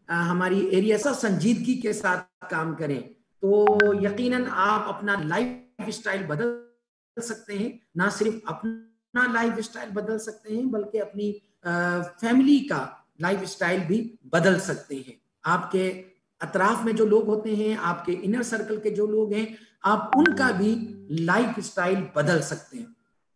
हमारी एरिया संजीदगी के साथ काम करें तो यकीनन आप अपना लाइफ स्टाइल बदल सकते हैं। ना सिर्फ अपना लाइफ स्टाइल बदल सकते हैं बल्कि अपनी फैमिली का लाइफ स्टाइल भी बदल सकते हैं। आपके अतराफ में जो लोग होते हैं, आपके इनर सर्कल के जो लोग हैं, आप उनका भी लाइफ स्टाइल बदल सकते हैं।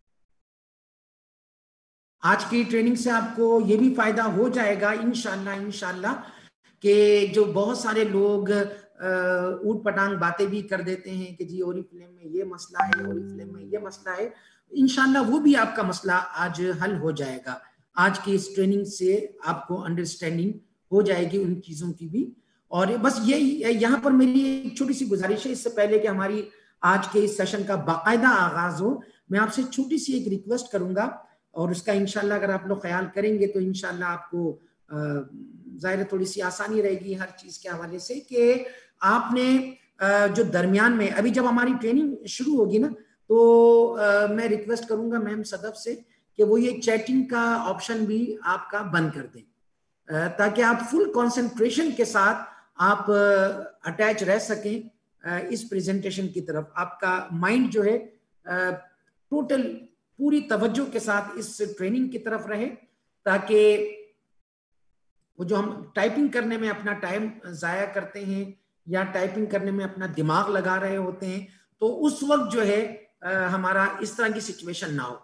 आज की ट्रेनिंग से आपको ये भी फायदा हो जाएगा इंशाल्लाह कि जो बहुत सारे लोग ऊट पटांग बातें भी कर देते हैं कि जी ओरिफ्लेम में ये मसला है, ओरिफ्लेम में ये मसला है, इंशाल्लाह वो भी आपका मसला आज हल हो जाएगा। आज की इस ट्रेनिंग से आपको अंडरस्टैंडिंग हो जाएगी उन चीजों की भी। और बस यही यहाँ पर मेरी एक छोटी सी गुजारिश है, इससे पहले कि हमारी आज के इस सेशन का बाकायदा आगाज हो, मैं आपसे छोटी सी एक रिक्वेस्ट करूंगा और उसका इंशाल्लाह अगर आप लोग ख्याल करेंगे तो इंशाल्लाह आपको ज़ाहिर थोड़ी सी आसानी रहेगी हर चीज के हवाले से कि आपने जो दरमियान में अभी जब हमारी ट्रेनिंग शुरू होगी ना तो मैं रिक्वेस्ट करूंगा मैम सदफ से कि वो ये चैटिंग का ऑप्शन भी आपका बंद कर दें ताकि आप फुल कंसंट्रेशन के साथ आप अटैच रह सकें इस प्रेजेंटेशन की तरफ। आपका माइंड जो है टोटल पूरी तवज्जो के साथ इस ट्रेनिंग की तरफ रहे ताकि वो जो हम टाइपिंग करने में अपना टाइम जाया करते हैं या टाइपिंग करने में अपना दिमाग लगा रहे होते हैं तो उस वक्त जो है हमारा इस तरह की सिचुएशन ना हो।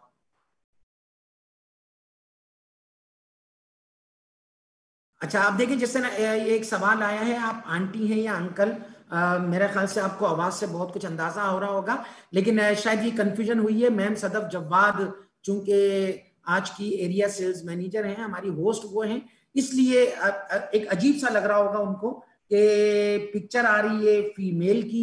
अच्छा आप देखें जैसे ना ये एक सवाल आया है, आप आंटी हैं या अंकल? मेरे ख्याल से आपको आवाज से बहुत कुछ अंदाजा हो रहा होगा, लेकिन शायद ये कंफ्यूजन हुई है। मैम सदफ जवाद चूंकि आज की एरिया सेल्स मैनेजर हैं, हमारी होस्ट वो हैं, इसलिए एक अजीब सा लग रहा होगा उनको कि पिक्चर आ रही है फीमेल की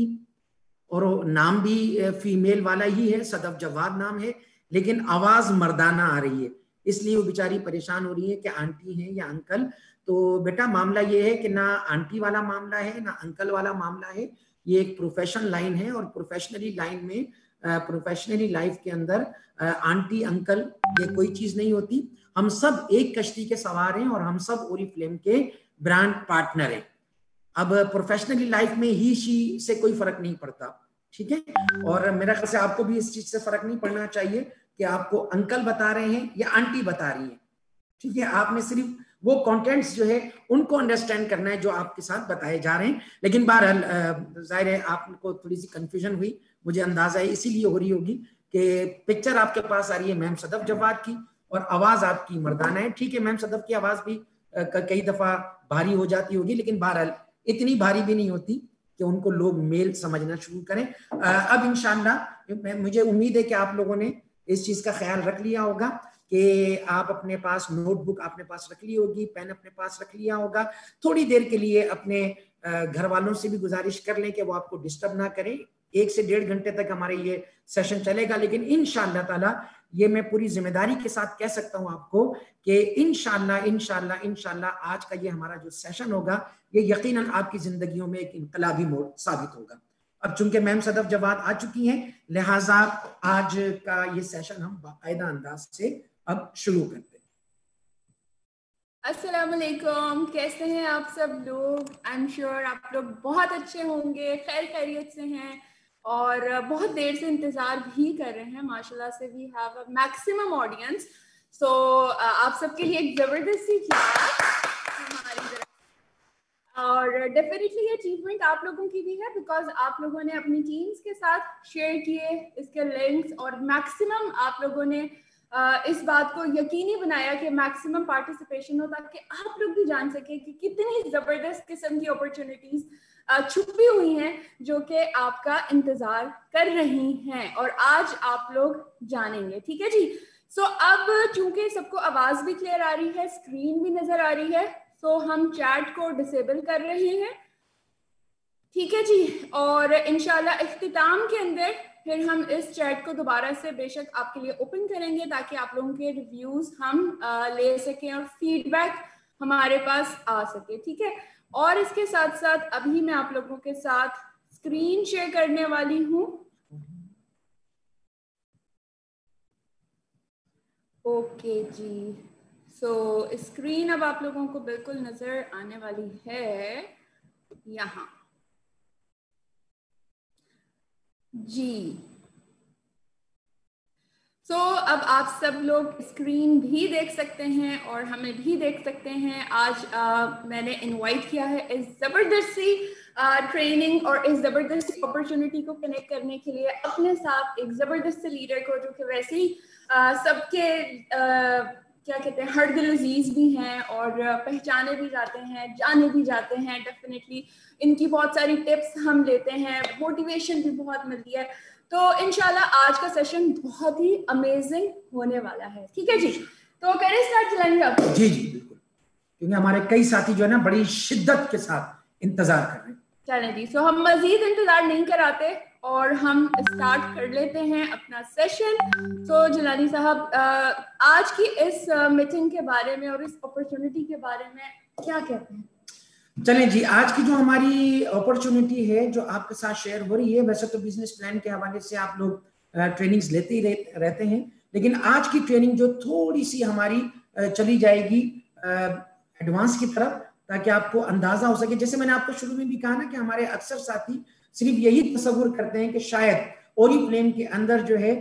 और नाम भी फीमेल वाला ही है, सदफ जवाद नाम है, लेकिन आवाज मर्दाना आ रही है, इसलिए वो बेचारी परेशान हो रही है कि आंटी हैं या अंकल। तो बेटा मामला ये है कि ना आंटी वाला मामला है ना अंकल वाला मामला है, ये एक प्रोफेशनल लाइन है और प्रोफेशनली लाइन में प्रोफेशनली लाइफ के अंदर आंटी अंकल ये कोई चीज नहीं होती। हम सब एक कश्ती के सवार हैं और हम सब ओरिफ्लेम के ब्रांड पार्टनर हैं। अब प्रोफेशनली लाइफ में ही शी से कोई फर्क नहीं पड़ता, ठीक है? और मेरा ख्याल से आपको भी इस चीज से फर्क नहीं पड़ना चाहिए कि आपको अंकल बता रहे हैं या आंटी बता रही है, ठीक है? आपने सिर्फ वो कंटेंट्स जो है उनको अंडरस्टैंड करना है जो आपके साथ बताए जा रहे हैं। लेकिन बहरहाल जाहिर है आपको थोड़ी सी कंफ्यूजन हुई, मुझे अंदाजा है इसीलिए हो रही होगी कि पिक्चर आपके पास आ रही है मैम सदफ जवाद की और आवाज आपकी मर्दाना है। ठीक है, मैम सदफ की आवाज भी कई दफा भारी हो जाती होगी, लेकिन बहरहाल इतनी भारी भी नहीं होती कि उनको लोग मेल समझना शुरू करें। अब इंशाल्लाह मुझे उम्मीद है कि आप लोगों ने इस चीज का ख्याल रख लिया होगा कि आप अपने पास नोटबुक आपने पास रख ली होगी, पेन अपने पास रख लिया होगा। थोड़ी देर के लिए अपने घर वालों से भी गुजारिश कर लें कि वो आपको डिस्टर्ब ना करें। 1 से 1.5 घंटे तक हमारे ये सेशन चलेगा, लेकिन इंशाअल्लाह ताला ये मैं पूरी जिम्मेदारी के साथ कह सकता हूं आपको कि इंशाअल्लाह आज का ये हमारा जो सेशन होगा ये यकीनन आपकी जिंदगियों में एक इनकलाबी मोड़ साबित होगा। अब चूंकि मैम सदफ जवाद आ चुकी हैं, लिहाजा आज का ये सेशन हम बाकायदा अंदाज से अब शुरू करते हैं। अस्सलाम वालेकुम, कैसे हैं आप सब लोग? आई एम श्योर आप लोग बहुत अच्छे होंगे, खैर खैरियत से हैं और बहुत देर से इंतज़ार भी कर रहे हैं। माशाल्लाह से we have a maximum audience, so आप सबके लिए एक ज़बरदस्ती हमारी तरफ और डेफिनेटली ये अचीवमेंट आप लोगों की भी है बिकॉज आप लोगों ने अपनी टीम्स के साथ शेयर किए इसके लिंक्स और मैक्सिमम आप लोगों ने इस बात को यकीनी बनाया कि मैक्सिमम पार्टिसिपेशन हो ताकि आप लोग भी जान सके कि कितनी ज़बरदस्त किस्म की अपॉर्चुनिटीज़ छुपी हुई हैं जो कि आपका इंतज़ार कर रही हैं और आज आप लोग जानेंगे। ठीक है जी। सो अब चूंकि सबको आवाज़ भी क्लियर आ रही है, स्क्रीन भी नज़र आ रही है, तो हम चैट को डिसेबल कर रहे हैं। ठीक है जी। और इंशाल्लाह इख्तिताम के अंदर फिर हम इस चैट को दोबारा से बेशक आपके लिए ओपन करेंगे ताकि आप लोगों के रिव्यूज हम ले सकें और फीडबैक हमारे पास आ सके। ठीक है। और इसके साथ साथ अभी मैं आप लोगों के साथ स्क्रीन शेयर करने वाली हूँ। ओके जी, सो स्क्रीन अब आप लोगों को बिल्कुल नजर आने वाली है यहाँ जी। अब आप सब लोग स्क्रीन भी देख सकते हैं और हमें भी देख सकते हैं। आज मैंने इनवाइट किया है इस ज़बरदस्ती ट्रेनिंग और इस ज़बरदस्ती अपॉर्चुनिटी को कनेक्ट करने के लिए अपने साथ एक ज़बरदस्त लीडर को, जो कि वैसे ही सबके क्या कहते हैं हर दिल अजीज भी हैं और पहचाने भी जाते हैं, जाने भी जाते हैं। डेफिनेटली इनकी बहुत सारी टिप्स हम लेते हैं, मोटिवेशन भी बहुत मिलती है। तो इंशाल्लाह आज का सेशन बहुत ही अमेजिंग होने वाला है। ठीक है जी, तो करें स्टार्ट जिलानी साहब? जी जी बिल्कुल, क्योंकि हमारे कई साथी जो है ना बड़ी शिद्दत के साथ इंतजार कर रहे हैं। चलें जी, हम मजीद इंतजार नहीं कराते और हम स्टार्ट कर लेते हैं अपना सेशन। जिलानी साहब, आज की इस मीटिंग के बारे में और इस अपॉर्चुनिटी के बारे में क्या कहते हैं? चलें जी, आज की जो हमारी अपॉर्चुनिटी है जो आपके साथ शेयर हो रही है, वैसे तो बिजनेस प्लान के हवाले से आप लोग ट्रेनिंग्स लेते ही रहते हैं, लेकिन आज की ट्रेनिंग जो थोड़ी सी हमारी चली जाएगी एडवांस की तरफ, ताकि आपको अंदाजा हो सके। जैसे मैंने आपको शुरू में भी कहा ना कि हमारे अक्सर साथी सिर्फ यही तस्वुर करते हैं कि शायद ओरीफ्लेम के अंदर जो है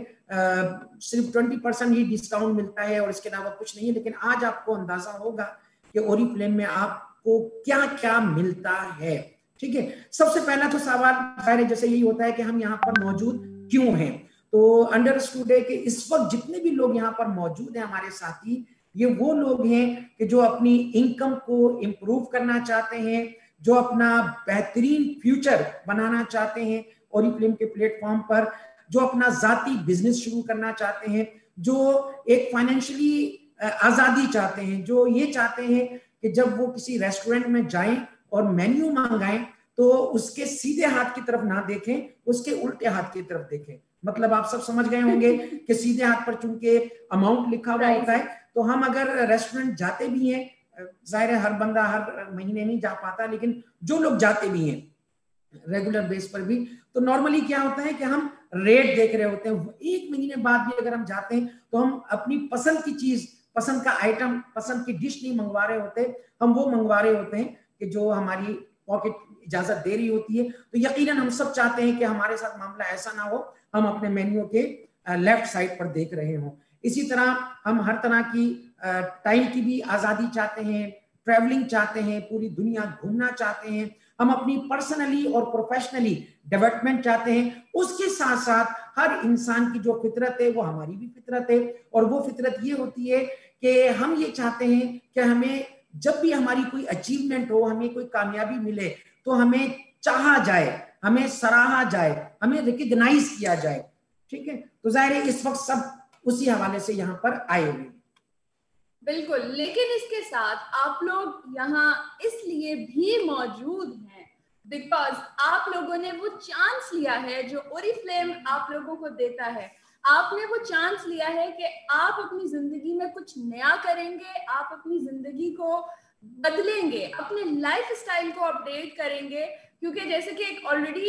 सिर्फ 20% ही डिस्काउंट मिलता है और इसके अलावा कुछ नहीं है, लेकिन आज आपको अंदाजा होगा कि ओरीफ्लेम में आपको क्या क्या मिलता है। ठीक है, सबसे पहला तो सवाल जाहिर है जैसे यही होता है कि हम यहाँ पर मौजूद क्यों हैं। तो अंडरस्टूड है कि इस वक्त जितने भी लोग यहाँ पर मौजूद हैं हमारे साथी, ये वो लोग हैं कि जो अपनी इनकम को इम्प्रूव करना चाहते हैं, जो अपना बेहतरीन फ्यूचर बनाना चाहते हैं ओरीफ्लेम के प्लेटफॉर्म पर, जो अपना जाती बिजनेस शुरू करना चाहते हैं, जो एक फाइनेंशियली आजादी चाहते हैं, जो ये चाहते हैं कि जब वो किसी रेस्टोरेंट में जाएं और मेन्यू मंगाएं तो उसके सीधे हाथ की तरफ ना देखें, उसके उल्टे हाथ की तरफ देखें। मतलब आप सब समझ गए होंगे कि सीधे हाथ पर चूंकि अमाउंट लिखा हुआ होता है, तो हम अगर रेस्टोरेंट जाते भी हैं, जाहिर है हर बंदा हर महीने नहीं जा पाता, लेकिन जो लोग जाते भी हैं रेगुलर बेस पर भी, तो नॉर्मली क्या होता है कि हम रेट देख रहे होते हैं। एक महीने बाद भी अगर हम जाते हैं तो हम अपनी पसंद की चीज, पसंद का आइटम, पसंद की डिश नहीं मंगवा रहे होते, हम वो मंगवा रहे होते हैं कि जो हमारी पॉकेट इजाजत दे रही होती है। तो यकीनन हम सब चाहते हैं कि हमारे साथ मामला ऐसा ना हो, हम अपने मेन्यू के लेफ्ट साइड पर देख रहे हों। इसी तरह हम हर तरह की टाइम की भी आजादी चाहते हैं, ट्रैवलिंग चाहते हैं, पूरी दुनिया घूमना चाहते हैं, हम अपनी पर्सनली और प्रोफेशनली डेवलपमेंट चाहते हैं। उसके साथ साथ हर इंसान की जो फितरत है वो हमारी भी फितरत है, और वो फितरत ये होती है कि हम ये चाहते हैं कि हमें जब भी हमारी कोई अचीवमेंट हो, हमें कोई कामयाबी मिले, तो हमें चाहा जाए, हमें सराहा जाए, हमें रिकग्नाइज किया जाए। ठीक है, तो जाहिर है इस वक्त सब उसी हवाले से यहाँ पर आए हुए। बिल्कुल, लेकिन इसके साथ आप लोग यहाँ इसलिए भी मौजूद हैं बिकॉज आप लोगों ने वो चांस लिया है जो ओरीफ्लेम आप लोगों को देता है। आपने वो चांस लिया है कि आप अपनी जिंदगी में कुछ नया करेंगे, आप अपनी जिंदगी को बदलेंगे, अपने लाइफ स्टाइल को अपडेट करेंगे। क्योंकि जैसे कि एक ऑलरेडी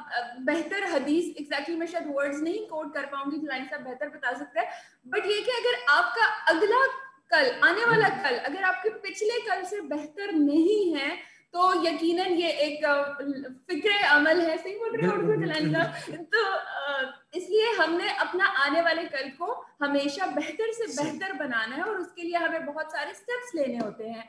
बेहतर हदीस, एग्जैक्टली मैं शायद वर्ड्स नहीं कोट कर पाऊंगी, जिलानी साहब बेहतर बता सकते हैं, बट ये कि अगर आपका अगला कल, आने वाला कल अगर आपके पिछले कल से बेहतर नहीं है तो यकीनन ये एक फिक्र अमल है। सही बोल रहे हैं जिलानी साहब? तो इसलिए हमने अपना आने वाले कल को हमेशा बेहतर से बेहतर बनाना है और उसके लिए हमें बहुत सारे स्टेप्स लेने होते हैं।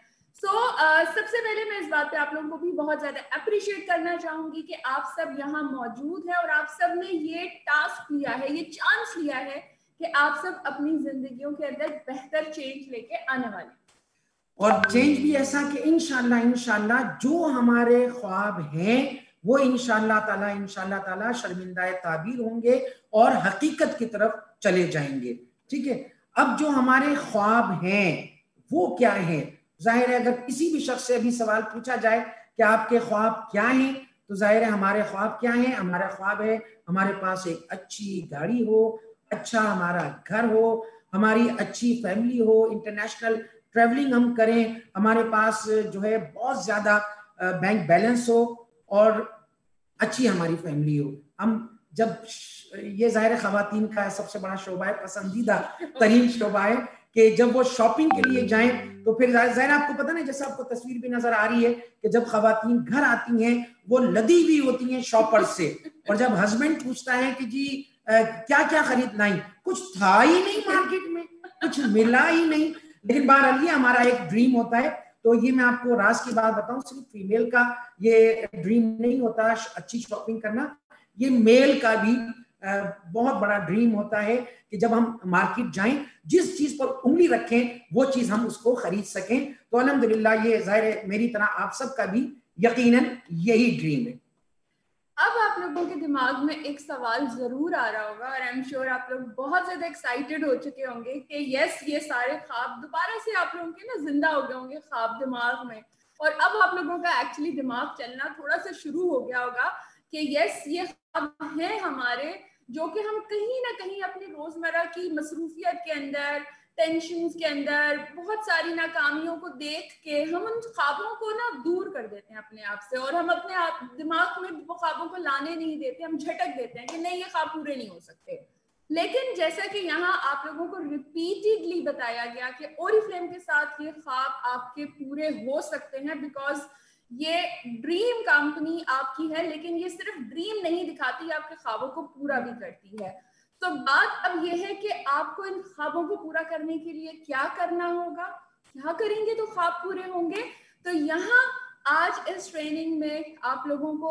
सबसे पहले मैं इस बात पे आप लोगों को भी बहुत ज्यादा अप्रिशिएट करना चाहूंगी कि आप सब यहाँ मौजूद हैं और आप सब ने ये टास्क लिया है, ये चांस लिया है कि आप सब अपनी जिंदगियों के अंदर बेहतर चेंज लेके आने वाले, और चेंज भी ऐसा कि इंशाल्लाह जो हमारे ख्वाब हैं वो इंशाल्लाह ताला शर्मिंदा ताबीर होंगे और हकीकत की तरफ चले जाएंगे। ठीक है, अब जो हमारे ख्वाब हैं वो क्या है? जाहिर है अगर किसी भी शख्स से अभी सवाल पूछा जाए कि आपके ख्वाब क्या हैं, तो जाहिर है हमारे ख्वाब क्या हैं? हमारा ख्वाब है हमारे पास एक अच्छी गाड़ी हो, अच्छा हमारा घर हो, हमारी अच्छी फैमिली हो, इंटरनेशनल ट्रैवलिंग हम करें, हमारे पास जो है बहुत ज्यादा बैंक बैलेंस हो और अच्छी हमारी फैमिली हो। हम जब ये जाहिर खवातीन का सबसे बड़ा शोबा है, पसंदीदा तरीन शोबा है कि जब वो शॉपिंग के लिए जाएं तो फिर जाहिर आपको पता ना, जैसे आपको तस्वीर भी नजर आ रही है कि जब खवातीन घर आती हैं वो लदी हुई होती हैं शॉपर्स से, और जब हस्बैंड पूछता है कि जी क्या क्या खरीदना है, कुछ था ही नहीं मार्केट में, कुछ मिला ही नहीं। लेकिन बहरहाल ये हमारा एक ड्रीम होता है। तो ये मैं आपको राज की बात बताऊं, सिर्फ फीमेल का ये ड्रीम नहीं होता अच्छी शॉपिंग करना, ये मेल का भी बहुत बड़ा ड्रीम होता है कि जब हम मार्केट जाएं, जिस चीज पर उंगली रखें वो चीज हम उसको खरीद सकें। तो अल्हम्दुलिल्लाह ये जाहिर है मेरी तरह आप सबका भी यकीनन यही ड्रीम है। अब आप लोगों के दिमाग में एक सवाल जरूर आ रहा होगा, और आई एम श्योर आप लोग बहुत ज्यादा एक्साइटेड हो चुके होंगे कि यस, ये सारे ख्वाब दोबारा से आप लोगों के ना जिंदा हो गए होंगे ख्वाब दिमाग में, और अब आप लोगों का एक्चुअली दिमाग चलना थोड़ा सा शुरू हो गया होगा कि यस, ये ख्वाब हैं हमारे, जो कि हम कहीं ना कहीं अपनी रोजमर्रा की मसरूफियत के अंदर, टेंशन के अंदर, बहुत सारी नाकामियों को देख के हम उन ख्वाबों को ना दूर कर देते हैं अपने आप से, और हम अपने आप दिमाग में वो ख्वाबों को लाने नहीं देते, हम झटक देते हैं कि नहीं, ये ख्वाब पूरे नहीं हो सकते। लेकिन जैसा कि यहाँ आप लोगों को रिपीटेडली बताया गया कि ओरिफ्लेम के साथ ये ख्वाब आपके पूरे हो सकते हैं, बिकॉज ये ड्रीम कंपनी आपकी है, लेकिन ये सिर्फ ड्रीम नहीं दिखाती, आपके ख्वाबों को पूरा भी करती है। तो बात अब यह है कि आपको इन ख्वाबों को पूरा करने के लिए क्या करना होगा, क्या करेंगे तो ख्वाब पूरे होंगे। तो यहाँ आज इस ट्रेनिंग में आप लोगों को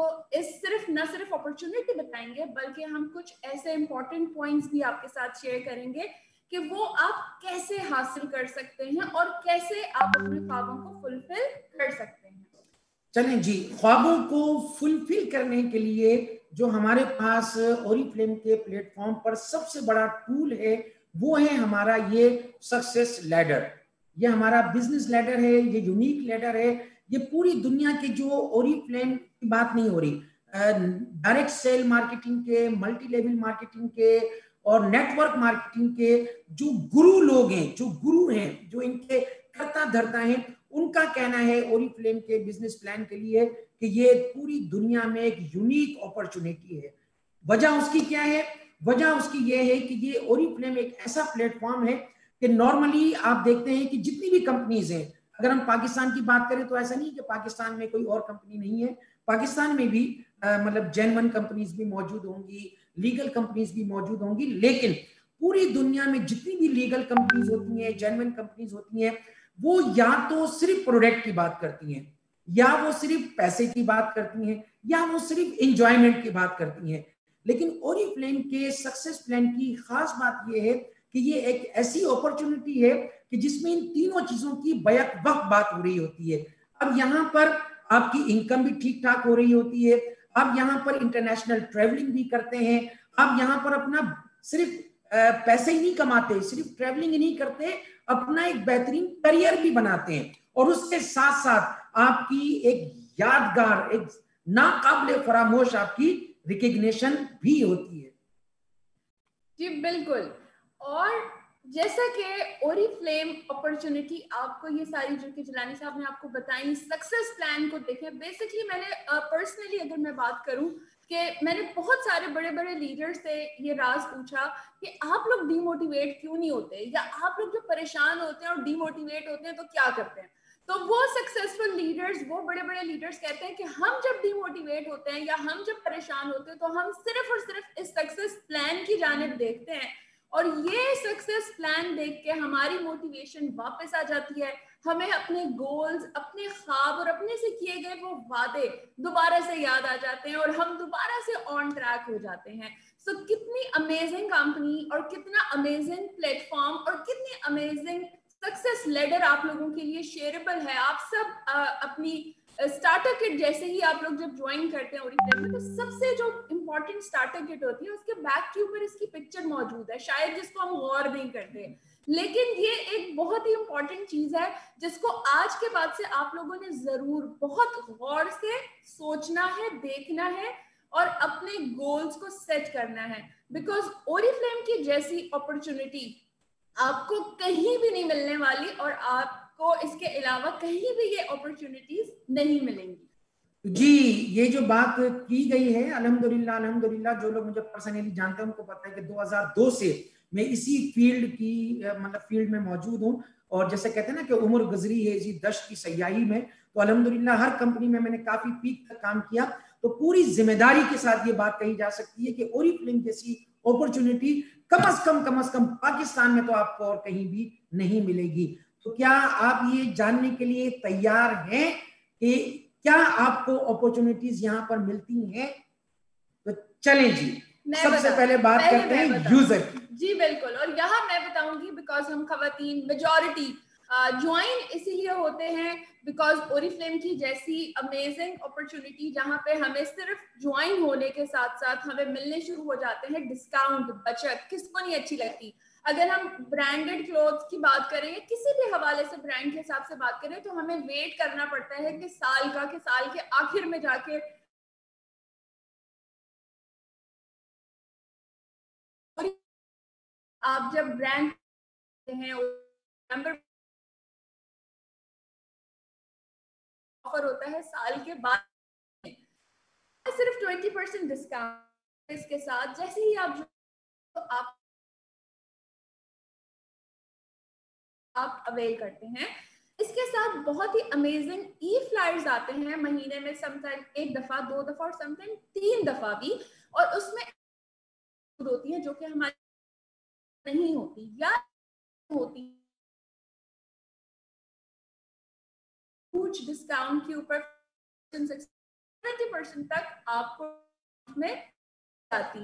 न सिर्फ अपॉर्चुनिटी बताएंगे, बल्कि हम कुछ ऐसे इंपॉर्टेंट पॉइंट्स भी आपके साथ शेयर करेंगे कि वो आप कैसे हासिल कर सकते हैं और कैसे आप अपने ख्वाबों को फुलफिल कर सकते हैं। चलें जी, ख्वाबों को फुलफिल करने के लिए जो हमारे पास ओरिफ्लेम के प्लेटफॉर्म पर सबसे बड़ा टूल है वो है हमारा ये सक्सेस लैडर। ये हमारा बिजनेस लैडर है, ये यूनिक लैडर है। ये पूरी दुनिया के जो ओरिफ्लेम की बात नहीं हो रही, डायरेक्ट सेल मार्केटिंग के, मल्टी लेवल मार्केटिंग के और नेटवर्क मार्केटिंग के जो गुरु लोग हैं, जो गुरु हैं, जो इनके कर्ता धर्ता हैं, उनका कहना है ओरिफ्लेम के बिजनेस प्लान के लिए कि ये पूरी दुनिया में एक यूनिक अपॉर्चुनिटी है। वजह उसकी क्या है? वजह उसकी ये है कि ये ओरिफ्लेम एक ऐसा प्लेटफॉर्म है कि नॉर्मली आप देखते हैं कि जितनी भी कंपनीज हैं, अगर हम पाकिस्तान की बात करें तो ऐसा नहीं कि पाकिस्तान में कोई और कंपनी नहीं है, पाकिस्तान में भी मतलब जेन्युइन कंपनीज भी मौजूद होंगी, लीगल कंपनीज भी मौजूद होंगी, लेकिन पूरी दुनिया में जितनी भी लीगल कंपनीज होती हैं, जेन्युइन कंपनीज होती हैं, वो या तो सिर्फ प्रोडक्ट की बात करती हैं, या वो सिर्फ पैसे की बात करती हैं, या वो सिर्फ एंजॉयमेंट की बात करती हैं। लेकिन ओरिफ्लेम के सक्सेस प्लान की खास बात यह है कि ये एक ऐसी अपॉर्चुनिटी है कि जिसमें इन तीनों चीजों की बैक वक्त बात हो रही होती है। अब यहाँ पर आपकी इनकम भी ठीक ठाक हो रही होती है, आप यहाँ पर इंटरनेशनल ट्रेवलिंग भी करते हैं, आप यहाँ पर अपना सिर्फ पैसे ही नहीं कमाते, सिर्फ ट्रेवलिंग ही नहीं करते, अपना एक बेहतरीन करियर भी बनाते हैं, और उसके साथ साथ आपकी एक यादगार, एक नाकाबिले फरामोश आपकी रिकग्निशन भी होती है। जी बिल्कुल। और जैसा कि ओरिफ्लेम अपॉर्चुनिटी आपको ये सारी जो कि जिलानी साहब ने आपको बताई सक्सेस प्लान को देखें, बेसिकली मैंने पर्सनली अगर मैं बात करूं कि मैंने बहुत सारे बड़े बड़े लीडर्स से ये राज पूछा कि आप लोग डीमोटिवेट क्यों नहीं होते, या आप लोग जो परेशान होते हैं और डीमोटिवेट होते हैं तो क्या करते हैं। तो वो सक्सेसफुल लीडर्स, वो बड़े बड़े लीडर्स कहते हैं कि हम जब डीमोटिवेट होते हैं या हम जब परेशान होते हैं तो हम सिर्फ और सिर्फ इस सक्सेस प्लान की जानिब देखते हैं, और ये सक्सेस प्लान देख के हमारी मोटिवेशन वापस आ जाती है, हमें अपने गोल्स, अपने ख्वाब और अपने से किए गए वो वादे दोबारा से याद आ जाते हैं और हम दोबारा से ऑन ट्रैक हो जाते हैं। सो कितनी अमेजिंग कंपनी और कितना अमेजिंग प्लेटफॉर्म और कितनी अमेजिंग सक्सेस लेडर आप लोगों के लिए शेयरेबल है। आप सब अपनी स्टार्टर किट जैसे ही आप लोग जब ज्वाइन करते हैं ओरिफ्लेम में, तो सबसे जो इम्पोर्टेंट स्टार्टर किट होती है उसके बैक के ऊपर इसकी पिक्चर मौजूद है, शायद जिसको हम गौर नहीं करते, लेकिन ये एक बहुत ही इम्पोर्टेंट चीज है जिसको आज के बाद से आप लोगों ने जरूर बहुत गौर से सोचना है, देखना है और अपने गोल्स को सेट करना है, बिकॉज ओरिफ्लेम की जैसी अपॉर्चुनिटी आपको कहीं भी नहीं मिलने वाली और आपको इसके अलावा कहीं भी ये अपॉर्चुनिटीज नहीं मिलेंगी। जी, ये जो बात की गई है, अल्हम्दुलिल्लाह अल्हम्दुलिल्लाह, जो लोग मुझे पर्सनली जानते हैं उनको पता है कि 2002 से मैं इसी फील्ड की मतलब फील्ड में मौजूद हूँ। और जैसे कहते हैं ना कि उम्र गुजरी है इसी दश्त की सयाही में, तो अल्हम्दुलिल्लाह हर कंपनी में मैंने काफी पीक तक काम किया। तो पूरी जिम्मेदारी के साथ ये बात कही जा सकती है कि ओरिफ्लेम जैसी अपॉर्चुनिटी कम अज कम पाकिस्तान में तो आपको और कहीं भी नहीं मिलेगी। तो क्या आप ये जानने के लिए तैयार हैं कि क्या आपको अपॉर्चुनिटीज यहाँ पर मिलती हैं? तो चलें जी, सबसे पहले बात करते हैं यूजर की। जी बिल्कुल, और यहाँ मैं बताऊंगी बिकॉज हम खवातीन मेजॉरिटी ज्वाइन इसीलिए होते हैं बिकॉज ओरिफ्लेम की जैसी अमेजिंग अपॉर्चुनिटी जहाँ पे हमें सिर्फ ज्वाइन होने के साथ साथ हमें मिलने शुरू हो जाते हैं डिस्काउंट, बचत। किसको नहीं अच्छी लगती? अगर हम ब्रांडेड क्लोथ्स की बात करें या किसी भी हवाले से ब्रांड के हिसाब से बात करें तो हमें वेट करना पड़ता है कि साल के आखिर में जाके आप जब ब्रांड हैं नंबर ऑफर होता है साल के बाद सिर्फ 20% डिस्काउंट। इसके साथ जैसे ही आप अवेल करते हैं, इसके साथ बहुत ही अमेजिंग ई फ्लायर्स आते हैं महीने में, समटाइम 1 दफा 2 दफा और समटाइम 3 दफा भी, और उसमें होती है जो कि हमारी नहीं होती या होती कुछ डिस्काउंट के ऊपर 70% तक आपको में जाती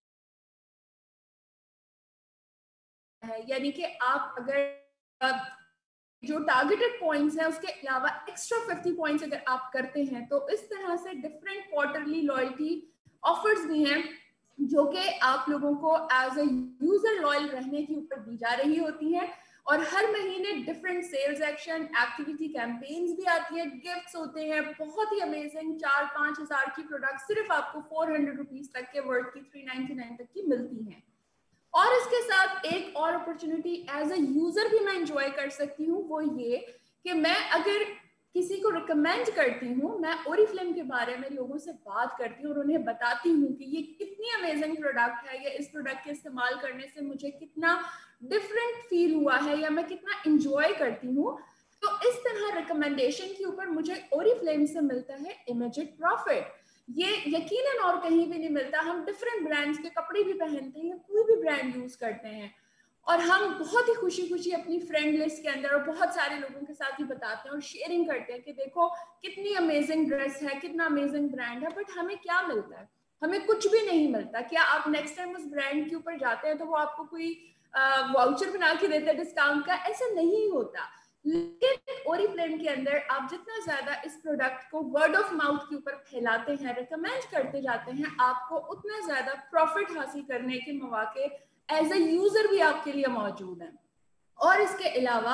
है। यानी कि आप अगर जो टारगेटेड पॉइंट्स हैं उसके अलावा एक्स्ट्रा 50 पॉइंट्स अगर आप करते हैं तो इस तरह से डिफरेंट क्वार्टरली लॉयल्टी ऑफर्स भी हैं जो कि आप लोगों को एज ए यूजर लॉयल रहने के ऊपर दी जा रही होती हैं। और हर महीने different sales action, activity campaigns भी आती है, गिफ्ट्स होते हैं बहुत ही अमेजिंग। 4-5 हजार की प्रोडक्ट सिर्फ आपको 400 रुपीज तक के वर्थ की 399 तक की मिलती हैं। और इसके साथ एक और अपॉर्चुनिटी एज ए यूजर भी मैं एंजॉय कर सकती हूँ, वो ये कि मैं अगर किसी को रिकमेंड करती हूँ, मैं ओरिफ्लेम के बारे में लोगों से बात करती हूँ और उन्हें बताती हूँ कि ये कितनी अमेजिंग प्रोडक्ट है, या इस प्रोडक्ट के इस्तेमाल करने से मुझे कितना डिफरेंट फील हुआ है या मैं कितना एंजॉय करती हूँ। तो इस तरह रिकमेंडेशन के ऊपर मुझे ओरिफ्लेम से मिलता है इमीडिएट प्रॉफिट। ये यकीनन और कहीं भी नहीं मिलता। हम डिफरेंट ब्रांड्स के कपड़े भी पहनते हैं या कोई भी ब्रांड यूज करते हैं और हम बहुत ही खुशी खुशी अपनी फ्रेंड लिस्ट के अंदर और बहुत सारे लोगों के साथ ही बताते हैं और शेयरिंग करते हैं कि देखो कितनी अमेजिंग ड्रेस है, कितना अमेजिंग ब्रांड है। बट हमें क्या मिलता है? हमें कुछ भी नहीं मिलता। क्या आप नेक्स्ट टाइम उस ब्रांड के ऊपर जाते हैं तो वो आपको कोई वाउचर बना के देते हैं डिस्काउंट का? ऐसा नहीं होता। लेकिन ओरिफ्लेम के अंदर आप जितना ज्यादा इस प्रोडक्ट को वर्ड ऑफ माउथ के ऊपर फैलाते हैं, रिकमेंड करते जाते हैं, आपको उतना ज्यादा प्रॉफिट हासिल करने के मौके एज ए यूजर भी आपके लिए मौजूद है। और इसके अलावा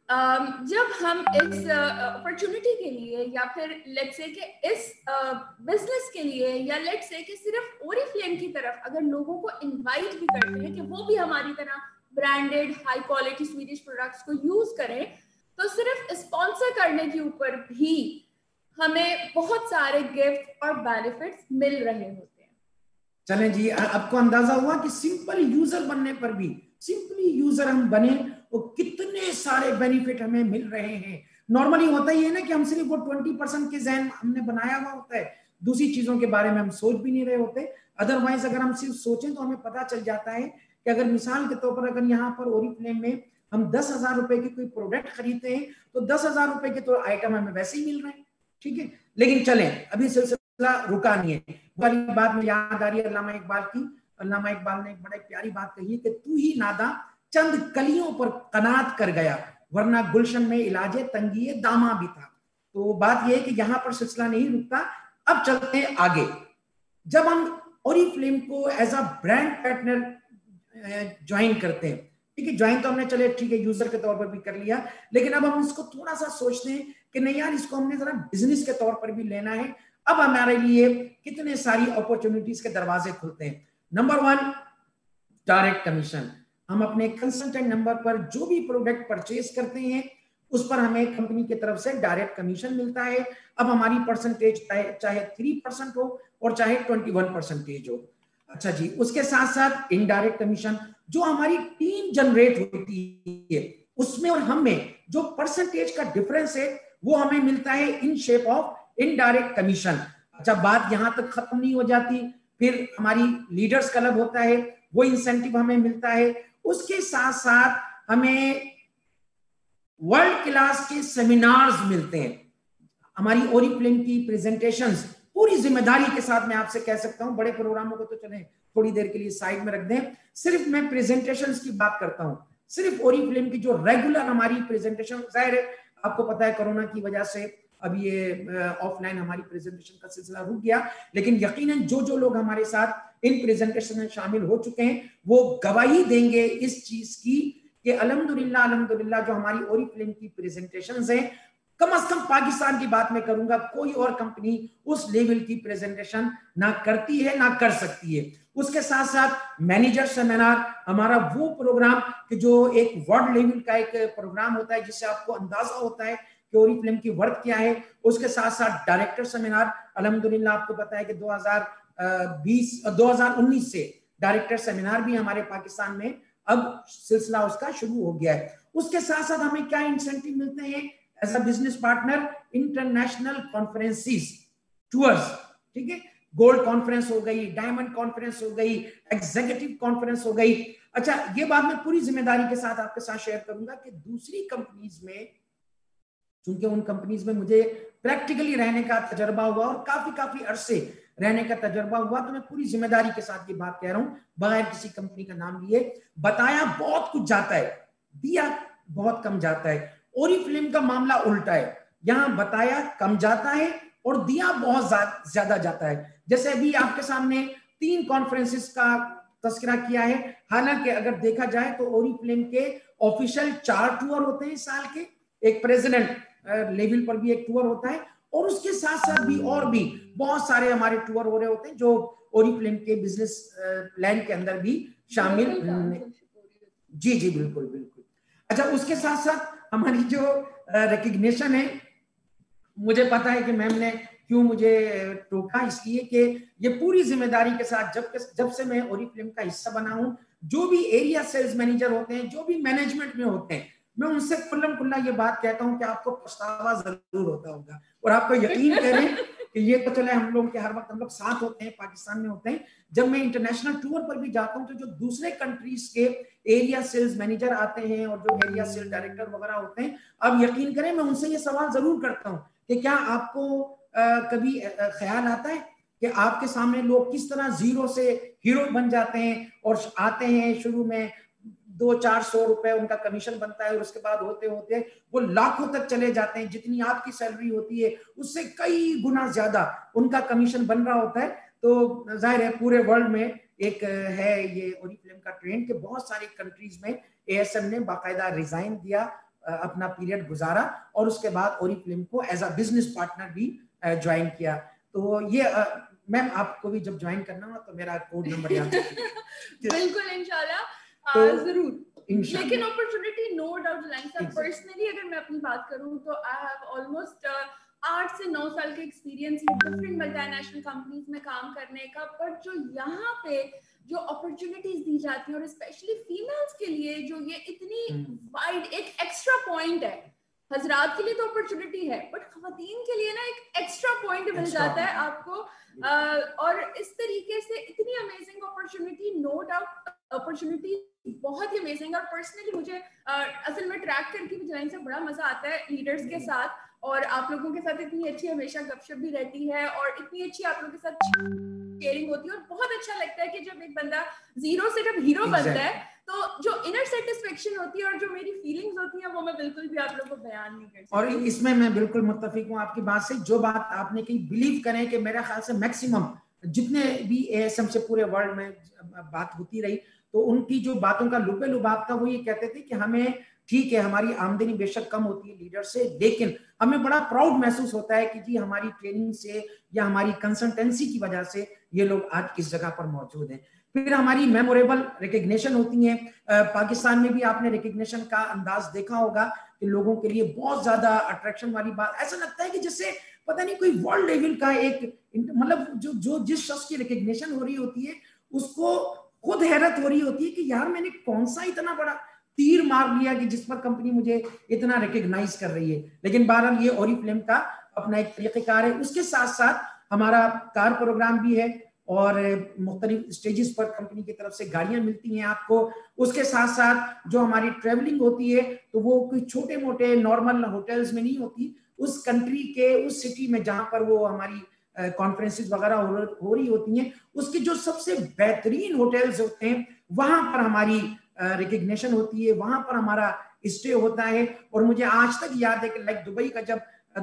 जब हम इस अपॉर्चुनिटी के लिए या फिर लेट्स से कि इस बिजनेस के लिए या लेट्स से कि सिर्फ ओरिफ्लेम की तरफ अगर लोगों को इनवाइट भी करते हैं कि वो भी हमारी तरह branded high quality Swedish products को यूज करें, तो सिर्फ स्पॉन्सर करने के ऊपर भी हमें बहुत सारे गिफ्ट और बेनिफिट्स मिल रहे होते हैं। चलें जी, आपको अंदाजा हुआ कि सिंपल यूजर बनने पर भी, सिंपली यूजर हम बने वो कितने सारे बेनिफिट हमें मिल रहे हैं। नॉर्मली होता ही है ना कि हम सिर्फ वो 20% के जहन हमने बनाया हुआ होता है, दूसरी चीजों के बारे में हम सोच भी नहीं रहे होते। अदरवाइज अगर हम सिर्फ सोचें तो हमें पता चल जाता है कि अगर मिसाल के तौर पर अगर यहाँ पर ओरिफ्लेम में हम 10,000 रुपए की कोई प्रोडक्ट खरीदते हैं तो 10,000 रुपए के तो आइटम हमें वैसे ही मिल रहे हैं, ठीक है। लेकिन चलें, अभी सिलसिला रुका नहीं है। वाली बात में याद आ रही है अल्लामा इकबाल की। अल्लामा इकबाल ने एक बड़ी प्यारी बात कही है कि तू ही नादा चंद कलियों पर कनात कर गया, वरना गुलशन में इलाजे तंगी दामा भी था। तो बात यह है कि यहाँ पर सिलसिला नहीं रुकता, अब चलते हैं आगे। जब हम ओरिफ्लेम को as a brand partner join करते हैं, ठीक है, ज्वाइन तो हमने चले ठीक है यूजर के तौर पर भी कर लिया, लेकिन अब हम इसको थोड़ा सा सोचते हैं कि नहीं यार इसको हमने जरा बिजनेस के तौर पर भी लेना है। अब हमारे लिए कितने सारी अपॉर्चुनिटीज के दरवाजे खुलते हैं। Number 1, direct commission. हम अपने कंसल्टेंट नंबर पर जो भी प्रोडक्ट परचेज करते हैं उस पर हमें कंपनी की तरफ से डायरेक्ट कमीशन मिलता है। अब हमारी परसेंटेज चाहे 3% हो और चाहे 21% हो। अच्छा जी, उसके साथ साथ इनडायरेक्ट कमीशन, जो हमारी टीम जनरेट होती है उसमें और हम में जो परसेंटेज का डिफरेंस है वो हमें मिलता है in shape of indirect commission. अच्छा, बात यहां तक खत्म नहीं हो जाती, फिर हमारी लीडर्स क्लब होता है, वो इंसेंटिव हमें मिलता है। उसके साथ साथ हमें वर्ल्ड क्लास के सेमिनार्स मिलते हैं। हमारी ओरिफ्लेम की प्रेजेंटेशंस पूरी जिम्मेदारी के साथ मैं आपसे कह सकता हूं, बड़े प्रोग्रामों को तो चले थोड़ी देर के लिए साइड में रख दें, सिर्फ मैं प्रेजेंटेशंस की बात करता हूं। सिर्फ ओरिफ्लेम की जो रेगुलर हमारी प्रेजेंटेशन, जाहिर है आपको पता है कोरोना की वजह से अब ये ऑफलाइन हमारी प्रेजेंटेशन का सिलसिला रुक गया, लेकिन यकीनन जो जो लोग हमारे साथ इन प्रेजेंटेशन में शामिल हो चुके हैं वो गवाही देंगे इस चीज की कि अल्हम्दुलिल्लाह अल्हम्दुलिल्लाह जो हमारी ओरिफ्लेम की प्रेजेंटेशंस हैं, कम से कम पाकिस्तान की बात मैं करूंगा, कोई और कंपनी उस लेवल की प्रेजेंटेशन ना करती है ना कर सकती है। उसके साथ साथ मैनेजर सेमिनार हमारा वो प्रोग्राम कि जो एक वर्ल्ड लेवल का एक प्रोग्राम होता है जिससे आपको अंदाजा होता है कि ओरिफ्लेम की वर्थ क्या है। उसके साथ साथ डायरेक्टर सेमिनार, अल्हम्दुलिल्लाह आपको पता है कि 2019 से डायरेक्टर सेमिनार भी हमारे पाकिस्तान में अब सिलसिला उसका शुरू हो गया है। उसके साथ साथ हमें क्या इंसेंटिव मिलते हैं as a business partner, international conferences, tours, ठीक है, गोल्ड कॉन्फ्रेंस हो गई, डायमंड कॉन्फ्रेंस हो गई, एग्जीक्यूटिव कॉन्फ्रेंस हो गई। अच्छा, ये बात मैं पूरी जिम्मेदारी के साथ आपके साथ शेयर करूंगा कि दूसरी कंपनीज में, चूंकि उन कंपनीज में मुझे प्रैक्टिकली रहने का तजर्बा हुआ और काफी अरसे रहने का तजर्बा हुआ, तो मैं पूरी जिम्मेदारी के साथ ये बात कह रहा हूं बगैर किसी कंपनी का नाम लिए। बताया बहुत कुछ जाता है, दिया बहुत कम जाता है। ओरिफ्लेम का मामला उल्टा है, यहां बताया कम जाता है और दिया बहुत ज्यादा जाता है। जैसे अभी आपके सामने 3 कॉन्फ्रेंसेस का तस्करा किया है, हालांकि अगर देखा जाए तो ओरिफ्लेम के ऑफिशियल 4 टूर होते हैं साल के, एक प्रेसिडेंट लेवल पर भी एक टूर होता है और उसके साथ साथ भी और भी बहुत सारे हमारे टूर हो रहे होते हैं जो ओरिफ्लेम के बिजनेस प्लान के अंदर भी शामिल। जी जी बिल्कुल बिल्कुल। अच्छा, उसके साथ साथ हमारी जो रिकग्निशन है, मुझे पता है कि मैम ने क्यों मुझे टोका, इसलिए कि ये पूरी जिम्मेदारी के साथ जब से मैं ओरिफ्लेम का हिस्सा बना हूं, जो भी एरिया सेल्स मैनेजर होते हैं, जो भी मैनेजमेंट में होते हैं, मैं उनसे खुल्लम खुल्ला ये बात कहता हूं कि आपको पछतावा जरूर होता होगा। और आपको यकीन करें कि ये तो चले हम लोग के हर वक्त हम लोग साथ होते हैं, पाकिस्तान में होते हैं, जब मैं इंटरनेशनल टूर पर भी जाता हूं तो जो दूसरे कंट्रीज के एरिया सेल्स मैनेजर आते हैं और जो एरिया सेल्स डायरेक्टर वगैरह होते हैं, अब यकीन करें मैं उनसे ये सवाल जरूर करता हूं कि क्या आपको कभी ख्याल आता है कि आपके सामने लोग किस तरह जीरो से हीरो बन जाते हैं और आते हैं, शुरू में 200-400 रुपए उनका कमीशन बनता है और उसके बाद होते होते वो लाखों तक चले जाते हैं, जितनी आपकी सैलरी होती है उससे कई गुना ज्यादा उनका कमीशन बन रहा होता है। तो जाहिर है पूरे वर्ल्ड में एक है ये ओरिफ्लेम का ट्रेंड कि बहुत सारी कंट्रीज में एएसएम ने बाकायदा रिजाइन दिया, अपना पीरियड गुजारा और उसके बाद ओरिफ्लेम को एज अ बिजनेस पार्टनर भी ज्वाइन किया। तो ये मैम आपको भी जब ज्वाइन करना हो तो मेरा कोड नंबर याद रखिएगा। बिल्कुल इंशाल्लाह, जरूर। लेकिन opportunity no doubt sir, personally अगर मैं अपनी बात करूं तो आई हैव ऑलमोस्ट 8 से 9 साल का एक्सपीरियंस है डिफरेंट मल्टीनेशनल कंपनीज में काम करने का, पर जो यहाँ पे जो अपॉर्चुनिटीज दी जाती हैं और स्पेशली फीमेल्स के लिए जो ये इतनी वाइड एक एक्स्ट्रा पॉइंट है, हजरात के लिए तो अपॉर्चुनिटी है बट खवातीन के लिए ना एक एक्स्ट्रा पॉइंट मिल जाता है आपको, और इस तरीके से इतनी amazing opportunity, no doubt opportunity बहुत ही अमेजिंग। और पर्सनली मुझे असल में ट्रैक करके भी ज्वाइन से बड़ा मजा आता है लीडर्स के साथ, और आप लोगों के साथ इतनी अच्छी हमेशा गपशप भी रहती है और इतनी अच्छी आप लोगों के साथ शेयरिंग होती है और बहुत अच्छा लगता है कि जब एक बंदा जीरो से जब हीरो बनता है तो जो इनर सेटिस्फेक्शन होती है और जो मेरी फीलिंग्स होती हैं वो मैं बिल्कुल भी आप लोगों को बयान नहीं कर सकती। और इसमें मैं बिल्कुल मुत्तफिक हूँ आपकी बात से। जो बात आपने कही, बिलीव करें कि मेरा ख्याल से मैक्सिमम जितने भी एएसएम से पूरे वर्ल्ड में बात होती रही तो उनकी जो बातों का लुबे लुबाब था वो ये कहते थे कि हमें ठीक है हमारी आमदनी बेशक कम होती है लीडर से, लेकिन हमें बड़ा प्राउड महसूस होता है कि जी हमारी ट्रेनिंग से या हमारी कंसल्टेंसी की वजह से ये लोग आज इस जगह पर मौजूद हैं। फिर हमारी मेमोरेबल रिकग्निशन होती है। पाकिस्तान में भी आपने रिकग्निशन का अंदाज देखा होगा कि लोगों के लिए बहुत ज्यादा अट्रैक्शन वाली बात, ऐसा लगता है कि जैसे पता नहीं कोई वर्ल्ड लेवल का एक मतलब जो जिस शख्स की रिकग्निशन हो रही होती है उसको खुद हैरत हो रही होती है कि यार मैंने कौन सा इतना बड़ा तीर मार लिया कि जिस पर कंपनी मुझे इतना रिकॉग्नाइज कर रही है। लेकिन बहरहाल ये ओरिफ्लेम का अपना एक तरीक़ेकार है। उसके साथ साथ हमारा कार प्रोग्राम भी है और मुख्तलिफ स्टेजेस पर कंपनी की तरफ से गाड़ियां मिलती हैं आपको। उसके साथ साथ जो हमारी ट्रेवलिंग होती है तो वो कोई छोटे मोटे नॉर्मल होटल्स में नहीं होती, उस कंट्री के उस सिटी में जहां पर वो हमारी कॉन्फ्रेंसेस वगैरह हो रही होती हैं, उसके जो सबसे बेहतरीन होटल्स होते हैं वहां पर हमारी रिकग्निशन होती है, वहां पर हमारा स्टे होता है। और मुझे आज तक याद है कि लाइक दुबई का जब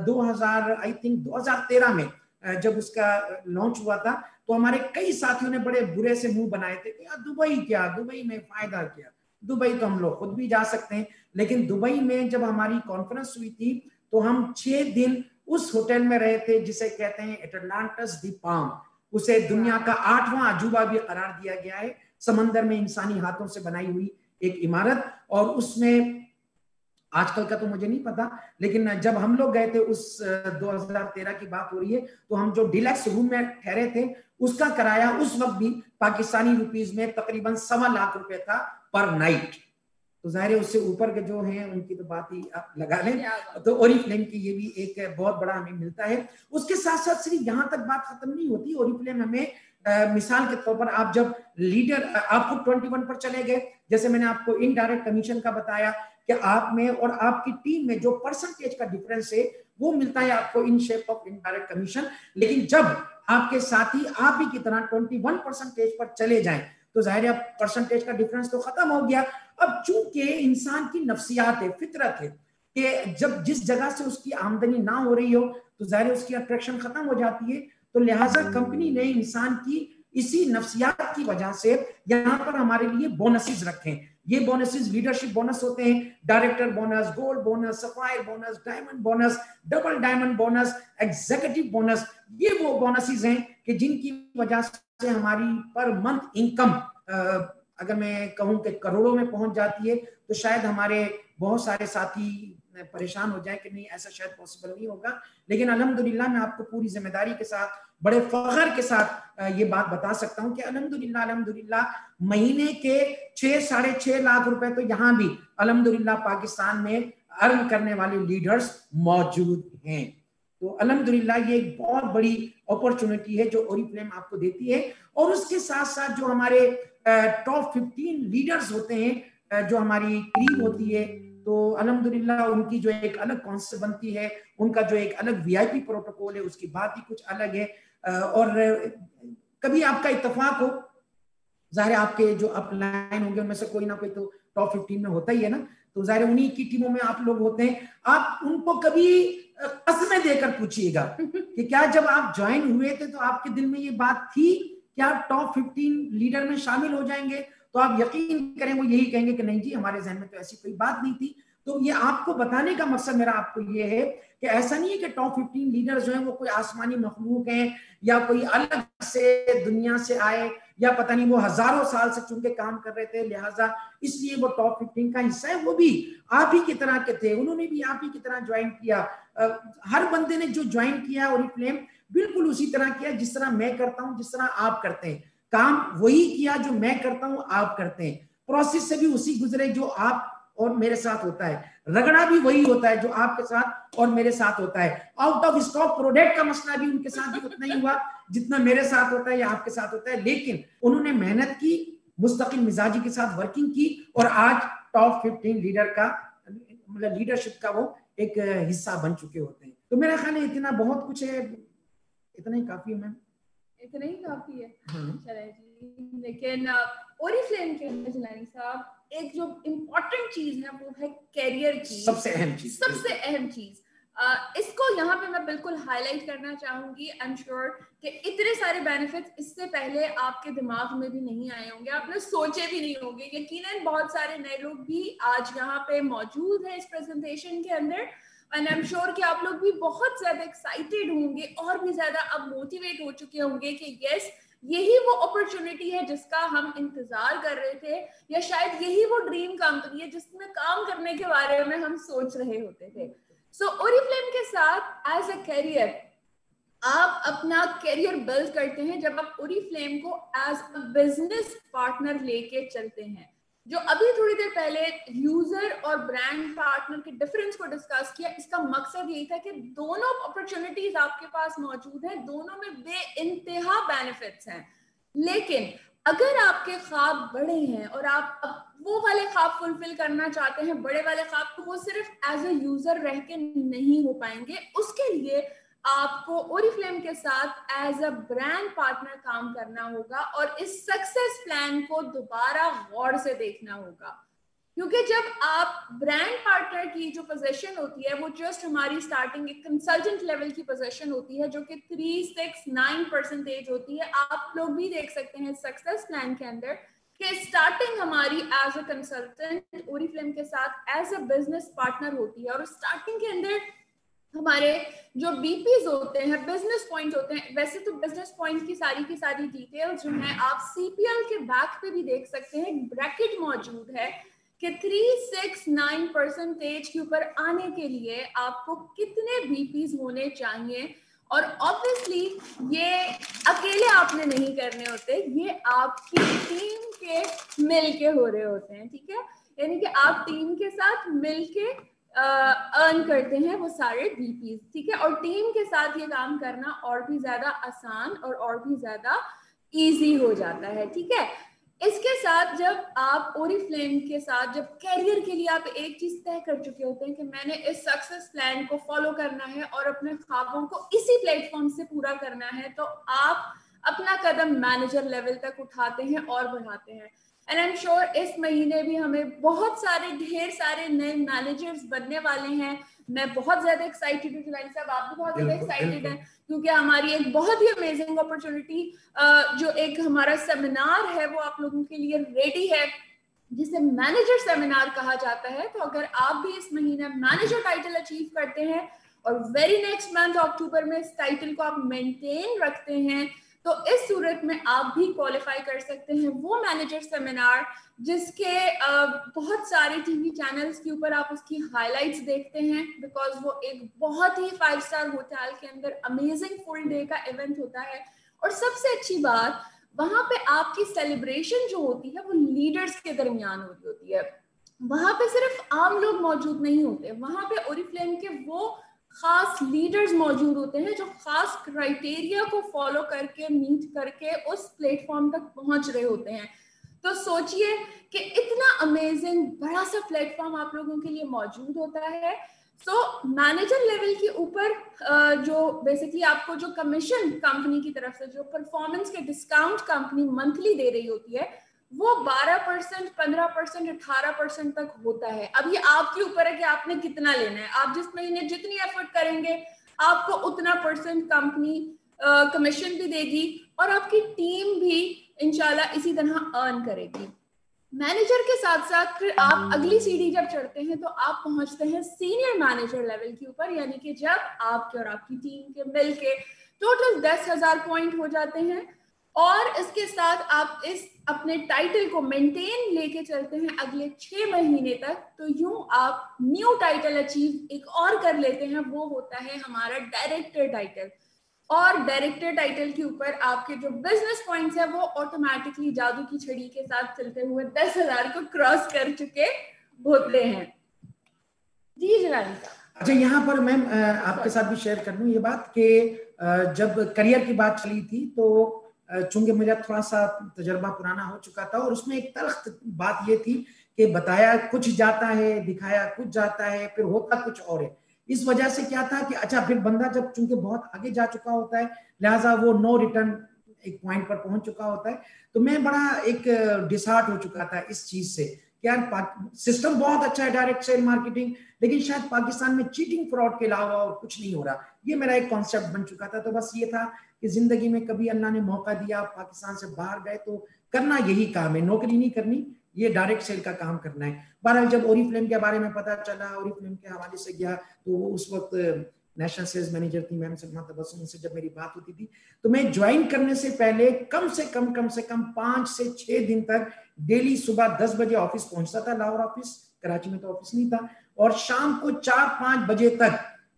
2013 में जब उसका लॉन्च हुआ था तो हमारे कई साथियों ने बड़े बुरे से मुंह बनाए थे कि यार दुबई क्या, दुबई में फायदा क्या, दुबई तो हम लोग खुद भी जा सकते हैं। लेकिन दुबई में जब हमारी कॉन्फ्रेंस हुई थी तो हम 6 दिन उस होटल में रहे थे जिसे कहते हैं एटलांटिस दी पाम। उसे दुनिया का 8वां अजूबा भी करार दिया गया है। समंदर में इंसानी हाथों से बनाई हुई एक इमारत, और उसमें आजकल का तो मुझे नहीं पता, लेकिन जब हम लोग गए थे उस 2013 की बात हो रही है, तो हम जो डिलक्स रूम में ठहरे थे उसका किराया उस वक्त भी पाकिस्तानी रुपीस में तकरीबन 1.25 लाख रुपए था पर नाइट। तो जाहिर है उससे ऊपर के जो हैं उनकी तो बात ही आप लगा लें। तो ओरिफ्लेम की ये भी एक बहुत बड़ा हमें मिलता है। उसके साथ साथ सिर्फ यहाँ तक बात खत्म नहीं होती। ओरिफ्लेम हमें मिसाल के तौर पर आप जब लीडर आप खुद 21 पर चले गए, जैसे मैंने आपको इनडायरेक्ट कमीशन का बताया कि आप में और आपकी टीम में जो परसेंटेज का डिफरेंस है वो मिलता है आपको in shape of indirect commission. लेकिन जब आपके साथी आप ही की तरह 21% पर चले जाएं तो जाहिर है परसेंटेज का डिफरेंस तो खत्म हो गया। अब चूंकि इंसान की नफ्सियात है, फितरत है कि जब जिस जगह से उसकी आमदनी ना हो रही हो तो जाहिर है उसकी अट्रैक्शन खत्म हो जाती है। तो लिहाजा कंपनी ने इंसान की इसी नफ्सियात की वजह से यहाँ पर हमारे लिए बोनसेस रखे हैं। ये बोनसेस लीडरशिप बोनस होते हैं, director bonus, gold bonus, sapphire bonus, diamond bonus, double diamond bonus, executive bonus. ये वो बोनसेस हैं कि जिनकी वजह से हमारी पर मंथ इनकम अगर मैं कहूं कि करोड़ों में पहुंच जाती है। तो शायद हमारे बहुत सारे साथी परेशान हो जाए कि नहीं ऐसा शायद पॉसिबल नहीं होगा, लेकिन अल्हम्दुलिल्लाह मैं आपको पूरी जिम्मेदारी के साथ बड़े फख्र के साथ ये बात बता सकता हूं कि अल्हम्दुलिल्लाह महीने के 6-6.5 लाख रुपए तो यहाँ भी अल्हम्दुलिल्लाह पाकिस्तान में अर्न करने वाले लीडर्स मौजूद हैं। तो अल्हम्दुलिल्लाह ये एक बहुत बड़ी अपॉर्चुनिटी है जो ओरिफ्लेम आपको देती है। और उसके साथ साथ जो हमारे टॉप 15 लीडर्स होते हैं जो हमारी टीम होती है, तो अल्हम्दुलिल्लाह उनकी जो एक अलग कॉन्सेप्ट बनती है, उनका जो एक अलग वीआईपी प्रोटोकॉल है उसकी बात ही कुछ अलग है। और कभी आपका इत्तेफाक हो, जाहिर है आपके जो अपलाइन होंगे उनमें से कोई ना कोई तो टॉप 15 में होता ही है ना, तो जाहिर है उन्हीं की टीमों में आप लोग होते हैं। आप उनको कभी कसमें देकर पूछिएगा कि क्या जब आप ज्वाइन हुए थे तो आपके दिल में ये बात थी कि आप टॉप 15 लीडर में शामिल हो जाएंगे? तो आप यकीन करें वो यही कहेंगे कि नहीं जी हमारे जहन में तो ऐसी कोई बात नहीं थी। तो ये आपको बताने का मकसद मेरा आपको ये है कि ऐसा नहीं है कि टॉप 15 लीडर जो हैं वो कोई आसमानी मखलूक हैं या कोई अलग से दुनिया से आए या पता नहीं वो हजारों साल से चुन के काम कर रहे थे लिहाजा इसलिए वो टॉप 15 का हिस्सा है। वो भी आप ही की तरह के थे, उन्होंने भी आप ही की तरह ज्वाइन किया। हर बंदे ने जो ज्वाइन किया ओरिफ्लेम बिल्कुल उसी तरह किया जिस तरह मैं करता हूं, जिस तरह आप करते हैं। काम वही किया जो मैं करता हूं, आप करते हैं। प्रोसेस से भी उसी गुजरे जो आप और मेरे साथ होता है। रगड़ा भी वही होता है जो आपके साथ और मेरे साथ होता है। आउट ऑफ स्टॉक प्रोडक्ट का मसला भी उनके साथ भी उतना ही हुआ जितना मेरे साथ होता है या आपके साथ होता है। लेकिन उन्होंने मेहनत की, मुस्तकिल मिजाजी के साथ वर्किंग की और आज टॉप 15 लीडर का मतलब लीडरशिप का वो एक हिस्सा बन चुके होते हैं। तो मेरा ख्याल है इतना बहुत कुछ है, इतना ही काफी है मैम। इतना ही काफी है। चलिए जी, लेकिन ओरिफ्लेम के जिलानी साहब एक जो इम्पोर्टेंट चीज है वो है कैरियर की सबसे अहम चीज, सबसे अहम चीज। इसको यहाँ पे मैं बिल्कुल हाईलाइट करना चाहूंगी। आई एम श्योर कि इतने सारे बेनिफिट्स इससे पहले आपके दिमाग में भी नहीं आए होंगे, आपने सोचे भी नहीं होंगे। यकीनन बहुत सारे नए लोग भी आज यहाँ पे मौजूद हैं इस प्रेजेंटेशन के अंदर, एंड आई एम श्योर कि आप लोग भी बहुत ज्यादा एक्साइटेड होंगे और भी ज्यादा अब मोटिवेट हो चुके होंगे कि यस यही वो अपॉर्चुनिटी है जिसका हम इंतजार कर रहे थे, या शायद यही वो ड्रीम कंपनी है जिसमें काम करने के बारे में हम सोच रहे होते थे। सो ओरिफ्लेम के साथ एज अ करियर आप अब अपना करियर बिल्ड करते हैं जब आप ओरिफ्लेम को एज अ बिजनेस पार्टनर लेके चलते हैं। जो अभी थोड़ी देर पहले यूजर और ब्रांड पार्टनर के डिफरेंस को डिस्कस किया, इसका मकसद यही था कि दोनों अपॉर्चुनिटीज आपके पास मौजूद है, दोनों में बेइंतहा बेनिफिट्स हैं। लेकिन अगर आपके ख्वाब बड़े हैं और आप वो वाले ख्वाब फुलफिल करना चाहते हैं, बड़े वाले ख्वाब, तो वो सिर्फ एज अ यूजर रह के नहीं हो पाएंगे। उसके लिए आपको ओरिफ्लेम के साथ एज अ ब्रांड पार्टनर काम करना होगा और इस सक्सेस प्लान को दोबारा गौर से देखना होगा। क्योंकि जब आप ब्रांड पार्टनर की जो पोजीशन होती है वो जस्ट हमारी स्टार्टिंग एक कंसल्टेंट लेवल की पोजीशन होती है जो कि 369% होती है। आप लोग भी देख सकते हैं सक्सेस प्लान के अंदर कि स्टार्टिंग हमारी एज अ कंसल्टेंट ओरिफ्लेम के साथ एज अ बिजनेस पार्टनर होती है, और स्टार्टिंग के अंदर हमारे जो बीपीज होते हैं, बिजनेस पॉइंट होते हैं, वैसे तो बिजनेस पॉइंट की सारी डिटेल्स जो हैं आप सीपीएल के बैक पे भी देख सकते हैं, ब्रैकेट मौजूद है कि 369% के ऊपर आने के लिए आपको कितने बीपीज होने चाहिए। और ऑब्वियसली ये अकेले आपने नहीं करने होते, ये आपकी टीम के मिल के हो रहे होते हैं, ठीक है। यानी कि आप टीम के साथ मिल के अर्न करते हैं वो सारे बीपीज, ठीक है। और टीम के साथ ये काम करना और भी ज्यादा आसान और भी ज्यादा इजी हो जाता है, ठीक है। इसके साथ जब आप ओरिफ्लेम के साथ जब कैरियर के लिए आप एक चीज तय कर चुके होते हैं कि मैंने इस सक्सेस प्लान को फॉलो करना है और अपने ख्वाबों को इसी प्लेटफॉर्म से पूरा करना है, तो आप अपना कदम मैनेजर लेवल तक उठाते हैं और बढ़ाते हैं। एंड आई एम श्योर इस महीने भी हमें बहुत सारे ढेर सारे नए मैनेजर्स बनने वाले हैं। मैं बहुत ज्यादा एक्साइटेड हूँ, जुलानी साहब आप भी बहुत ज्यादा एक्साइटेड हैं, क्योंकि हमारी एक बहुत ही अमेजिंग अपॉर्चुनिटी जो एक हमारा सेमिनार है वो आप लोगों के लिए रेडी है, जिसे मैनेजर सेमिनार कहा जाता है। तो अगर आप भी इस महीने मैनेजर टाइटल अचीव करते हैं और वेरी नेक्स्ट मंथ अक्टूबर में इस टाइटल को आप मेंटेन रखते हैं, तो इस सूरत में आप भी क्वालिफाई कर सकते हैं वो मैनेजर सेमिनार जिसके बहुत सारे टीवी चैनल्स के ऊपर आप उसकी हाइलाइट्स देखते हैं, बिकॉज वो एक बहुत ही 5 स्टार होटल के अंदर अमेजिंग फुल डे का इवेंट होता है। और सबसे अच्छी बात, वहां पे आपकी सेलिब्रेशन जो होती है वो लीडर्स के दरमियान हो रही होती है। वहां पे सिर्फ आम लोग मौजूद नहीं होते, वहां पे ओरिफ्लेम के वो खास लीडर्स मौजूद होते हैं जो खास क्राइटेरिया को फॉलो करके मीट करके उस प्लेटफॉर्म तक पहुंच रहे होते हैं। तो सोचिए कि इतना अमेजिंग बड़ा सा प्लेटफॉर्म आप लोगों के लिए मौजूद होता है। सो मैनेजर लेवल के ऊपर जो बेसिकली आपको जो कमीशन कंपनी की तरफ से जो परफॉर्मेंस के डिस्काउंट कंपनी मंथली दे रही होती है वो 12%, 15%, 18% तक होता है। अब ये आपके ऊपर है कि आपने कितना लेना है। आप जिस महीने जितनी एफर्ट करेंगे आपको उतना परसेंट कंपनी कमीशन भी देगी और आपकी टीम भी इंशाल्लाह इसी तरह अर्न करेगी। मैनेजर के साथ साथ फिर आप अगली सीढ़ी जब चढ़ते हैं तो आप पहुंचते हैं सीनियर मैनेजर लेवल के ऊपर, यानी कि जब आपके और आपकी टीम के मिलके टोटल 10,000 पॉइंट हो जाते हैं और इसके साथ आप इस अपने टाइटल को मेंटेन लेके चलते हैं अगले 6 महीने तक, तो यूं आप न्यू टाइटल अचीव एक और कर लेते हैं, वो होता है हमारा डायरेक्टर टाइटल। और डायरेक्टर टाइटल के ऊपर आपके जो बिजनेस पॉइंट्स है वो ऑटोमेटिकली जादू की छड़ी के साथ चलते हुए 10,000 को क्रॉस कर चुके होते हैं। जी जलाली साहब। अच्छा, यहाँ पर मैम आपके साथ भी शेयर कर दूं ये बात कि जब करियर की बात चली थी तो चूंकि मेरा थोड़ा सा तजर्बा पुराना हो चुका था और उसमें एक तल्ख बात ये थी कि बताया कुछ जाता है, दिखाया कुछ जाता है, फिर होता कुछ और है। इस वजह से क्या था कि अच्छा फिर बंदा जब चूंकि बहुत आगे जा चुका होता है लिहाजा वो नो रिटर्न एक पॉइंट पर पहुंच चुका होता है। तो मैं बड़ा एक डिसहार्ट हो चुका था इस चीज से, क्या सिस्टम बहुत अच्छा है डायरेक्ट सेल मार्केटिंग, लेकिन शायद पाकिस्तान में चीटिंग फ्रॉड के अलावा और कुछ नहीं हो रहा। ये मेरा एक कॉन्सेप्ट बन चुका था। तो बस ये था कि जिंदगी में कभी अल्लाह ने मौका दिया, पाकिस्तान से बाहर गए तो करना यही काम है, नौकरी नहीं करनी, ये डायरेक्ट सेल का काम करना है। बहरहाल जब ओरिफ्लेम के बारे में पता चला, ओरिफ्लेम के हवाले से गया, तो वो उस वक्त नेशनल सेल्स मैनेजर थी मैम सलमा तबस्सुम, उनसे जब मेरी बात होती थी तो मैं ज्वाइन करने से पहले कम से कम 5 से 6 दिन तक डेली सुबह 10 बजे ऑफिस पहुंचता था, लाहौर ऑफिस, कराची में तो ऑफिस नहीं था, और शाम को 4-5 बजे तक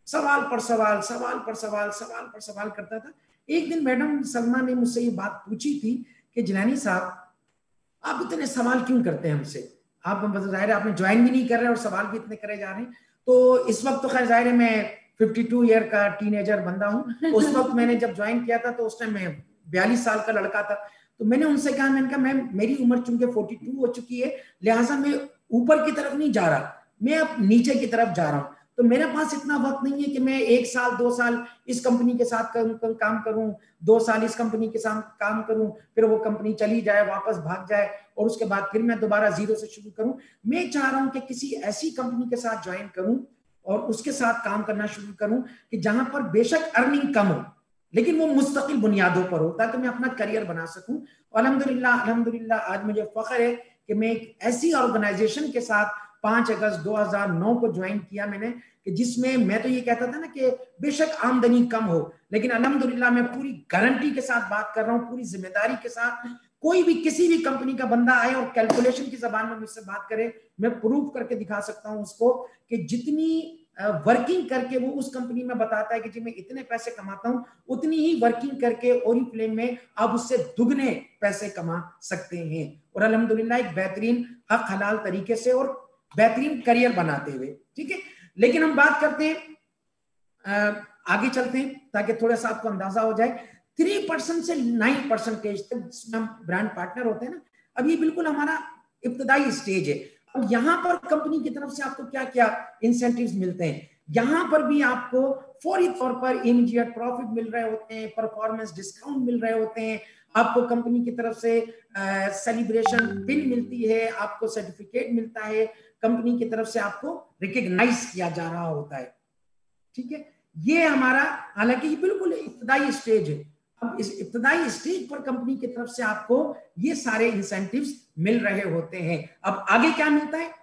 सवाल पर सवाल, सवाल पर सवाल, सवाल पर सवाल करता था। एक दिन मैडम सलमा ने मुझसे ये बात पूछी थी कि जिलानी साहब, आप इतने सवाल क्यों करते हैं हमसे? आप जाहिर है आपने ज्वाइन भी नहीं कर रहे और सवाल भी इतने करे जा रहे हैं। तो इस वक्त तो खैर जाहिर है मैं 52 ईयर का टीनेजर बंदा हूँ। उस वक्त मैंने जब ज्वाइन किया था तो उस टाइम मैं 42 साल का लड़का था। तो मैंने उनसे कहा, मैंने कहा मैम मेरी उम्र चूंकि 42 हो चुकी है, लिहाजा मैं ऊपर की तरफ नहीं जा रहा, मैं अब नीचे की तरफ जा रहा हूँ। तो मेरे पास इतना वक्त नहीं है कि मैं 1 साल 2 साल इस कंपनी के साथ काम करूं, 2 साल इस कंपनी के साथ काम करूं, फिर वो कंपनी चली जाए, वापस भाग जाए और उसके बाद फिर मैं दोबारा जीरो से शुरू करूं। मैं चाह रहा हूं कि किसी ऐसी कंपनी के साथ ज्वाइन करूं और उसके साथ काम करना शुरू करूं कि जहां पर बेशक अर्निंग कम हो लेकिन वो मुस्तकिल बुनियादों पर हो, ताकि मैं अपना करियर बना सकूं। अल्हम्दुलिल्लाह अल्हम्दुलिल्लाह आज मुझे फख्र है कि मैं एक ऐसी ऑर्गेनाइजेशन के साथ 5 अगस्त 2009 को ज्वाइन किया मैंने, कि जिसमें मैं तो ये कहता था ना कि बेशक आमदनी कम हो लेकिन अल्हम्दुलिल्लाह मैं पूरी गारंटी के साथ बात कर रहा हूँ, पूरी जिम्मेदारी के साथ, कोई भी किसी भी कंपनी का बंदा आए और कैलकुलेशन की जबान में मुझसे बात करे, मैं प्रूव करके दिखा सकता हूँ उसको कि जितनी वर्किंग करके वो उस कंपनी में बताता है कि जी मैं इतने पैसे कमाता हूं, उतनी ही वर्किंग करके ओरिफ्लेम में आप उससे दुगने पैसे कमा सकते हैं और अल्हम्दुलिल्लाह एक बेहतरीन हक हलाल तरीके से और बेहतरीन करियर बनाते हुए। ठीक है, लेकिन हम बात करते हैं, आगे चलते हैं ताकि थोड़ा सा आपको अंदाजा हो जाए। 3% से 9% तक जिसमें हम ब्रांड पार्टनर होते हैं ना, अब ये बिल्कुल हमारा इब्तदाई स्टेज है। अब यहाँ पर कंपनी की तरफ से आपको क्या क्या इंसेंटिव्स मिलते हैं, यहाँ पर भी आपको फौरी तौर पर इमीडिएट प्रॉफिट मिल रहे होते हैं, परफॉर्मेंस डिस्काउंट मिल रहे होते हैं, आपको कंपनी की तरफ से सेलिब्रेशन पिन मिलती है, आपको सर्टिफिकेट मिलता है, कंपनी की तरफ से आपको रिकॉग्नाइज किया जा रहा होता है। ठीक है, ये हमारा, हालांकि ये बिल्कुल इब्तदाई स्टेज है। अब इस इब्तदाई स्टेज पर कंपनी की तरफ से आपको ये सारे इंसेंटिव्स मिल रहे होते हैं। अब आगे क्या मिलता है?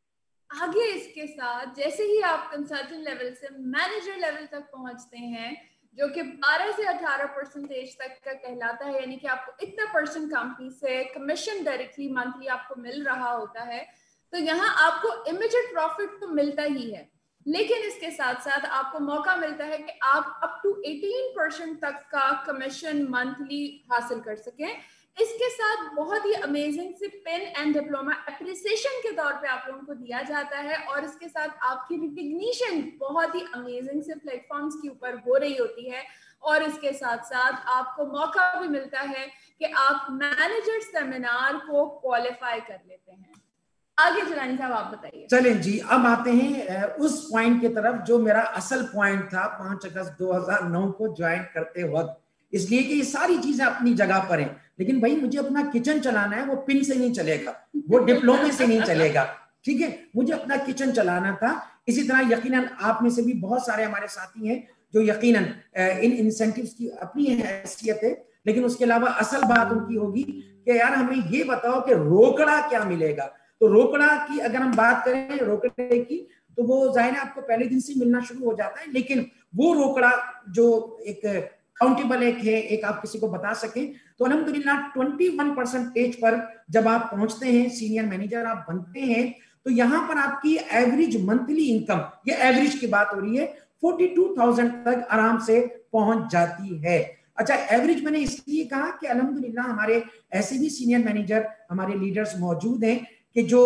आगे इसके साथ जैसे ही आप कंसल्टेंट लेवल से मैनेजर लेवल तक पहुंचते हैं, जो कि 12 से 18% तक का कहलाता है, यानी कि आपको इतना परसेंट कंपनी से कमीशन डायरेक्टली मंथली आपको मिल रहा होता है, तो यहाँ आपको इमीडिएट प्रॉफिट तो मिलता ही है, लेकिन इसके साथ साथ आपको मौका मिलता है कि आप अप टू 18% तक का कमीशन मंथली हासिल कर सकें। इसके साथ बहुत ही अमेजिंग से पेन एंड डिप्लोमा अप्रिसिएशन के तौर पे आप लोगों को दिया जाता है और इसके साथ आपकी रिकग्निशन बहुत ही अमेजिंग से प्लेटफॉर्म्स के ऊपर हो रही होती है और इसके साथ साथ आपको मौका भी मिलता है कि आप मैनेजर सेमिनार को क्वालिफाई कर लेते हैं। आगे जिलानी साहब आप बताइए। चलें जी, अब आते हैं उस पॉइंट की तरफ जो मेरा असल पॉइंट था 5 अगस्त 2009 को ज्वाइन करते वक्त, इसलिए कि ये सारी चीजें अपनी जगह पर हैं, लेकिन भाई मुझे अपना किचन चलाना है, वो पिन से नहीं चलेगा, वो डिप्लोमे से नहीं चलेगा। ठीक है, मुझे अपना किचन चलाना था। इसी तरह यकीनन आप में से भी बहुत सारे हमारे साथी हैं जो यकीनन इन इंसेंटिव्स की अपनी हैसियत है, लेकिन उसके अलावा असल बात उनकी होगी कि यार हमें ये बताओ कि रोकड़ा क्या मिलेगा। तो रोकड़ा की अगर हम बात करें, रोकड़े की, तो वो जाहिर है आपको पहले दिन से मिलना शुरू हो जाता है, लेकिन वो रोकड़ा जो एक काउंटेबल एक आप किसी को बता सके, तो अल्हम्दुलिल्लाह 21% पर जब आप पहुंचते हैं, सीनियर मैनेजर आप बनते हैं, तो यहां पर आपकी एवरेज मंथली इनकम, ये एवरेज की बात हो रही है, 42,000 तक आराम से पहुंच जाती है। अच्छा, एवरेज मैंने इसलिए कहा कि अल्हम्दुलिल्लाह हमारे ऐसे भी सीनियर मैनेजर, हमारे लीडर्स मौजूद हैं कि जो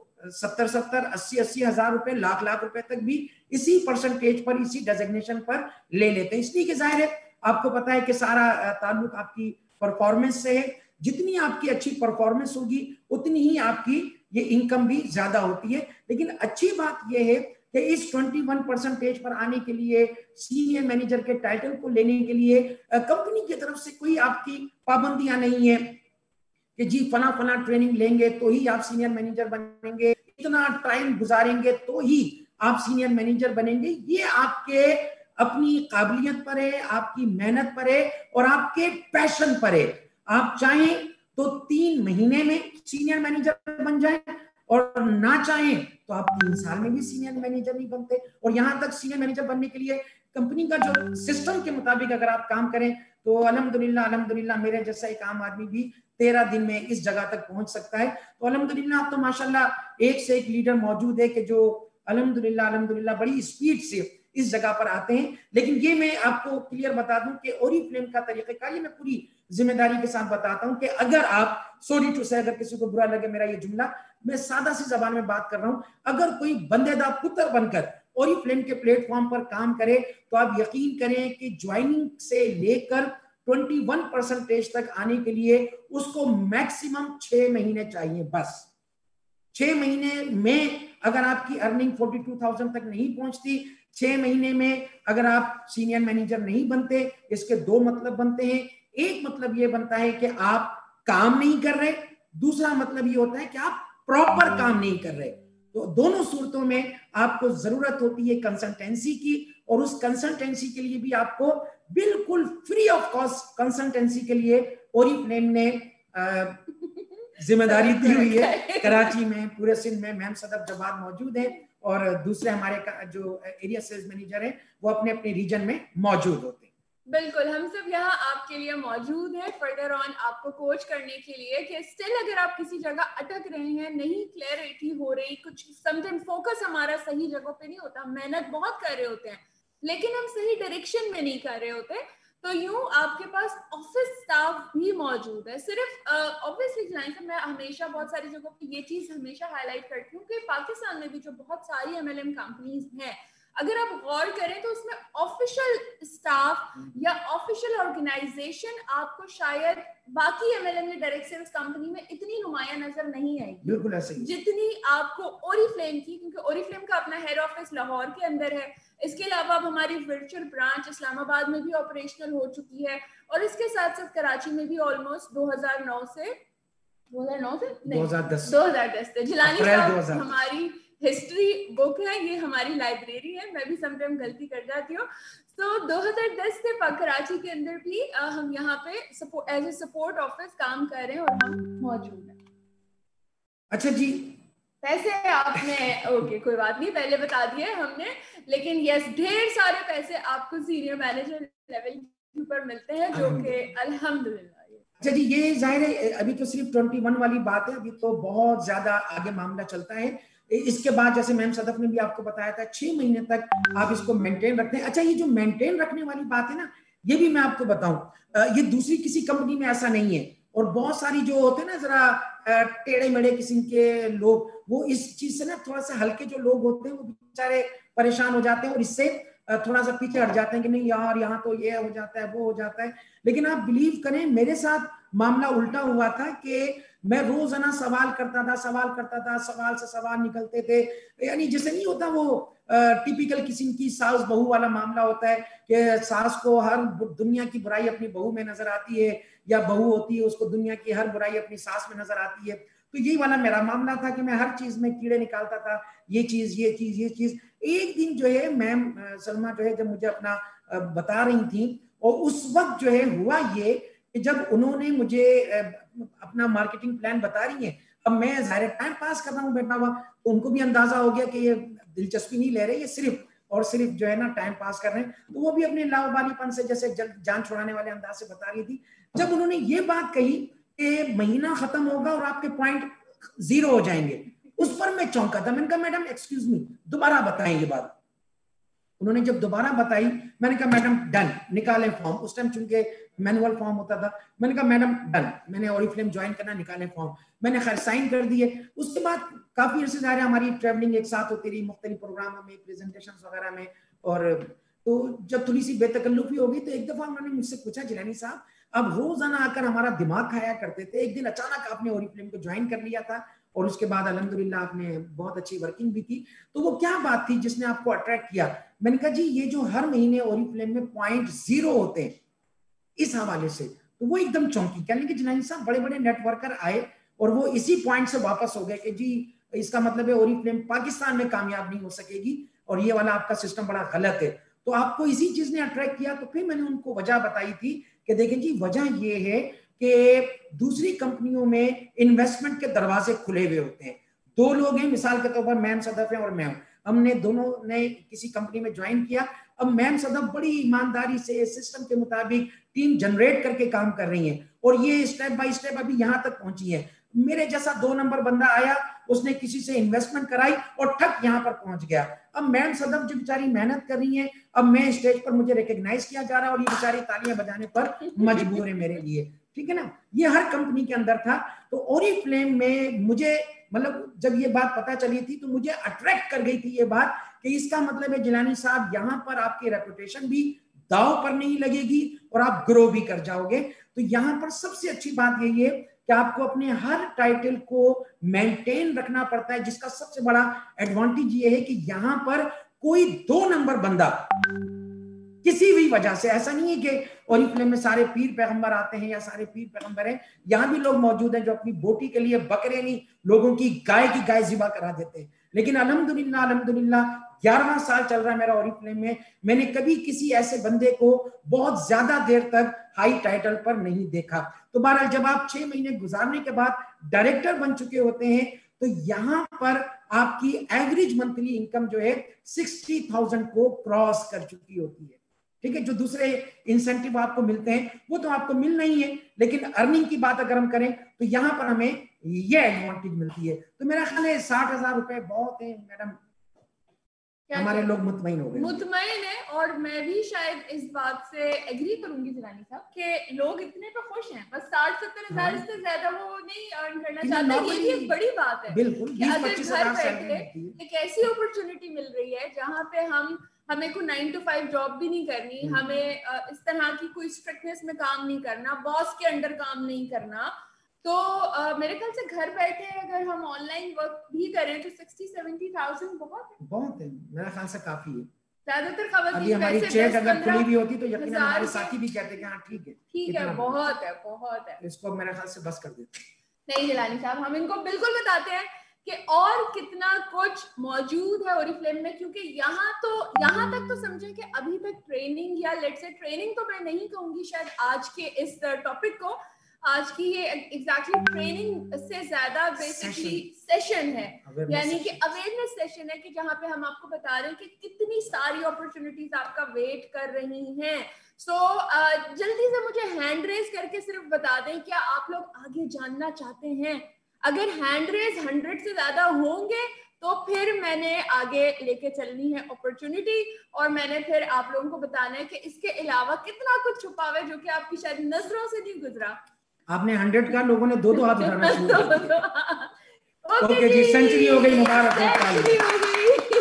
70-70, 80-80 हजार रुपए, लाख रुपए तक भी इसी परसेंटेज पर, इसी डेजिग्नेशन पर ले लेते हैं। इसलिए कि जाहिर है आपको पता है कि सारा ताल्लुक आपकी परफॉर्मेंस से है, जितनी आपकी अच्छी परफॉर्मेंस होगी उतनी ही आपकी ये इनकम भी ज्यादा होती है। लेकिन अच्छी बात यह है कि इस 21% पर आने के लिए, सीनियर मैनेजर के टाइटल को लेने के लिए कंपनी की तरफ से कोई आपकी पाबंदियां नहीं है कि जी फला फला ट्रेनिंग लेंगे तो ही आप सीनियर मैनेजर बनेंगे, इतना टाइम गुजारेंगे तो ही आप सीनियर मैनेजर बनेंगे। ये आपके अपनी काबिलियत पर है, आपकी मेहनत पर है और आपके पैशन पर है। आप चाहें तो 3 महीने में सीनियर मैनेजर बन जाएं और ना चाहें तो आप 3 साल में भी सीनियर मैनेजर नहीं बनते। और यहां तक सीनियर मैनेजर बनने के लिए कंपनी का जो सिस्टम के मुताबिक अगर आप काम करें तो अल्हम्दुलिल्लाह मेरे जैसा एक आम आदमी भी 13 दिन में इस जगह तक पहुंच सकता है। तो अल्हम्दुलिल्लाह, तो माशाल्लाह एक से एक लीडर मौजूद है कि जो अल्हम्दुलिल्लाह बड़ी स्पीड से इस जगह पर आते हैं। लेकिन ये मैं आपको क्लियर बता दूं कि ओरिफ्लेम का तरीक़ेकार ये मैं पूरी जिम्मेदारी के साथ बताता हूं कि अगर आप, सॉरी टू से, अगर किसी को बुरा लगे मेरा ये जुमला, मैं सादा सी जबान में बात कर रहा हूं, अगर कोई बंदेदा पुत्र बनकर ओरिफ्लेम के प्लेटफॉर्म पर काम करे तो आप यकीन करें कि ज्वाइनिंग से लेकर 21% तक आने के लिए उसको मैक्सिमम 6 महीने चाहिए। बस 6 महीने में अगर आपकी अर्निंग 42,000 तक नहीं पहुंचती, 6 महीने में अगर आप सीनियर मैनेजर नहीं बनते, इसके दो मतलब बनते हैं। एक मतलब ये बनता है कि आप काम नहीं कर रहे, दूसरा मतलब ये होता है कि आप प्रॉपर काम नहीं कर रहे। तो दोनों सूरतों में आपको जरूरत होती है कंसल्टेंसी की, और उस कंसल्टेंसी के लिए भी आपको बिल्कुल फ्री ऑफ कॉस्ट कंसल्टेंसी के लिए ओरिफ्लेम ने जिम्मेदारी दी हुई है। कराची में, पूरे सिंध में मैम सदफ जवाद मौजूद है, और दूसरे हमारे जो एरिया सेल्स मैनेजर हैं वो अपने अपने रीजन में मौजूद होते हैं। बिल्कुल, हम सब यहाँ आपके लिए मौजूद हैं फर्दर ऑन आपको कोच करने के लिए कि स्टिल अगर आप किसी जगह अटक रहे हैं, नहीं क्लैरिटी हो रही, कुछ समटाइम फोकस हमारा सही जगह पे नहीं होता, मेहनत बहुत कर रहे होते हैं लेकिन हम सही डायरेक्शन में नहीं कर रहे होते, तो यूं आपके पास ऑफिस स्टाफ भी मौजूद है। सिर्फ ऑब्वियसली मैं हमेशा बहुत सारी जगहों पे ये चीज हमेशा हाईलाइट करती हूँ कि पाकिस्तान में भी जो बहुत सारी एमएलएम कंपनीज हैं, अगर आप गौर करें तो उसमें ऑफिशियल स्टाफ या ऑफिशियल ऑर्गेनाइजेशन आपको शायद बाकी एमएलएम या डायरेक्ट सेल्स कंपनी में इतनी नुमाया नजर नहीं आएगी, बिल्कुल ऐसे ही, जितनी आपको ओरिफ्लेम की, क्योंकि ओरिफ्लेम का अपना हेड ऑफिस लाहौर के अंदर है। इसके अलावा अब हमारी वर्चुअल ब्रांच इस्लामाबाद में भी ऑपरेशनल हो चुकी है, और इसके साथ साथ कराची में भी ऑलमोस्ट 2009 से 2010 से जिलानी साहब हमारी हिस्ट्री बुक है, ये हमारी लाइब्रेरी है, मैं भी समटाइम गलती कर जाती हूँ। तो 2010 से कराची के अंदर भी हम यहाँ पे एज ए सपोर्ट ऑफिस काम कर रहे हैं और हम मौजूद हैं। अच्छा जी, पैसे आपने ओके कोई बात नहीं, पहले बता दिए हमने, लेकिन यस ढेर सारे पैसे आपको सीनियर मैनेजर लेवल के ऊपर मिलते हैं, जो कि अल्हम्दुलिल्लाह। अच्छा जी, ये जाहिर है अभी तो सिर्फ 21 वाली बात है, अभी तो बहुत ज्यादा आगे मामला चलता है। इसके बाद जैसे मैम सदफ ने भी आपको बताया था 6 महीने तक आप इसको मेंटेन रखते हैं। अच्छा, ये जो मेंटेन रखने वाली बात है ना, ये भी मैं आपको बताऊं, ये दूसरी किसी कंपनी में ऐसा नहीं है। और बहुत सारी जो होते हैं ना जरा टेढ़े मेढ़े किस्म के लोग, वो इस चीज से ना थोड़ा सा हल्के जो लोग होते हैं वो बेचारे परेशान हो जाते हैं और इससे थोड़ा सा पीछे हट जाते हैं कि नहीं यार यहाँ तो ये हो जाता है वो हो जाता है। लेकिन आप बिलीव करें, मेरे साथ मामला उल्टा हुआ था कि मैं रोजाना सवाल करता था, सवाल से सवाल निकलते थे। यानी जैसे नहीं होता वो टिपिकल किस्म की सास बहू वाला मामला होता है कि सास को हर दुनिया की बुराई अपनी बहू में नजर आती है, या बहू होती है उसको दुनिया की हर बुराई अपनी सास में नजर आती है। तो यही वाला मेरा मामला था कि मैं हर चीज में कीड़े निकालता था, ये चीज। एक दिन जो है मैम सलमा जो है जब मुझे अपना बता रही थी, और उस वक्त जो है हुआ ये कि जब उन्होंने मुझे अपना मार्केटिंग प्लान बता रही है, अब मैं जाहिर टाइम पास कर रहा हूँ बैठा हुआ, तो उनको भी अंदाजा हो गया कि ये दिलचस्पी नहीं ले रहे, ये सिर्फ और सिर्फ जो है ना टाइम पास कर रहे हैं। तो वो भी अपने लावाबालीपन से जैसे जान छुड़ाने वाले अंदाज से बता रही थी। जब उन्होंने ये बात कही कि महीना खत्म होगा और आपके पॉइंट 0 हो जाएंगे, उस पर मैं चौंका था। मैंने कहा मैडम एक्सक्यूज मी, दोबारा बताएं ये बात। उन्होंने जब दोबारा बताई, मैंने कहा मैडम डन, निकालें फॉर्म। उस टाइम चूंकि मैनुअल फॉर्म होता था, मैंने कहा मैडम डन, मैंने ओरिफ्लेम ज्वाइन करना, निकालें फॉर्म। मैंने खैर साइन कर दिए। उसके बाद काफी अर्से जा रहे हमारी ट्रैवलिंग एक साथ होती रही, मुख्तलिफ प्रोग्रामों में, प्रेजेंटेशन वगैरह में। और तो जब थोड़ी सी बेतकल्लुफी हो गई तो एक दफा उन्होंने मुझसे पूछा, जिलानी साहब अब रोजाना आकर हमारा दिमाग खाया करते थे, एक दिन अचानक आपने ओरिफ्लेम को ज्वाइन कर लिया था और उसके बाद अल्हम्दुलिल्लाह आपने बहुत अच्छी वर्किंग भी की, तो वो क्या बात थी जिसने आपको अट्रैक्ट किया? मैंने कहा जी ये जो हर महीने ओरिफ्लेम में पॉइंट 0 होते हैं, इस हवाले से तो वो एकदम चौंकी। कहने कि जिलानी साहब बड़े बड़े नेटवर्कर आए और वो इसी पॉइंट से वापस हो गए कि जी इसका मतलब है ओरिफ्लेम पाकिस्तान में कामयाब नहीं हो सकेगी और ये वाला आपका सिस्टम बड़ा गलत है। तो आपको इसी चीज ने अट्रैक्ट किया। तो फिर मैंने उनको वजह बताई थी कि देखें जी वजह ये है कि दूसरी कंपनियों में इन्वेस्टमेंट के दरवाजे खुले हुए होते हैं। 2 लोग हैं, मिसाल के तौर पर मैम सदफ है और मैं हूं, हमने दोनों ने किसी कंपनी में ज्वाइन किया। अब मैम सदफ बड़ी ईमानदारी से सिस्टम के मुताबिक टीम जनरेट करके काम कर रही हैं और ये स्टेप बाय स्टेप अभी यहां तक पहुंची है। मेरे जैसा 2 नंबर बंदा आया, उसने किसी से इन्वेस्टमेंट कराई और ठक यहाँ पर पहुंच गया। अब मैम सदफ जो बेचारी मेहनत कर रही है, अब मैं स्टेज पर मुझे रिकॉग्नाइज किया जा रहा है और ये बेचारी तालियां बजाने पर मजबूर है मेरे लिए, ठीक है ना। ये हर कंपनी के अंदर था। तो ओरिफ्लेम में मुझे मतलब जब ये बात पता चली थी तो मुझे अट्रैक्ट कर गई थी ये बात कि इसका मतलब है जिलानी साहब यहाँ पर आपकी रेपुटेशन भी दांव पर नहीं लगेगी और आप ग्रो भी कर जाओगे। तो यहाँ पर सबसे अच्छी बात यही है कि आपको अपने हर टाइटल को मेंटेन रखना पड़ता है, जिसका सबसे बड़ा एडवांटेज ये है कि यहाँ पर कोई 2 नंबर बंदा किसी भी वजह से, ऐसा नहीं है कि ओरिफ्लेम में सारे पीर पैगंबर आते हैं या सारे पीर पैगंबर हैं, यहाँ भी लोग मौजूद हैं जो अपनी बोटी के लिए बकरे नहीं, लोगों की गाय ज़िबा करा देते हैं। लेकिन अल्हम्दुलिल्लाह अल्हम्दुलिल्लाह 11वां साल चल रहा है मेरा ओरिफ्लेम में, मैंने कभी किसी ऐसे बंदे को बहुत ज्यादा देर तक हाई टाइटल पर नहीं देखा। तो बहरहाल जब आप 6 महीने गुजारने के बाद डायरेक्टर बन चुके होते हैं तो यहाँ पर आपकी एवरेज मंथली इनकम जो है 60,000 को क्रॉस कर चुकी होती है, ठीक है। जो दूसरे इंसेंटिव आपको मिलते हैं वो तो आपको मिल नहीं है, लेकिन अर्निंग की बात अगर हम करें तो यहाँ पर हमें ये एडवांटेज मिलती है। तो मेरा ख्याल है 60,000 रुपए बहुत है मैडम, हमारे लोग मुतमईन हो गए, मुतमईन है। और मैं भी शायद इस बात से एग्री करूंगी जिलानी साहब कि लोग इतने पे खुश हैं, बस 60-70 हजार से ज्यादा वो नहीं अर्न करना चाहते। ये भी एक बड़ी बात है। बिल्कुल, कि अगर घर बैठे एक ऐसी अपॉर्चुनिटी मिल रही है जहाँ पे हमें कोई 9 to 5 जॉब भी नहीं करनी, हमें इस तरह की कोई स्ट्रिक्टनेस में काम नहीं करना, बॉस के अंडर काम नहीं करना, तो मेरे ख्याल से घर बैठे अगर हम ऑनलाइन वर्क भी करें तो 60-70,000 बहुत है, मेरा ख्याल से काफी है। ज्यादातर खबरदारी हमारी चेक अगर खुली भी होती तो यकीनन हमारे साथी भी कहते कि हाँ ठीक है बहुत है, इसको मेरे ख्याल से बस कर देते। नहीं जिलानी साहब, हम इनको बिल्कुल बताते हैं कि और कितना कुछ मौजूद है ओरिफ्लेम में, क्योंकि यहाँ तक तो समझे कि अभी तक ट्रेनिंग या लेट्स से ट्रेनिंग तो मैं नहीं कहूंगी शायद आज के इस टॉपिक को, आज की ये एग्जैक्टली ट्रेनिंग से ज्यादा बेसिकली सेशन है, यानी कि अवेयरनेस सेशन है कि जहाँ पे हम आपको बता रहे हैं कि कितनी सारी अपॉर्चुनिटीज आपका वेट कर रही हैं। सो जल्दी से मुझे हैंड रेज करके सिर्फ बता दें क्या आप लोग आगे जानना चाहते हैं। अगर हैंड रेज 100 से ज्यादा होंगे तो फिर मैंने आगे लेके चलनी है अपॉर्चुनिटी, और मैंने फिर आप लोगों को बताना है कि इसके अलावा कितना कुछ छुपा हुआ है जो कि आपकी शायद नजरों से नहीं गुजरा। आपने 100 का, लोगों ने 2-2 हाथ उठाना शुरू कर दिया। ओके जी, सेंचुरी हो गई, मुबारक हो।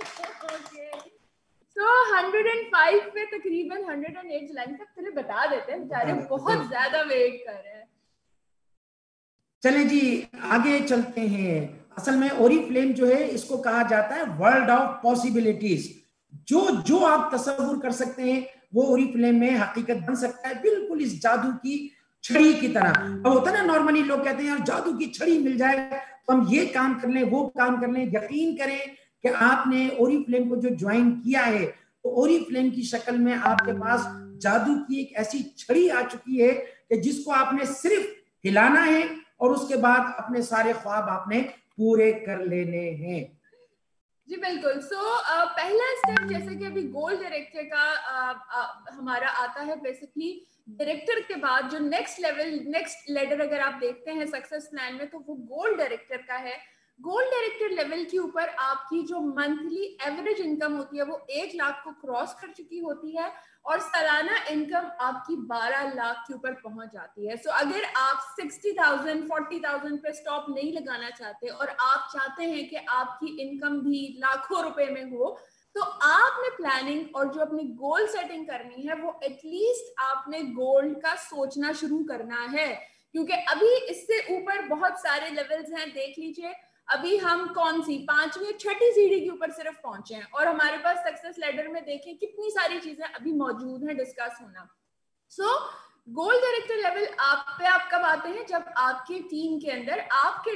तो 105 पे तकरीबन 108 लाइन तक फिर बता देते हैं, बेचारे बहुत ज्यादा वेट कर रहे हैं। चले जी आगे चलते हैं। असल में ओरिफ्लेम जो है इसको कहा जाता है वर्ल्ड ऑफ पॉसिबिलिटीज। जो आप तस्वुर कर सकते हैं वो ओरिफ्लेम में हकीकत बन सकता है, बिल्कुल इस जादू की छड़ी की तरह। अब होता है ना, नॉर्मली लोग कहते हैं यार जादू की छड़ी मिल जाए तो हम ये काम कर लें वो काम कर लें। यकीन करें कि आपने ओरिफ्लेम को जो ज्वाइन किया है तो ओरिफ्लेम की शक्ल में आपके पास जादू की एक ऐसी छड़ी आ चुकी है कि जिसको आपने सिर्फ हिलाना है और उसके बाद अपने सारे ख्वाब आपने पूरे कर लेने हैं। जी बिल्कुल। पहला स्टेप जैसे कि अभी गोल्ड डायरेक्टर का हमारा आता है, बेसिकली डायरेक्टर के बाद जो नेक्स्ट लेडर अगर आप देखते हैं सक्सेस प्लान में तो वो गोल्ड डायरेक्टर का है। गोल्ड डायरेक्टर लेवल के ऊपर आपकी जो मंथली एवरेज इनकम होती है वो 1 लाख को क्रॉस कर चुकी होती है और सालाना इनकम आपकी 12 लाख के ऊपर पहुंच जाती है। अगर आप 60,000 40,000 पे स्टॉप नहीं लगाना चाहते और आप चाहते हैं कि आपकी इनकम भी लाखों रुपए में हो, तो आपने प्लानिंग और जो अपनी गोल सेटिंग करनी है वो एटलीस्ट आपने गोल्ड का सोचना शुरू करना है, क्योंकि अभी इससे ऊपर बहुत सारे लेवल्स हैं। देख लीजिए अभी हम कौन सी 5वीं 6ठी सीढ़ी के ऊपर सिर्फ पहुंचे हैं और हमारे पास सक्सेस लेडर में देखें कितनी सारी चीजें अभी मौजूद हैं डिस्कस होना। गोल्ड डायरेक्टर लेवल आप कब आते हैं, जब आपके टीम के अंदर आपके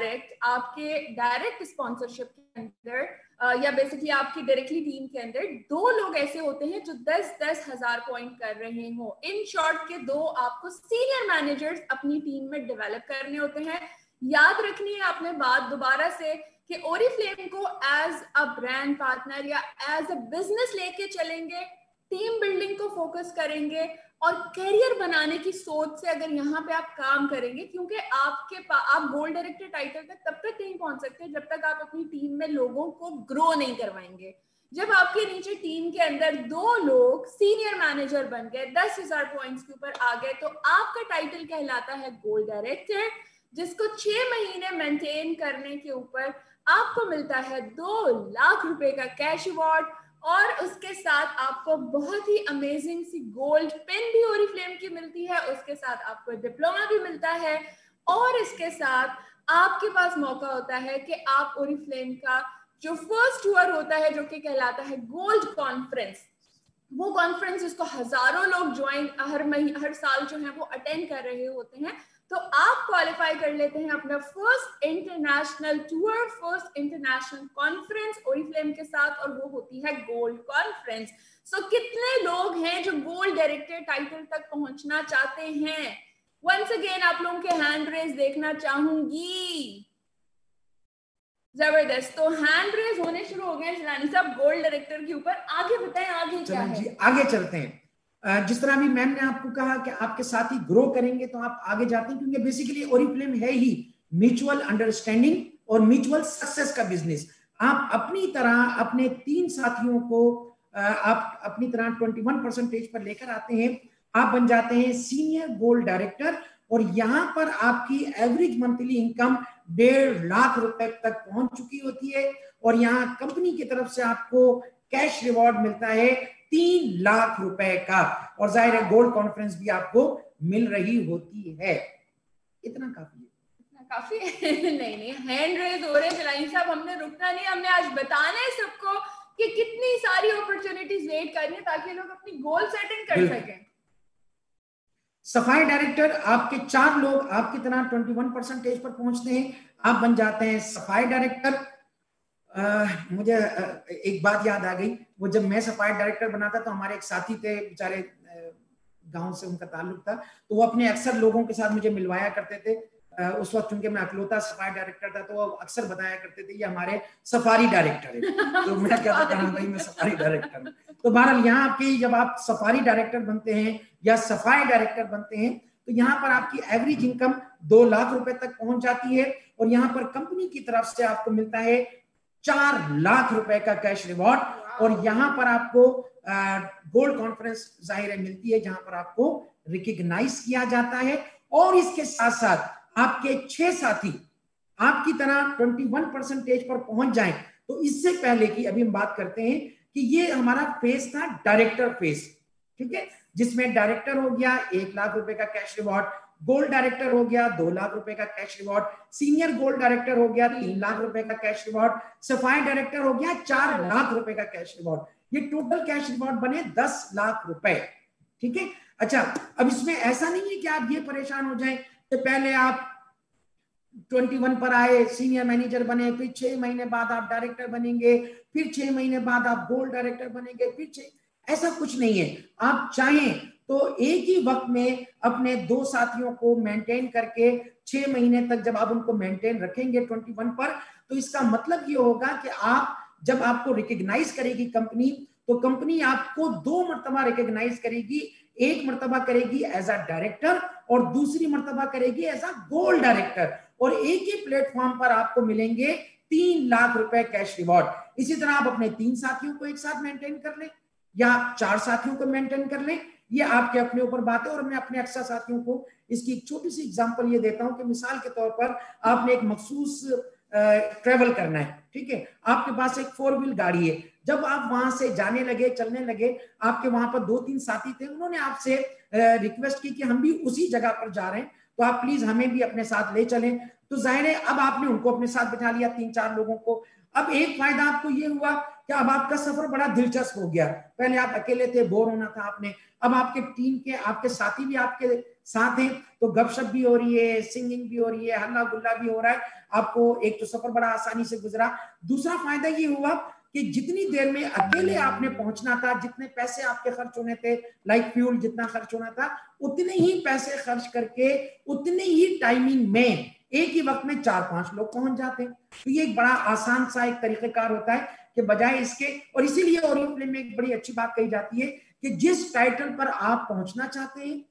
डायरेक्ट स्पॉन्सरशिप के अंदर या बेसिकली आपकी डायरेक्टली टीम के अंदर 2 लोग ऐसे होते हैं जो 10-10 हजार पॉइंट कर रहे हो। इन शॉर्ट के 2 आपको सीनियर मैनेजर्स अपनी टीम में डेवलप करने होते हैं। याद रखनी है आपने बात दोबारा से कि ओरिफ्लेम को एज अ ब्रांड पार्टनर या एज अ बिजनेस लेके चलेंगे टीम बिल्डिंग को फोकस करेंगे और करियर बनाने की सोच से अगर यहाँ पे आप काम करेंगे, क्योंकि आप गोल्ड डायरेक्टर टाइटल तक तब तक नहीं पहुंच सकते जब तक आप अपनी टीम में लोगों को ग्रो नहीं करवाएंगे। जब आपके नीचे टीम के अंदर 2 लोग सीनियर मैनेजर बन गए, 10,000 पॉइंट्स के ऊपर आ गए, तो आपका टाइटल कहलाता है गोल्ड डायरेक्टर, जिसको 6 महीने मेंटेन करने के ऊपर आपको मिलता है 2 लाख रुपए का कैश अवार्ड, और उसके साथ आपको बहुत ही अमेजिंग सी गोल्ड पेन भी ओरिफ्लेम की मिलती है, उसके साथ आपको डिप्लोमा भी मिलता है, और इसके साथ आपके पास मौका होता है कि आप ओरिफ्लेम का जो फर्स्ट टूर होता है जो कि कहलाता है गोल्ड कॉन्फ्रेंस, वो कॉन्फ्रेंस जिसको हजारों लोग ज्वाइन हर साल जो है वो अटेंड कर रहे होते हैं, तो आप क्वालिफाई कर लेते हैं अपना first international tour, first international conference Oriflame के साथ, और वो होती है गोल्ड कॉन्फ्रेंस। सो कितने लोग हैं जो गोल्ड डायरेक्टर टाइटल तक पहुंचना चाहते हैं? वंस अगेन आप लोगों के हैंड रेज देखना चाहूंगी। जबरदस्त, तो हैंड रेज होने शुरू हो गए जिलानी साहब गोल्ड डायरेक्टर के ऊपर। आगे बताएं, आगे क्या है? जी आगे चलते हैं। जिस तरह अभी मैम ने आपको कहा कि आपके साथ ही ग्रो करेंगे तो आप आगे जाते हैं, क्योंकि बेसिकली ओरिफ्लेम है ही म्यूचुअल अंडरस्टैंडिंग और म्यूचुअल सक्सेस का बिजनेस। आप अपनी तरह अपने 3 साथियों को आप अपनी तरह 21% पर लेकर आते हैं, आप बन जाते हैं सीनियर गोल्ड डायरेक्टर, और यहां पर आपकी एवरेज मंथली इनकम 1.5 लाख रुपए तक पहुंच चुकी होती है, और यहाँ कंपनी की तरफ से आपको कैश रिवॉर्ड मिलता है 3 लाख रुपए का, और जाहिर है गोल्ड कॉन्फ्रेंस भी आपको मिल रही होती है। इतना काफी है? इतना काफी है? नहीं, हैंड रेज हो रहे हैं जलानी साहब, हमने रुकना नहीं, हमने आज बताना है सबको कि कितनी सारी अपॉर्चुनिटीज वेट कर रही है ताकि लोग अपनी गोल सेटिंग कर सकें। सफाई डायरेक्टर, आपके 4 लोग आपकी तरह 21% पर पहुंचते हैं, आप बन जाते हैं सफाई डायरेक्टर। मुझे एक बात याद आ गई, वो जब मैं सफाई डायरेक्टर बना था तो हमारे एक साथी थे, बेचारे गांव से उनका ताल्लुक था, तो वो अपने अक्सर लोगों के साथ मुझे मिलवाया करते थे। उस वक्त चूंकि मैं अकलौता सफाई डायरेक्टर था तो वो अक्सर बताया करते थे ये हमारे सफारी डायरेक्टर है, तो मैं कहता था हाँ भाई मैं सफारी डायरेक्टर। तो बहरहाल यहाँ आपके जब आप सफारी डायरेक्टर बनते हैं या सफाई डायरेक्टर बनते हैं तो यहाँ पर आपकी एवरेज इनकम 2 लाख रुपए तक पहुंच जाती है, और यहाँ पर कंपनी की तरफ से आपको मिलता है 4 लाख रुपए का कैश रिवॉर्ड, और यहाँ पर आपको गोल्ड कॉन्फ्रेंस जाहिर है मिलती है जहां पर आपको रिकॉग्नाइज किया जाता है, और इसके साथ साथ आपके 6 साथी आपकी तरह 21% पर पहुंच जाएं। तो इससे पहले की अभी हम बात करते हैं कि ये हमारा फेज था डायरेक्टर फेज, ठीक है, जिसमें डायरेक्टर हो गया 1 लाख रुपए का कैश रिवॉर्ड, गोल्ड डायरेक्टर हो गया 2 लाख रुपए का cash reward, senior gold director हो गया 3 लाख रुपए का कैश रिवॉर्ड, सफाई डायरेक्टर हो गया 4 लाख रुपए का कैश रिवॉर्ड। ये टोटल कैश रिवॉर्ड बने 10 लाख रुपए, ठीक है। अच्छा, अब इसमें ऐसा नहीं है कि आप ये परेशान हो जाएं कि पहले आप 21 पर आए, सीनियर मैनेजर बने, फिर 6 महीने बाद आप डायरेक्टर बनेंगे, फिर 6 महीने बाद आप गोल्ड डायरेक्टर बनेंगे, फिर ऐसा कुछ नहीं है। आप चाहें तो एक ही वक्त में अपने 2 साथियों को मेंटेन करके 6 महीने तक जब आप उनको मेंटेन रखेंगे 21 पर, तो इसका मतलब ये होगा कि आप जब आपको रिकॉग्नाइज करेगी कंपनी, तो कंपनी आपको 2 मर्तबा रिकॉग्नाइज करेगी, एक मर्तबा करेगी एज अ डायरेक्टर और दूसरी मर्तबा करेगी एज अ गोल्ड डायरेक्टर, और एक ही प्लेटफॉर्म पर आपको मिलेंगे 3 लाख रुपए कैश रिवॉर्ड। इसी तरह आप अपने 3 साथियों को एक साथ मेंटेन कर लें या 4 साथियों को मेंटेन कर लें, ये आपके अपने ऊपर बात है। और मैं अपने अक्सर साथियों को इसकी एक छोटी सी एग्जांपल ये देता हूं कि मिसाल के तौर पर आपने एक मखसूस ट्रेवल करना है, ठीक है, आपके पास एक 4 व्हील गाड़ी है, जब आप वहां से जाने लगे, चलने लगे, आपके वहां पर 2-3 साथी थे, उन्होंने आपसे रिक्वेस्ट की कि हम भी उसी जगह पर जा रहे हैं, तो आप प्लीज हमें भी अपने साथ ले चलें। तो जाहिर है अब आपने उनको अपने साथ बिठा लिया, 3-4 लोगों को। अब एक फायदा आपको ये हुआ कि अब आपका सफर बड़ा दिलचस्प हो गया। पहले आप अकेले थे, बोर होना था आपने, अब आपके टीम के आपके साथी भी आपके साथ हैं, तो गपशप भी हो रही है, सिंगिंग भी हो रही है, हल्ला गुल्ला भी हो रहा है। आपको एक तो सफर बड़ा आसानी से गुजरा। दूसरा फायदा ये हुआ कि जितनी देर में अकेले आपने पहुंचना था, जितने पैसे आपके खर्च होने थे, लाइक फ्यूल जितना खर्च होना था, उतने ही पैसे खर्च करके उतनी ही टाइमिंग में एक ही वक्त में 4-5 लोग पहुंच जाते हैं। तो ये एक बड़ा आसान सा एक तरीकेकार होता है कि बजाय इसके, और इसीलिए ओरिफ्लेम में एक बड़ी अच्छी बात कही जाती है कि जिस टाइटल पर आप पहुंचना चाहते हैं,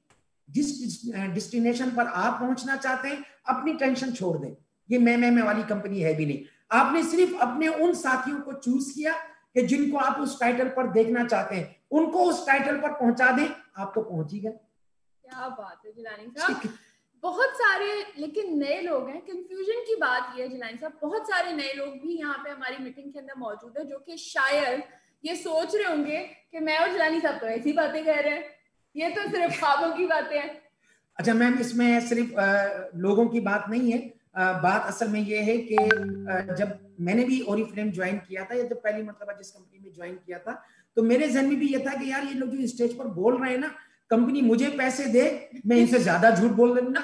जिस डेस्टिनेशन पर आप पहुंचना चाहते हैं, अपनी टेंशन छोड़ दें। ये मैं वाली कंपनी है भी नहीं। आपने सिर्फ अपने उन साथियों को चूज किया कि जिनको आप उस टाइटल पर देखना चाहते हैं, उनको उस टाइटल पर पहुंचा दें, आप तो पहुंच ही गए। क्या बात है जिलानी साहब। बहुत सारे लेकिन नए लोग हैं। कंफ्यूजन की बात ये है जिलानी साहब, बहुत सारे नए लोग भी यहाँ पे हमारी मीटिंग के अंदर मौजूद है जो कि शायद ये सोच रहे होंगे कि मैं और जिलानी साहब तो ऐसी बातें कह रहे हैं, ये तो सिर्फ ख्वाबों की बातें हैं। अच्छा मैम, इसमें सिर्फ लोगों की बात नहीं है। बात असल में ये है कि जब मैंने भी ओरिफ्लेम ज्वाइन किया था, या जब पहली मरतबा जिस कंपनी में ज्वाइन किया था, तो मेरे जहन में भी ये था कि यार ये लोग जो स्टेज पर बोल रहे हैं ना, कंपनी मुझे पैसे दे, मैं इनसे ज्यादा झूठ बोल दूंगा।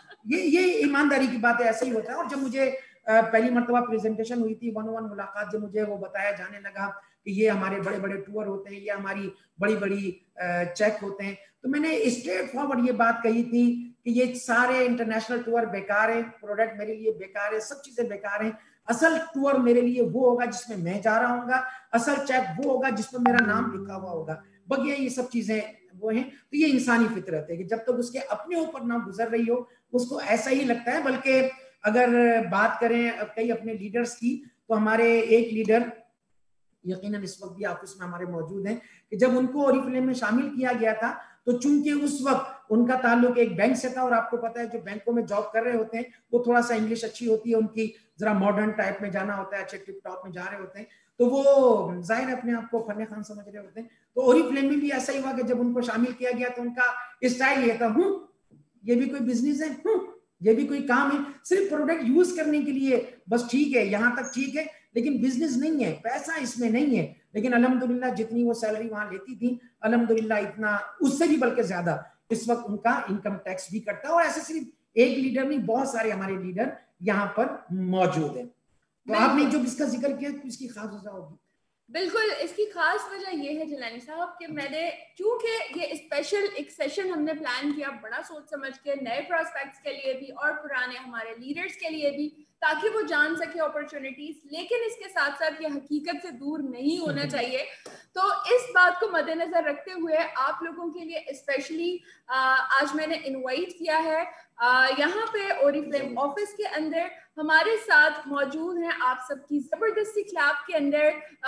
ये ईमानदारी की बात है, ऐसे ही होता है। और जब मुझे पहली मरतबा प्रेजेंटेशन हुई थी, 1-on-1 मुलाकात, जब मुझे वो बताया जाने लगा कि ये हमारे बड़े बड़े टूर होते हैं, ये हमारी बड़ी बड़ी चेक होते हैं, तो मैंने स्ट्रेट फॉरवर्ड ये बात कही थी कि ये सारे इंटरनेशनल टूर बेकार है, प्रोडक्ट मेरे लिए बेकार है, सब चीजें बेकार हैं। असल टूर मेरे लिए वो होगा जिसमें मैं जा रहा हूँ, असल चेक वो होगा जिसमें मेरा नाम लिखा हुआ होगा। बगिया ये सब चीजें वो हैं। तो ये इंसानी फितरत है कि जब तक उसके अपने ऊपर ना गुजर रही हो, उसको ऐसा ही लगता है। बल्कि अगर बात करें कई अपने लीडर्स की, तो हमारे एक लीडर यकीनन इस वक्त भी ऑफिस में हमारे मौजूद हैं, कि जब उनको ओरिफ्लेम में शामिल किया गया था, तो चूंकि उस वक्त उनका ताल्लुक एक बैंक से था, और आपको पता है जो बैंकों में जॉब कर रहे होते हैं वो थोड़ा सा इंग्लिश अच्छी होती है उनकी, जरा मॉडर्न टाइप में जाना होता है, अच्छे टिप टॉप में जा रहे होते हैं, तो वो जाहिर अपने आप को फन्ने खान समझ रहे होते हैं। तो ओरिफ्लेम में भी ऐसा ही हुआ कि जब उनको शामिल किया गया तो उनका स्टाइल ये था, ये भी कोई बिजनेस है, ये भी कोई काम है, सिर्फ प्रोडक्ट यूज करने के लिए, बस ठीक है, यहां तक ठीक है, लेकिन बिजनेस नहीं है, पैसा इसमें नहीं है। लेकिन अल्हम्दुलिल्लाह जितनी वो सैलरी वहां लेती थी, अल्हम्दुलिल्लाह इतना, उससे भी बल्कि ज्यादा इस वक्त उनका इनकम टैक्स भी कटता है। और ऐसे सिर्फ एक लीडर नहीं, बहुत सारे हमारे लीडर यहाँ पर मौजूद है। तो आपने जो इसका जिक्र किया, तो इसकी खास वजह होगी। बिल्कुल, इसकी खास वजह ये है जिलानी साहब कि मैंने, चूंकि ये स्पेशल एक सेशन हमने प्लान किया बड़ा सोच समझ के, नए प्रोस्पेक्ट्स के लिए भी और पुराने हमारे लीडर्स के लिए भी, ताकि वो जान सके अपॉर्चुनिटीज, लेकिन इसके साथ साथ ये हकीकत से दूर नहीं होना चाहिए। तो इस बात को मद्देनजर रखते हुए आप लोगों के लिए स्पेशली आज मैंने इनवाइट किया है यहाँ पे ओरिफ्लेम ऑफिस के अंदर। हमारे साथ मौजूद हैं आप सबकी जबरदस्ती क्लैप के अंदर,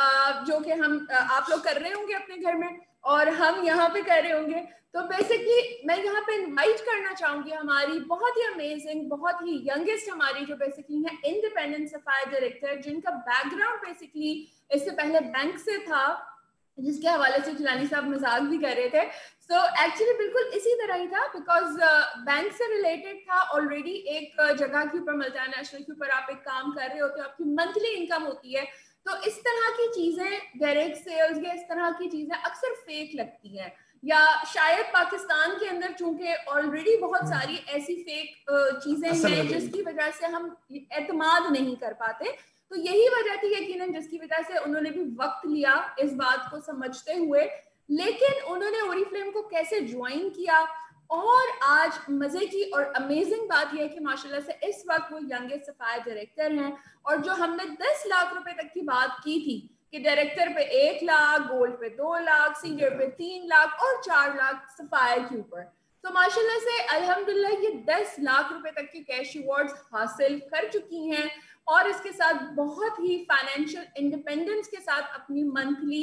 जो कि हम आप लोग कर रहे होंगे अपने घर में और हम यहाँ पे कर रहे होंगे। तो बेसिकली मैं यहाँ पे इनवाइट करना चाहूंगी हमारी बहुत ही अमेजिंग, बहुत ही यंगेस्ट हमारी जो बेसिकली है इंडिपेंडेंट सफाई डायरेक्टर, जिनका बैकग्राउंड बेसिकली इससे पहले बैंक से था, जिसके हवाले से जिलानी साहब मजाक भी कर रहे थे। सो एक्चुअली बिल्कुल इसी तरह ही था, बिकॉज बैंक से रिलेटेड था ऑलरेडी। एक जगह के ऊपर, मल्टीनेशनल के ऊपर आप एक काम कर रहे होते हो, आपकी मंथली इनकम होती है। तो इस तरह की चीजें, डायरेक्ट सेल्स या इस तरह की चीजें अक्सर फेक लगती हैं, या शायद पाकिस्तान के अंदर चूंकि ऑलरेडी बहुत सारी ऐसी फेक चीजें हैं जिसकी वजह से हम एतमाद नहीं कर पाते। तो यही वजह थी यकीनन जिसकी वजह से उन्होंने भी वक्त लिया इस बात को समझते हुए। लेकिन उन्होंने ओरिफ्लेम को कैसे ज्वाइन किया, और आज मजे की और अमेजिंग बात यह है कि माशाल्लाह से इस वक्त वो यंगेस्ट सफाई डायरेक्टर हैं। और जो हमने 10 लाख रुपए तक की बात की थी कि डायरेक्टर पे 1 लाख, गोल्ड पे 2 लाख, सीनियर पे 3 लाख और 4 लाख सफायर के ऊपर, तो माशाल्लाह से अल्हम्दुलिल्लाह ये 10 लाख रुपए तक के कैश अवार्ड्स हासिल कर चुकी हैं। और इसके साथ बहुत ही फाइनेंशियल इंडिपेंडेंस के साथ अपनी मंथली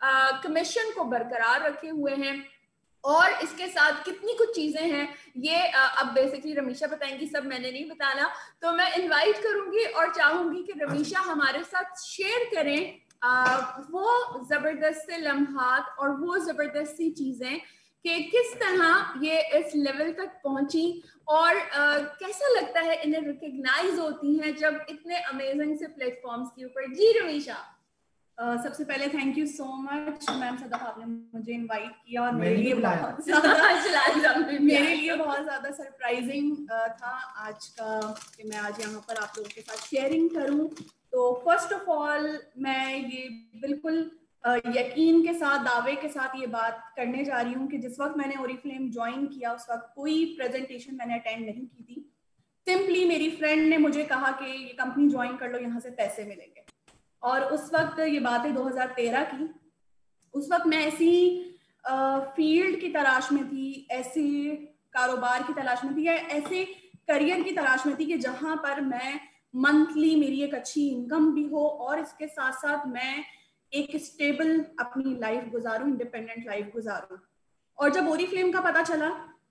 कमीशन को बरकरार रखे हुए हैं। और इसके साथ कितनी कुछ चीजें हैं ये अब बेसिकली रमीशा बताएंगी, सब मैंने नहीं बताना। तो मैं इनवाइट करूंगी और चाहूंगी कि रमीशा हमारे साथ शेयर करें वो जबरदस्त से लम्हात और वो जबरदस्त सी चीजें कि किस तरह ये इस लेवल तक पहुंची, और कैसा लगता है इन्हें रिकग्नाइज होती हैं जब इतने अमेजिंग से प्लेटफॉर्म्स के ऊपर। जी रमीशा। सबसे पहले thank you so much ma'am Sadaf, आपने मुझे इनवाइट किया और मेरे लिए बहुत ज़्यादा सरप्राइजिंग था आज का कि मैं आज यहाँ पर आप लोगों के साथ शेयरिंग करूँ। तो फर्स्ट ऑफ ऑल मैं ये बिल्कुल यकीन के साथ, दावे के साथ ये बात करने जा रही हूँ कि जिस वक्त मैंने ओरिफ्लेम ज्वाइन किया उस वक्त कोई प्रेजेंटेशन मैंने अटेंड नहीं की थी। सिंपली मेरी फ्रेंड ने मुझे कहा कि ये कंपनी ज्वाइन कर लो, यहाँ से पैसे मिलेंगे। और उस वक्त ये बात है 2013 की। उस वक्त मैं ऐसी फील्ड की तलाश में थी, ऐसे कारोबार की तलाश में थी, या ऐसे करियर की तलाश में थी कि जहां पर मैं मंथली मेरी एक अच्छी इनकम भी हो और इसके साथ साथ मैं एक स्टेबल अपनी लाइफ गुजारूं, इंडिपेंडेंट लाइफ गुजारूं। और जब ओरीफ्लेम का पता चला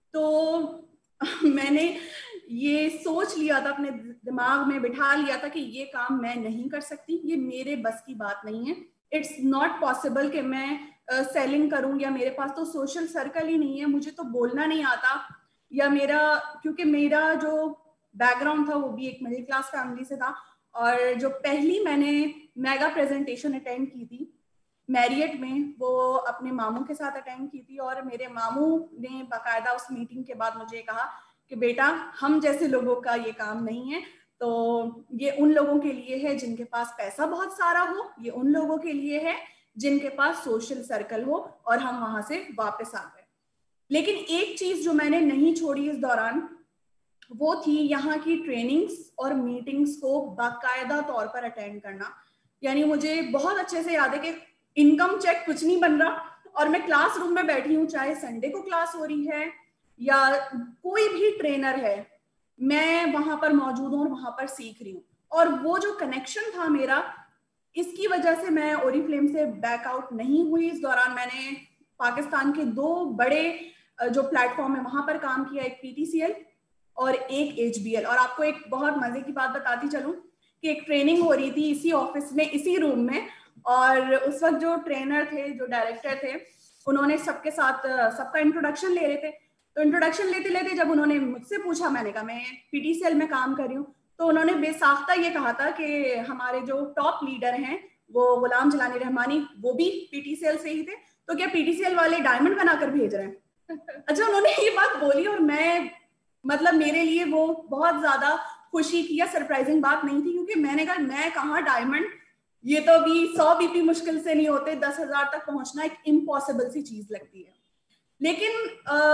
तो मैंने ये सोच लिया था, अपने दिमाग में बिठा लिया था कि ये काम मैं नहीं कर सकती, ये मेरे बस की बात नहीं है। इट्स नॉट पॉसिबल कि मैं सेलिंग करूं, या मेरे पास तो सोशल सर्कल ही नहीं है, मुझे तो बोलना नहीं आता, या क्योंकि मेरा जो बैकग्राउंड था वो भी एक मिडिल क्लास फैमिली से था। और जो पहली मैंने मेगा प्रेजेंटेशन अटेंड की थी मैरियट में, वो अपने मामू के साथ अटेंड की थी। और मेरे मामू ने बाकायदा उस मीटिंग के बाद मुझे कहा कि बेटा, हम जैसे लोगों का ये काम नहीं है, तो ये उन लोगों के लिए है जिनके पास पैसा बहुत सारा हो, ये उन लोगों के लिए है जिनके पास सोशल सर्कल हो। और हम वहां से वापस आ गए। लेकिन एक चीज जो मैंने नहीं छोड़ी इस दौरान, वो थी यहाँ की ट्रेनिंग्स और मीटिंग्स को बाकायदा तौर पर अटेंड करना। यानी मुझे बहुत अच्छे से याद है कि इनकम चेक कुछ नहीं बन रहा और मैं क्लासरूम में बैठी हूँ, चाहे संडे को क्लास हो रही है या कोई भी ट्रेनर है, मैं वहां पर मौजूद हूँ और वहां पर सीख रही हूँ। और वो जो कनेक्शन था मेरा, इसकी वजह से मैं ओरीफ्लेम से बैकआउट नहीं हुई। इस दौरान मैंने पाकिस्तान के 2 बड़े जो प्लेटफॉर्म है वहां पर काम किया, एक PTCL और एक HBL। और आपको एक बहुत मजे की बात बताती चलूं कि एक ट्रेनिंग हो रही थी इसी ऑफिस में, इसी रूम में, और उस वक्त जो ट्रेनर थे, जो डायरेक्टर थे, उन्होंने सबके साथ सबका इंट्रोडक्शन ले रहे थे। तो इंट्रोडक्शन लेते लेते जब उन्होंने मुझसे पूछा, मैंने कहा मैं PTCL में काम कर रही हूँ, तो उन्होंने बेसाख्ता ये कहा था कि हमारे जो टॉप लीडर हैं वो गुलाम जलानी रहमानी, वो भी PTCL से ही थे, तो क्या PTCL वाले डायमंड बनाकर भेज रहे हैं? अच्छा, उन्होंने ये बात बोली और मैं, मतलब मेरे लिए वो बहुत ज्यादा खुशी की या सरप्राइजिंग बात नहीं थी, क्योंकि मैंने कहा मैं कहाँ डायमंड, ये तो अभी 100 BP मुश्किल से नहीं होते, 10,000 तक पहुंचना एक इम्पॉसिबल सी चीज लगती है। लेकिन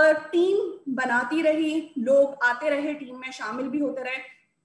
टीम बनाती रही, लोग आते रहे, टीम में शामिल भी होते रहे।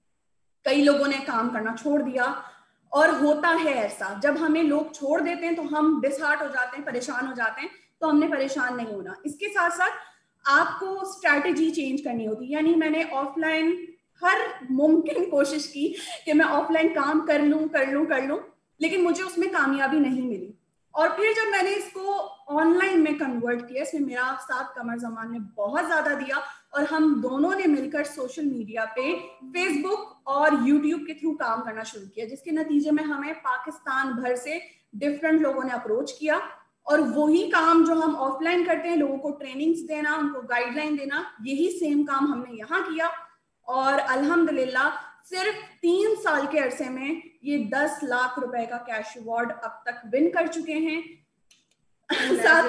कई लोगों ने काम करना छोड़ दिया। और होता है ऐसा, जब हमें लोग छोड़ देते हैं तो हम डिसहार्ट हो जाते हैं, परेशान हो जाते हैं, तो हमने परेशान नहीं होना। इसके साथ साथ आपको स्ट्रैटेजी चेंज करनी होती है। यानी मैंने ऑफलाइन हर मुमकिन कोशिश की कि मैं ऑफलाइन काम कर लूं, लेकिन मुझे उसमें कामयाबी नहीं मिली। और फिर जब मैंने इसको ऑनलाइन में कन्वर्ट किया, इसमें मेरा साथ कमर जमान ने बहुत ज्यादा दिया, और हम दोनों ने मिलकर सोशल मीडिया पे, फेसबुक और यूट्यूब के थ्रू काम करना शुरू किया, जिसके नतीजे में हमें पाकिस्तान भर से डिफरेंट लोगों ने अप्रोच किया। और वही काम जो हम ऑफलाइन करते हैं, लोगों को ट्रेनिंग्स देना, उनको गाइडलाइन देना, यही सेम काम हमने यहाँ किया। और अल्हम्दुलिल्लाह सिर्फ 3 साल के अरसे में ये 10 लाख रुपए का कैश अवार्ड अब तक विन कर चुके हैं। साथ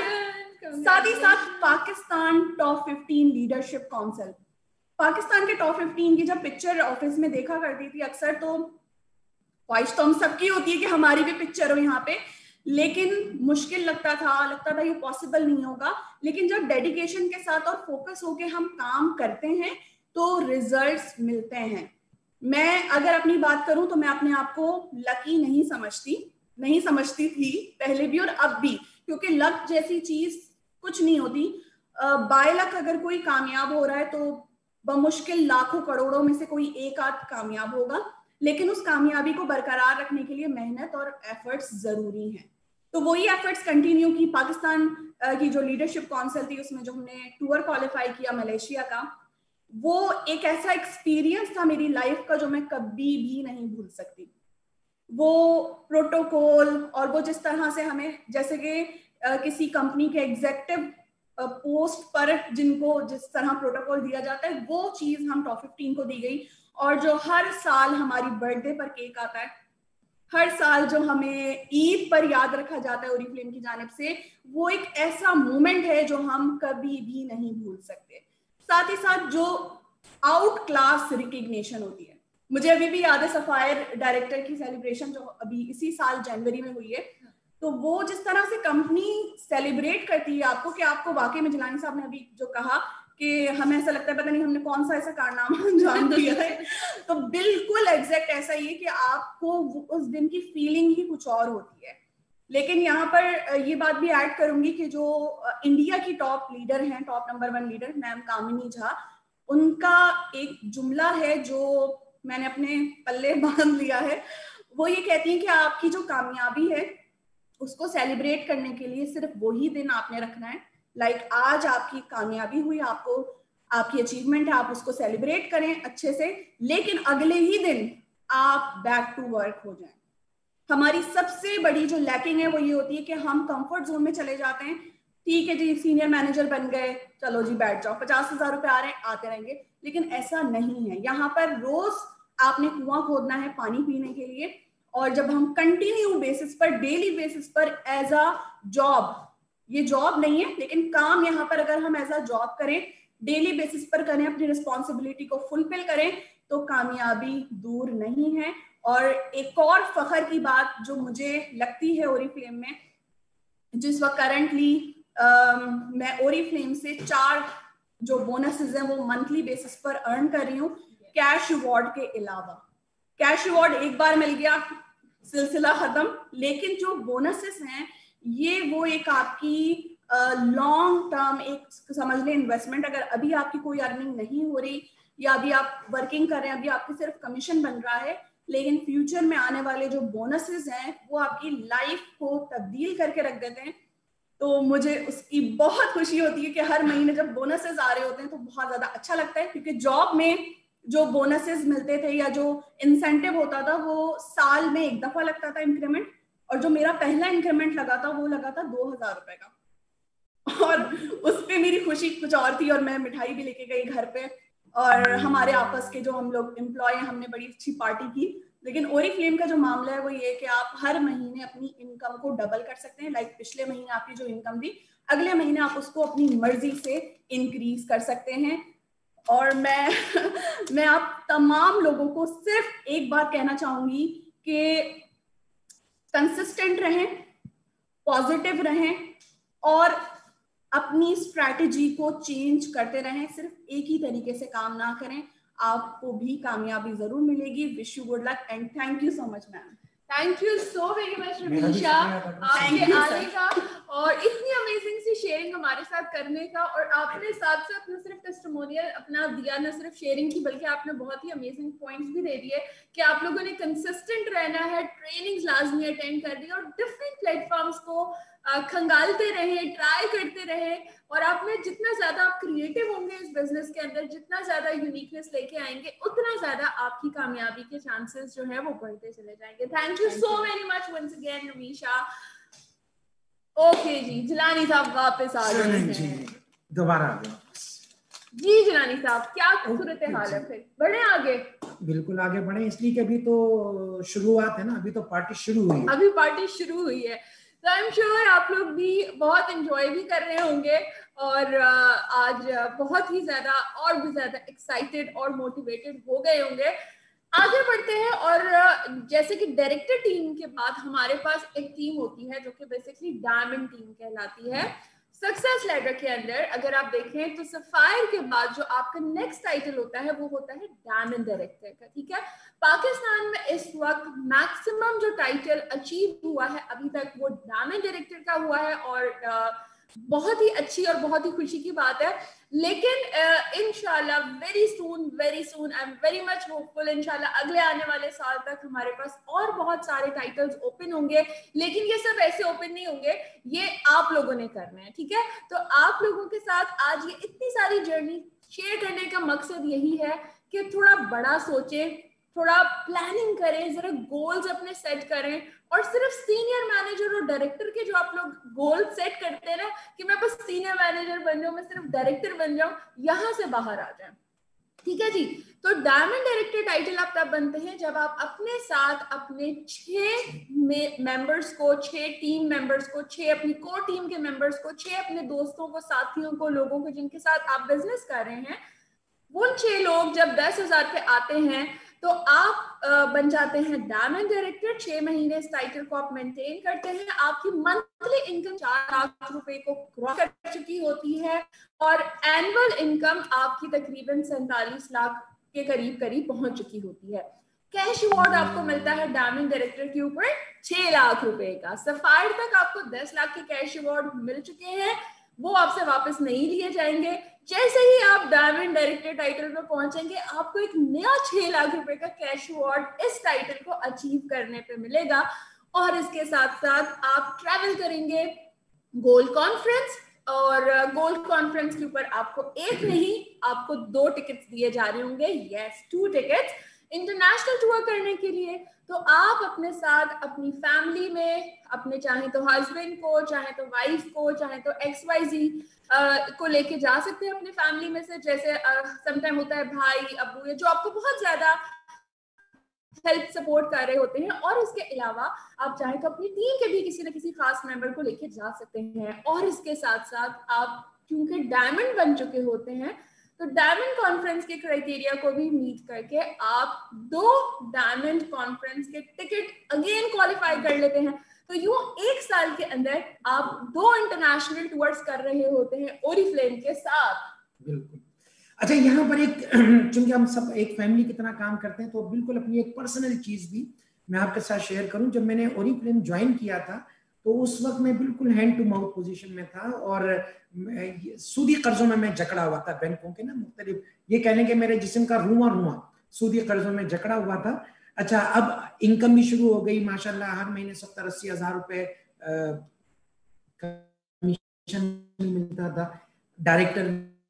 ही साथ Pakistan top 15 leadership council, Pakistan के टॉप 15 की जब पिक्चर ऑफिस में देखा करती थी अक्सर, तो ख्वाहिश तो हम सबकी होती है कि हमारी भी पिक्चर हो यहाँ पे, लेकिन मुश्किल लगता था ये पॉसिबल नहीं होगा। लेकिन जब डेडिकेशन के साथ और फोकस होके हम काम करते हैं तो रिजल्ट्स मिलते हैं। मैं अगर अपनी बात करूं तो मैं अपने आप को लकी नहीं समझती थी पहले भी और अब भी, क्योंकि लक जैसी चीज कुछ नहीं होती। बाय लक अगर कोई कामयाब हो रहा है तो बमुश्किल लाखों करोड़ों में से कोई एक आध कामयाब होगा, लेकिन उस कामयाबी को बरकरार रखने के लिए मेहनत और एफर्ट्स जरूरी हैं। तो वही एफर्ट्स कंटिन्यू की। पाकिस्तान की जो लीडरशिप काउंसिल थी, उसमें जो हमने टूर क्वालिफाई किया मलेशिया का, वो एक ऐसा एक्सपीरियंस था मेरी लाइफ का जो मैं कभी भी नहीं भूल सकती। वो प्रोटोकॉल और वो जिस तरह से हमें, जैसे कि किसी कंपनी के एग्जीक्यूटिव पोस्ट पर जिनको जिस तरह प्रोटोकॉल दिया जाता है, वो चीज हम टॉप 15 को दी गई। और जो हर साल हमारी बर्थडे पर केक आता है, हर साल जो हमें ईद पर याद रखा जाता है ओरीफ्लेम की जानिब से, वो एक ऐसा मोमेंट है जो हम कभी भी नहीं भूल सकते। साथ ही साथ जो आउट क्लास रिकग्निशन होती है, मुझे अभी भी याद है सफायर डायरेक्टर की सेलिब्रेशन जो अभी इसी साल जनवरी में हुई है, तो वो जिस तरह से कंपनी सेलिब्रेट करती है आपको, कि आपको वाकई में जिलानी साहब ने अभी जो कहा कि हमें ऐसा लगता है पता नहीं हमने कौन सा ऐसा कारनामा अंजाम दिया है, तो बिल्कुल एग्जैक्ट ऐसा ही है कि आपको उस दिन की फीलिंग ही कुछ और होती है। लेकिन यहाँ पर ये बात भी ऐड करूंगी कि जो इंडिया की टॉप लीडर हैं, top number 1 leader ma'am Kamini Jha, उनका एक जुमला है जो मैंने अपने पल्ले बांध लिया है। वो ये कहती हैं कि आपकी जो कामयाबी है उसको सेलिब्रेट करने के लिए सिर्फ वही दिन आपने रखना है। लाइक आज आपकी कामयाबी हुई, आपको आपकी अचीवमेंट है, आप उसको सेलिब्रेट करें अच्छे से, लेकिन अगले ही दिन आप बैक टू वर्क हो जाएं। हमारी सबसे बड़ी जो लैकिंग है वो ये होती है कि हम कंफर्ट जोन में चले जाते हैं। ठीक है जी, सीनियर मैनेजर बन गए, चलो जी बैठ जाओ, 50,000 रुपए आ रहे हैं, आते रहेंगे। लेकिन ऐसा नहीं है। यहाँ पर रोज आपने कुआं खोदना है पानी पीने के लिए, और जब हम कंटिन्यू बेसिस पर, डेली बेसिस पर एज अ जॉब, ये जॉब नहीं है लेकिन काम यहाँ पर अगर हम एज अ जॉब करें, डेली बेसिस पर करें, अपनी रिस्पॉन्सिबिलिटी को फुलफिल करें, तो कामयाबी दूर नहीं है। और एक और फखर की बात जो मुझे लगती है ओरीफ्लेम में, जिस वक्त करंटली मैं ओरीफ्लेम से 4 जो बोनसेस हैं वो मंथली बेसिस पर अर्न कर रही हूँ, कैश रिवॉर्ड के अलावा। कैश रिवॉर्ड एक बार मिल गया, सिलसिला खत्म, लेकिन जो बोनसेस हैं ये वो एक आपकी लॉन्ग टर्म, एक समझ लें इन्वेस्टमेंट। अगर अभी आपकी कोई अर्निंग नहीं हो रही या अभी आप वर्किंग कर रहे हैं, अभी आपकी सिर्फ कमीशन बन रहा है, लेकिन फ्यूचर में आने वाले जो बोनसेस हैं वो आपकी लाइफ को तब्दील करके रख देते हैं। तो मुझे उसकी बहुत खुशी होती है कि हर महीने जब बोनसेस आ रहे होते हैं तो बहुत ज्यादा अच्छा लगता है, क्योंकि जॉब में जो बोनसेस मिलते थे या जो इंसेंटिव होता था वो साल में एक दफा लगता था इंक्रीमेंट, और जो मेरा पहला इंक्रीमेंट लगा था वो लगा था 2,000 रुपए का, और उस पे मेरी खुशी कुछ और थी। और मैं मिठाई भी लेके गई घर पे, और हमारे आपस के जो हम लोग एम्प्लॉय हैं हमने बड़ी अच्छी पार्टी की। लेकिन ओरीफ्लेम का जो मामला है वो ये कि आप हर महीने अपनी इनकम को डबल कर सकते हैं। लाइक पिछले महीने आपकी जो इनकम थी, अगले महीने आप उसको अपनी मर्जी से इंक्रीज कर सकते हैं। और मैं आप तमाम लोगों को सिर्फ एक बात कहना चाहूंगी कि कंसिस्टेंट रहें, पॉजिटिव रहें, और अपनी स्ट्रैटेजी को चेंज करते रहें। सिर्फ एक ही तरीके से काम ना करें, आपको भी कामयाबी जरूर मिलेगी। Wish you good luck and thank you so much ma'am. Thank you so very much Ramisha, आपके आने का और इतनी अमेजिंग सी शेयरिंग हमारे साथ करने का। और आपने साथ साथ न सिर्फ टेस्टिमोनियल अपना दिया, न सिर्फ शेयरिंग की, बल्कि आपने बहुत ही अमेजिंग पॉइंट्स भी दे दिए कि आप लोगों ने कंसिस्टेंट रहना है, ट्रेनिंग्स लाजमी अटेंड करनी है और डिफरेंट प्लेटफॉर्म्स को खंगालते रहे, ट्राई करते रहे। और आपने जितना ज्यादा आप क्रिएटिव होंगे इस बिजनेस के अंदर, जितना ज्यादा यूनिकनेस लेके आएंगे, उतना ज्यादा आपकी कामयाबी के चांसेस जो है वो बढ़ते चले जाएंगे। Thank you so very much once again Ramisha. Okay जी, जिलानी साहब वापस आ गए हैं, दोबारा आ गए जी। जिलानी साहब, क्या सूरत हाल है, फिर बढ़े आगे? बिल्कुल आगे बढ़े, इसलिए कि अभी तो शुरुआत है ना, अभी तो पार्टी शुरू हुई है। अभी पार्टी शुरू हुई है, तो आई एम श्योर आप लोग भी बहुत एंजॉय भी कर रहे होंगे और आज बहुत ही ज्यादा और भी ज्यादा एक्साइटेड और मोटिवेटेड हो गए होंगे। आगे बढ़ते हैं, और जैसे कि डायरेक्टर टीम के बाद हमारे पास एक टीम होती है जो कि बेसिकली डायमंड टीम कहलाती है। सक्सेस लेडर के अंदर अगर आप देखें तो सफायर के बाद जो आपका नेक्स्ट टाइटल होता है वो होता है डायमंड डायरेक्टर का, ठीक है। पाकिस्तान में इस वक्त मैक्सिमम जो टाइटल अचीव हुआ है अभी तक वो डायमंड डायरेक्टर का हुआ है, और बहुत ही अच्छी और बहुत ही खुशी की बात है। लेकिन इंशाल्लाह very soon I am very much hopeful, इंशाल्लाह अगले आने वाले साल तक हमारे पास और बहुत सारे टाइटल्स ओपन होंगे। लेकिन ये सब ऐसे ओपन नहीं होंगे, ये आप लोगों ने करना है, ठीक है। तो आप लोगों के साथ आज ये इतनी सारी जर्नी शेयर करने का मकसद यही है कि थोड़ा बड़ा सोचें, थोड़ा प्लानिंग करें, जरा गोल्स अपने सेट करें, और सिर्फ सीनियर मैनेजर और डायरेक्टर के जो आप लोग गोल सेट करते हैं ना कि मैं बस सीनियर मैनेजर बन जाऊं, मैं सिर्फ डायरेक्टर बन जाऊं, यहां से बाहर आ जाएं, ठीक है जी। तो डायमंड डायरेक्टर टाइटल आप तब बनते हैं जब आप अपने साथ अपने 6 मेंबर्स को, 6 टीम मेंबर्स को, 6 अपनी कोर टीम के मेंबर्स को, 6 अपने दोस्तों को, साथियों को, लोगों को जिनके साथ आप बिजनेस कर रहे हैं, वो 6 लोग जब 10,000 पे आते हैं तो आप बन जाते हैं डायमंड डायरेक्टर। 6 महीने इस टाइटल को आप मेंटेन करते हैं, आपकी मंथली इनकम 4 लाख रुपए को क्रॉस कर चुकी होती है, और एनुअल इनकम आपकी तकरीबन 47 लाख के करीब पहुंच चुकी होती है। कैश अवार्ड आपको मिलता है डायमंड डायरेक्टर के ऊपर 6 लाख रुपए का। सफायर तक आपको 10 लाख के कैश अवार्ड मिल चुके हैं, वो आपसे वापस नहीं लिए जाएंगे। जैसे ही आप डायमंड डायरेक्टर टाइटल पे पहुंचेंगे, आपको एक नया 6 लाख रुपए का कैश अवार्ड इस टाइटल को अचीव करने पे मिलेगा। और इसके साथ साथ आप ट्रैवल करेंगे गोल्ड कॉन्फ्रेंस, और गोल्ड कॉन्फ्रेंस के ऊपर आपको एक नहीं, आपको 2 टिकट्स दिए जा रहे होंगे। यस, 2 टिकट्स इंटरनेशनल टूर करने के लिए। तो आप अपने साथ अपनी फैमिली में अपने चाहे तो हस्बैंड को, चाहे तो वाइफ को, चाहे तो XYZ को लेके जा सकते हैं अपने फैमिली में से। जैसे समटाइम होता है भाई, अब्बू, या जो आपको बहुत ज्यादा हेल्प सपोर्ट कर रहे होते हैं। और इसके अलावा आप चाहे तो अपनी टीम के भी किसी न किसी खास मेंबर को लेके जा सकते हैं। और इसके साथ साथ आप क्योंकि डायमंड बन चुके होते हैं, तो डायमंड कॉन्फ्रेंस के क्राइटेरिया को भी मीट करके आप 2 डायमंड कॉन्फ्रेंस के टिकट अगेन क्वालिफाई कर लेते हैं। तो यूं 1 साल के अंदर आप 2 इंटरनेशनल टूर्स कर रहे होते हैं ओरिफ्लेम के साथ। बिल्कुल। अच्छा, यहाँ पर एक चूंकि हम सब एक फैमिली की तरह काम करते हैं, तो बिल्कुल अपनी एक पर्सनल चीज भी मैं आपके साथ शेयर करूं। जब मैंने ओरिफ्लेम ज्वाइन किया था, तो उस वक्त मैं बिल्कुल हैंड टू माउथ पोजीशन में था, और सूदी कर्जों में मैं जकड़ा हुआ था बैंकों के ना मुख्तलिफ, ये कह लें कि मेरे जिस्म का रुआ सूदी कर्जों में जकड़ा हुआ था। अच्छा, अब इनकम भी शुरू हो गई माशाल्लाह, हर महीने 70-80 हज़ार रुपए कमीशन मिलता था, डायरेक्टर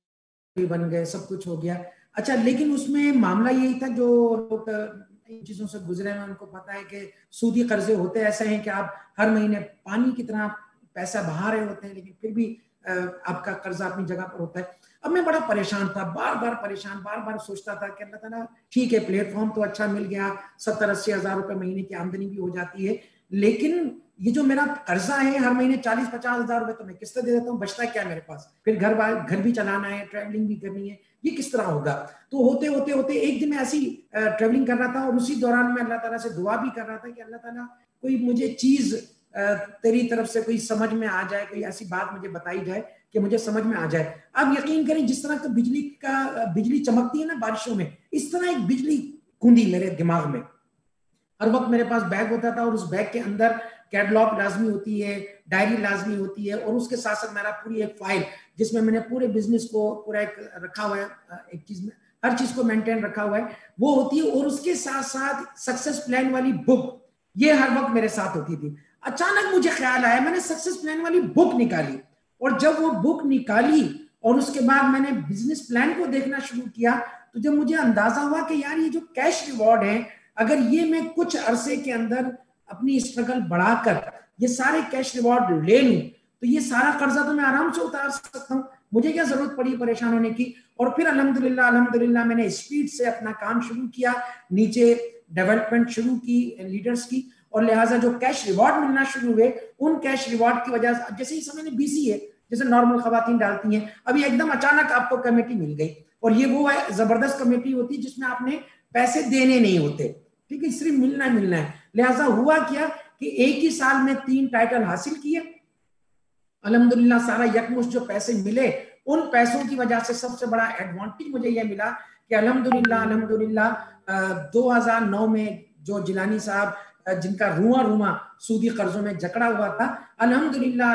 भी बन गए, सब कुछ हो गया। अच्छा, लेकिन उसमें मामला यही था, जो लोग इन चीजों से गुजरे हैं उनको पता है कि सूदी कर्जे होते ऐसे हैं कि आप हर महीने पानी की तरह पैसा बहा रहे होते हैं, लेकिन फिर भी आपका कर्जा अपनी जगह पर होता है। अब मैं बड़ा परेशान था, बार बार परेशान, बार बार सोचता था कि अल्लाह ताला ठीक है, प्लेटफॉर्म तो अच्छा मिल गया, 70-80 हज़ार रुपए महीने की आमदनी भी हो जाती है, लेकिन ये जो मेरा कर्जा है हर महीने 40-50 हज़ार रुपए तो मैं किस्तें दे देता हूँ, बचता क्या मेरे पास, फिर घर भी चलाना है, ट्रैवलिंग भी करनी है, ये किस तरह होगा। तो होते होते होते एक दिन मैं ऐसी ट्रैवलिंग कर रहा था, और उसी दौरान मैं अल्लाह ताला से दुआ भी कर रहा था कि अल्लाह ताला कोई मुझे चीज तेरी तरफ से कोई समझ में आ जाए, कोई ऐसी बात मुझे बताई जाए कि मुझे समझ में आ जाए। अब यकीन करें, जिस तरह का बिजली चमकती है ना बारिशों में, इस तरह एक बिजली कूदी मेरे दिमाग में। हर वक्त मेरे पास बैग होता था, और उस बैग के अंदर कैटलॉग लाजमी होती है, डायरी लाजमी होती है, और उसके साथ साथ मेरा पूरी एक फाइल जिसमें मैंने पूरे बिजनेस को पूरा एक रखा हुआ है, एक चीज में हर चीज को मेंटेन रखा हुआ है, वो होती है। और उसके साथ साथ सक्सेस प्लान वाली बुक, ये हर वक्त मेरे साथ होती थी। अचानक मुझे ख्याल आया, मैंने सक्सेस प्लान वाली बुक निकाली, और जब वो बुक निकाली और उसके बाद मैंने बिजनेस प्लान को देखना शुरू किया, तो जब मुझे अंदाजा हुआ कि यार ये जो कैश रिवॉर्ड है, अगर ये मैं कुछ अरसे के अंदर अपनी स्ट्रगल बढ़ाकर ये सारे कैश रिवॉर्ड ले लूं, तो ये सारा कर्जा तो मैं आराम से उतार सकता हूँ, मुझे क्या जरूरत पड़ी परेशान होने की। और फिर अल्हम्दुलिल्लाह मैंने स्पीड से अपना काम शुरू किया, नीचे डेवलपमेंट शुरू की लीडर्स की, और लिहाजा जो कैश रिवॉर्ड मिलना शुरू हुए, उन कैश रिवॉर्ड की वजह से जैसे ही समय में बिजी है, जैसे नॉर्मल खवातीन डालती हैं, अभी एकदम अचानक आपको कमेटी मिल गई, और ये वो है जबरदस्त कमेटी होती है जिसमें आपने पैसे देने नहीं होते, ठीक है, सिर्फ मिलना है। लिहाजा हुआ क्या कि एक ही साल में 3 टाइटल हासिल किए, अल्हम्दुलिल्लाह। सारा यकमुश्त जो पैसे मिले, उन पैसों की वजह से सबसे बड़ा एडवांटेज मुझे यह मिला कि अल्हम्दुलिल्लाह 2009 में जो जिलानी साहब जिनका रुआ सूदी कर्जों में जकड़ा हुआ था, अल्हम्दुलिल्लाह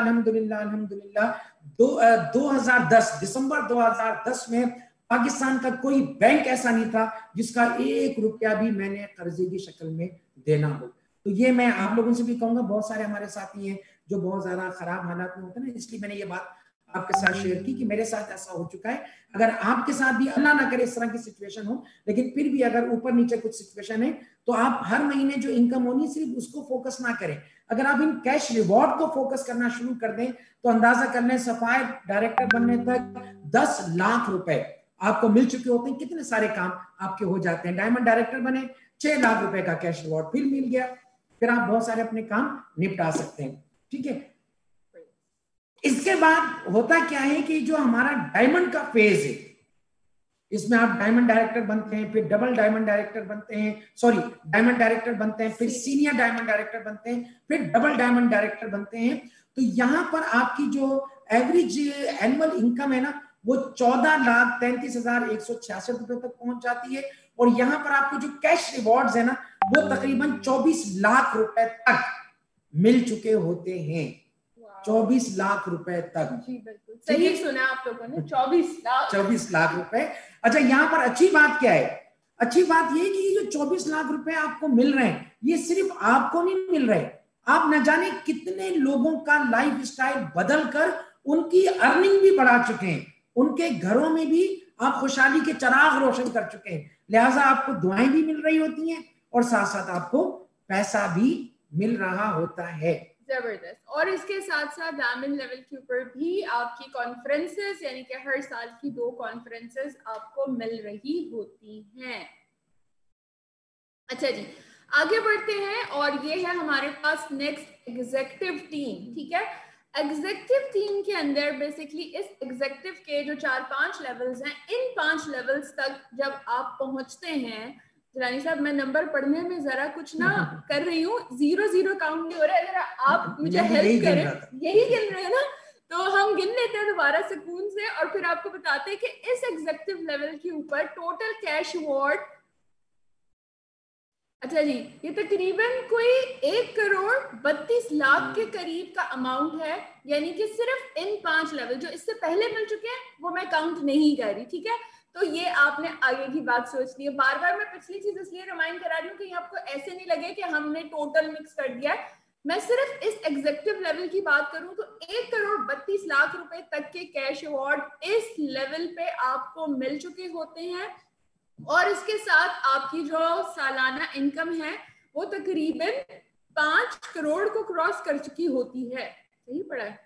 2010 दिसंबर 2010 में पाकिस्तान का कोई बैंक ऐसा नहीं था जिसका 1 रुपया भी मैंने कर्जे की शक्ल में देना हो। तो ये मैं आप लोगों से भी कहूंगा, बहुत सारे हमारे साथी हैं जो बहुत ज्यादा खराब हालात में होते हैं ना, इसलिए मैंने ये बात आपके साथ शेयर की कि मेरे साथ ऐसा हो चुका है। अगर आपके साथ भी अल्लाह ना करे इस तरह की सिचुएशन हो, लेकिन फिर भी अगर ऊपर नीचे कुछ सिचुएशन है, तो आप हर महीने जो इनकम होनी सिर्फ उसको फोकस ना करें। अगर आप इन कैश रिवॉर्ड को फोकस करना शुरू कर दें, तो अंदाजा कर लें सफायर डायरेक्टर बनने तक 10 लाख रुपए आपको मिल चुके होते हैं, कितने सारे काम आपके हो जाते हैं। डायमंड डायरेक्टर बने, 6 लाख रुपए का कैश रिवॉर्ड फिर मिल गया, फिर आप बहुत सारे अपने काम निपटा सकते हैं, ठीक है। इसके बाद होता क्या है कि जो हमारा डायमंड का फेज है, इसमें आप डायमंड डायरेक्टर बनते हैं, फिर डबल डायमंड डायरेक्टर बनते हैं, सॉरी डायमंड डायरेक्टर बनते हैं, फिर सीनियर डायमंड डायरेक्टर बनते हैं, फिर डबल डायमंड डायरेक्टर बनते हैं। तो यहां पर आपकी जो एवरेज एनुअल इनकम है ना, वो 14,33,166 रुपए तक पहुंच जाती है। और यहाँ पर आपको जो कैश रिवॉर्ड्स है ना, वो तकरीबन 24 लाख रुपए तक मिल चुके होते हैं। 24 लाख रुपए तक। जी बिल्कुल सही सुना आप लोगों ने, 24 लाख रुपए। अच्छा, यहाँ पर अच्छी बात क्या है? अच्छी बात ये कि ये जो 24 लाख रुपए आपको मिल रहे हैं, ये सिर्फ आपको नहीं मिल रहे, आप न जाने कितने लोगों का लाइफ स्टाइल बदल कर उनकी अर्निंग भी बढ़ा चुके हैं, उनके घरों में भी आप खुशहाली के चिराग रोशन कर चुके हैं। लिहाजा आपको दुआएं भी मिल रही होती हैं और साथ साथ आपको पैसा भी मिल रहा होता है। जबरदस्त। और इसके साथ साथ डायमंड लेवल के ऊपर भी आपकी कॉन्फ्रेंसेस, यानी कि हर साल की 2 कॉन्फ्रेंसेस आपको मिल रही होती हैं। अच्छा जी, आगे बढ़ते हैं और ये है हमारे पास नेक्स्ट एग्जीक्यूटिव टीम। ठीक है, एग्जीक्यूटिव टीम के अंदर बेसिकली इस एग्जीक्यूटिव के जो 4-5 लेवल्स हैं, इन 5 लेवल्स तक जब आप पहुंचते हैं, जिलानी साहब मैं नंबर पढ़ने में जरा कुछ ना कर रही हूँ, 0-0 काउंट नहीं हो रहा है, अगर आप मुझे हेल्प करें। यही गिन रहे हैं ना, तो हम गिन लेते हैं दोबारा सुकून से और फिर आपको बताते हैं कि इस एग्जीक्यूटिव लेवल के ऊपर टोटल कैश अवार्ड, अच्छा जी, ये तकरीबन कोई 1,32,00,000 के करीब का अमाउंट है। यानी कि सिर्फ इन 5 लेवल जो इससे पहले मिल चुके हैं वो मैं काउंट नहीं कर रही। ठीक है, तो ये आपने आगे की बात सोच ली है। बार बार मैं पिछली चीज इसलिए रिमाइंड करा रही हूँ कि आपको ऐसे नहीं लगे कि हमने टोटल मिक्स कर दिया है। मैं सिर्फ इस एग्जीक्यूटिव लेवल की बात करूं तो 1,32,00,000 रुपए तक के कैश अवार्ड इस लेवल पे आपको मिल चुके होते हैं। और इसके साथ आपकी जो सालाना इनकम है वो तकरीबन 5 करोड़ को क्रॉस कर चुकी होती है। सही पड़ा है?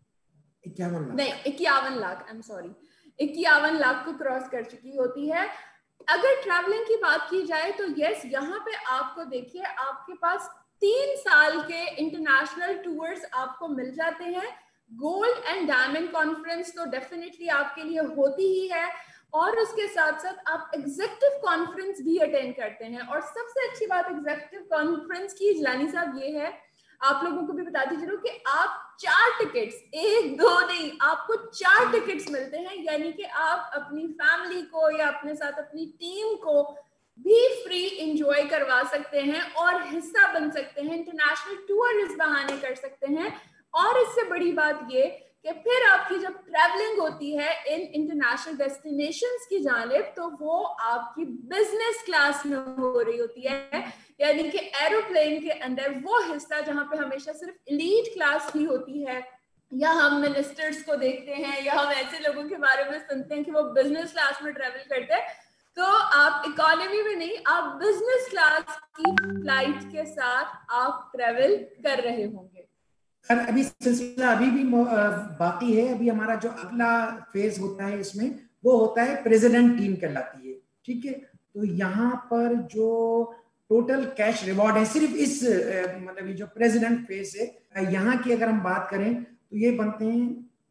51 लाख नहीं, 51 lakh, I am sorry, 51 lakh को क्रॉस कर चुकी होती है। अगर ट्रैवलिंग की बात की जाए तो यस, यहाँ पे आपको देखिए आपके पास 3 साल के इंटरनेशनल टूर्स आपको मिल जाते हैं। गोल्ड एंड डायमंड कॉन्फ्रेंस तो डेफिनेटली आपके लिए होती ही है, और उसके साथ साथ आप एग्जीक्यूटिव कॉन्फ्रेंस भी अटेंड करते हैं। और सबसे अच्छी बात एग्जीक्यूटिव कॉन्फ्रेंस की जिलानी साहब ये है, आप लोगों को भी बताती चलो कि आप 4 टिकट्स, 1-2 नहीं, आपको 4 टिकट्स मिलते हैं। यानी कि आप अपनी फैमिली को या अपने साथ अपनी टीम को भी फ्री एंजॉय करवा सकते हैं और हिस्सा बन सकते हैं, इंटरनेशनल टूर इस बहाने कर सकते हैं। और इससे बड़ी बात ये कि फिर आपकी जब ट्रैवलिंग होती है इन इंटरनेशनल डेस्टिनेशंस की जानिब, तो वो आपकी बिजनेस क्लास में हो रही होती है। यानी कि एरोप्लेन के अंदर वो हिस्सा जहां पे हमेशा सिर्फ एलीट क्लास ही होती है, या हम मिनिस्टर्स को देखते हैं या हम ऐसे लोगों के बारे में सुनते हैं कि वो बिजनेस क्लास में ट्रैवल करते हैं, तो आप इकोनॉमी में नहीं, आप बिजनेस क्लास की फ्लाइट के साथ आप ट्रैवल कर रहे होंगे। अभी सिलसिला अभी भी बाकी है। अभी हमारा जो अगला फेज होता है इसमें वो होता है प्रेसिडेंट टीम कहलाती है। ठीक है, तो यहाँ पर जो टोटल कैश रिवॉर्ड है सिर्फ इस मतलब ये जो प्रेसिडेंट फेज है, यहाँ की अगर हम बात करें तो ये बनते हैं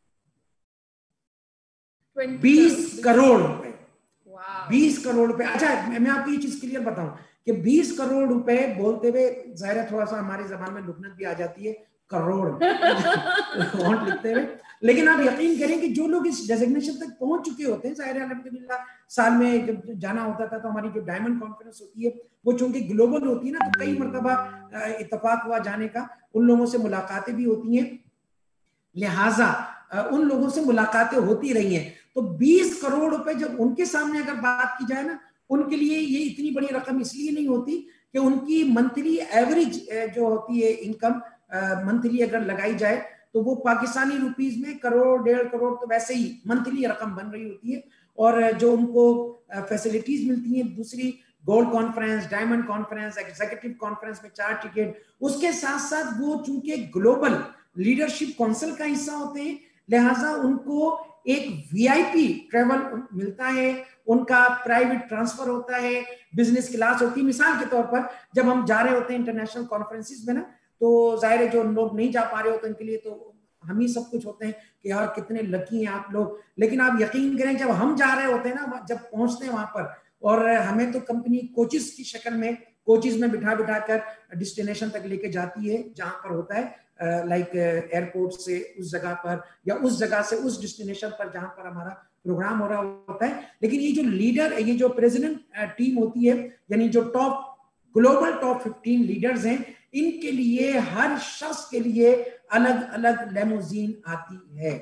20 करोड़ रुपए। 20 करोड़ रुपए। अच्छा, मैं आपको ये चीज क्लियर बताऊं कि 20 करोड़ रुपए बोलते हुए जाहिर है थोड़ा सा हमारी जबान में लुकनत भी आ जाती है, करोड़ फॉन्ट लिखते हुए। लेकिन आप यकीन करें कि जो लोग इस डेजिग्नेशन तक पहुंच चुके होते हैं, जाहिर है अल्हम्दुलिल्लाह साल में जब जाना होता था तो हमारी जो डायमंड कॉन्फ्रेंस होती है वो चूंकि ग्लोबल होती है ना, तो कई मरतबा इत्तेफाक हुआ जाने का, उन लोगों से मुलाकातें भी होती हैं, लिहाजा उन लोगों से मुलाकातें होती रही हैं। तो 20 करोड़ रुपए जब उनके सामने अगर बात की जाए ना, उनके लिए ये इतनी बड़ी रकम इसलिए नहीं होती कि उनकी मंथली एवरेज जो होती है इनकम मंथली अगर लगाई जाए तो वो पाकिस्तानी रुपीस में करोड़ 1.5 करोड़ तो वैसे ही मंथली रकम बन रही होती है। और जो उनको फैसिलिटीज मिलती हैं, दूसरी gold conference, diamond conference, executive conference में 4 टिकट, उसके साथ साथ वो चूंकि ग्लोबल लीडरशिप काउंसिल का हिस्सा होते हैं, लिहाजा उनको एक वीआईपी ट्रेवल मिलता है, उनका प्राइवेट ट्रांसफर होता है, बिजनेस क्लास होती है। मिसाल के तौर पर जब हम जा रहे होते हैं इंटरनेशनल कॉन्फ्रेंसिस में ना, तो जाहिर है जो लोग नहीं जा पा रहे होते उनके लिए तो हम ही सब कुछ होते हैं कि यार कितने लकी हैं आप लोग। लेकिन आप यकीन करें जब हम जा रहे होते हैं ना, जब पहुंचते हैं वहां पर, और हमें तो कंपनी कोचेस की शक्ल में कोचेस में बिठा बिठा कर डेस्टिनेशन तक लेके जाती है जहां पर होता है लाइक एयरपोर्ट से उस जगह पर या उस जगह से उस डेस्टिनेशन पर जहां पर हमारा प्रोग्राम हो रहा होता है, लेकिन ये जो लीडर, ये जो प्रेसिडेंट टीम होती है, यानी जो ग्लोबल टॉप 15 लीडर्स हैं, इनके लिए हर शख्स के लिए अलग अलग लेमोजीन आती है।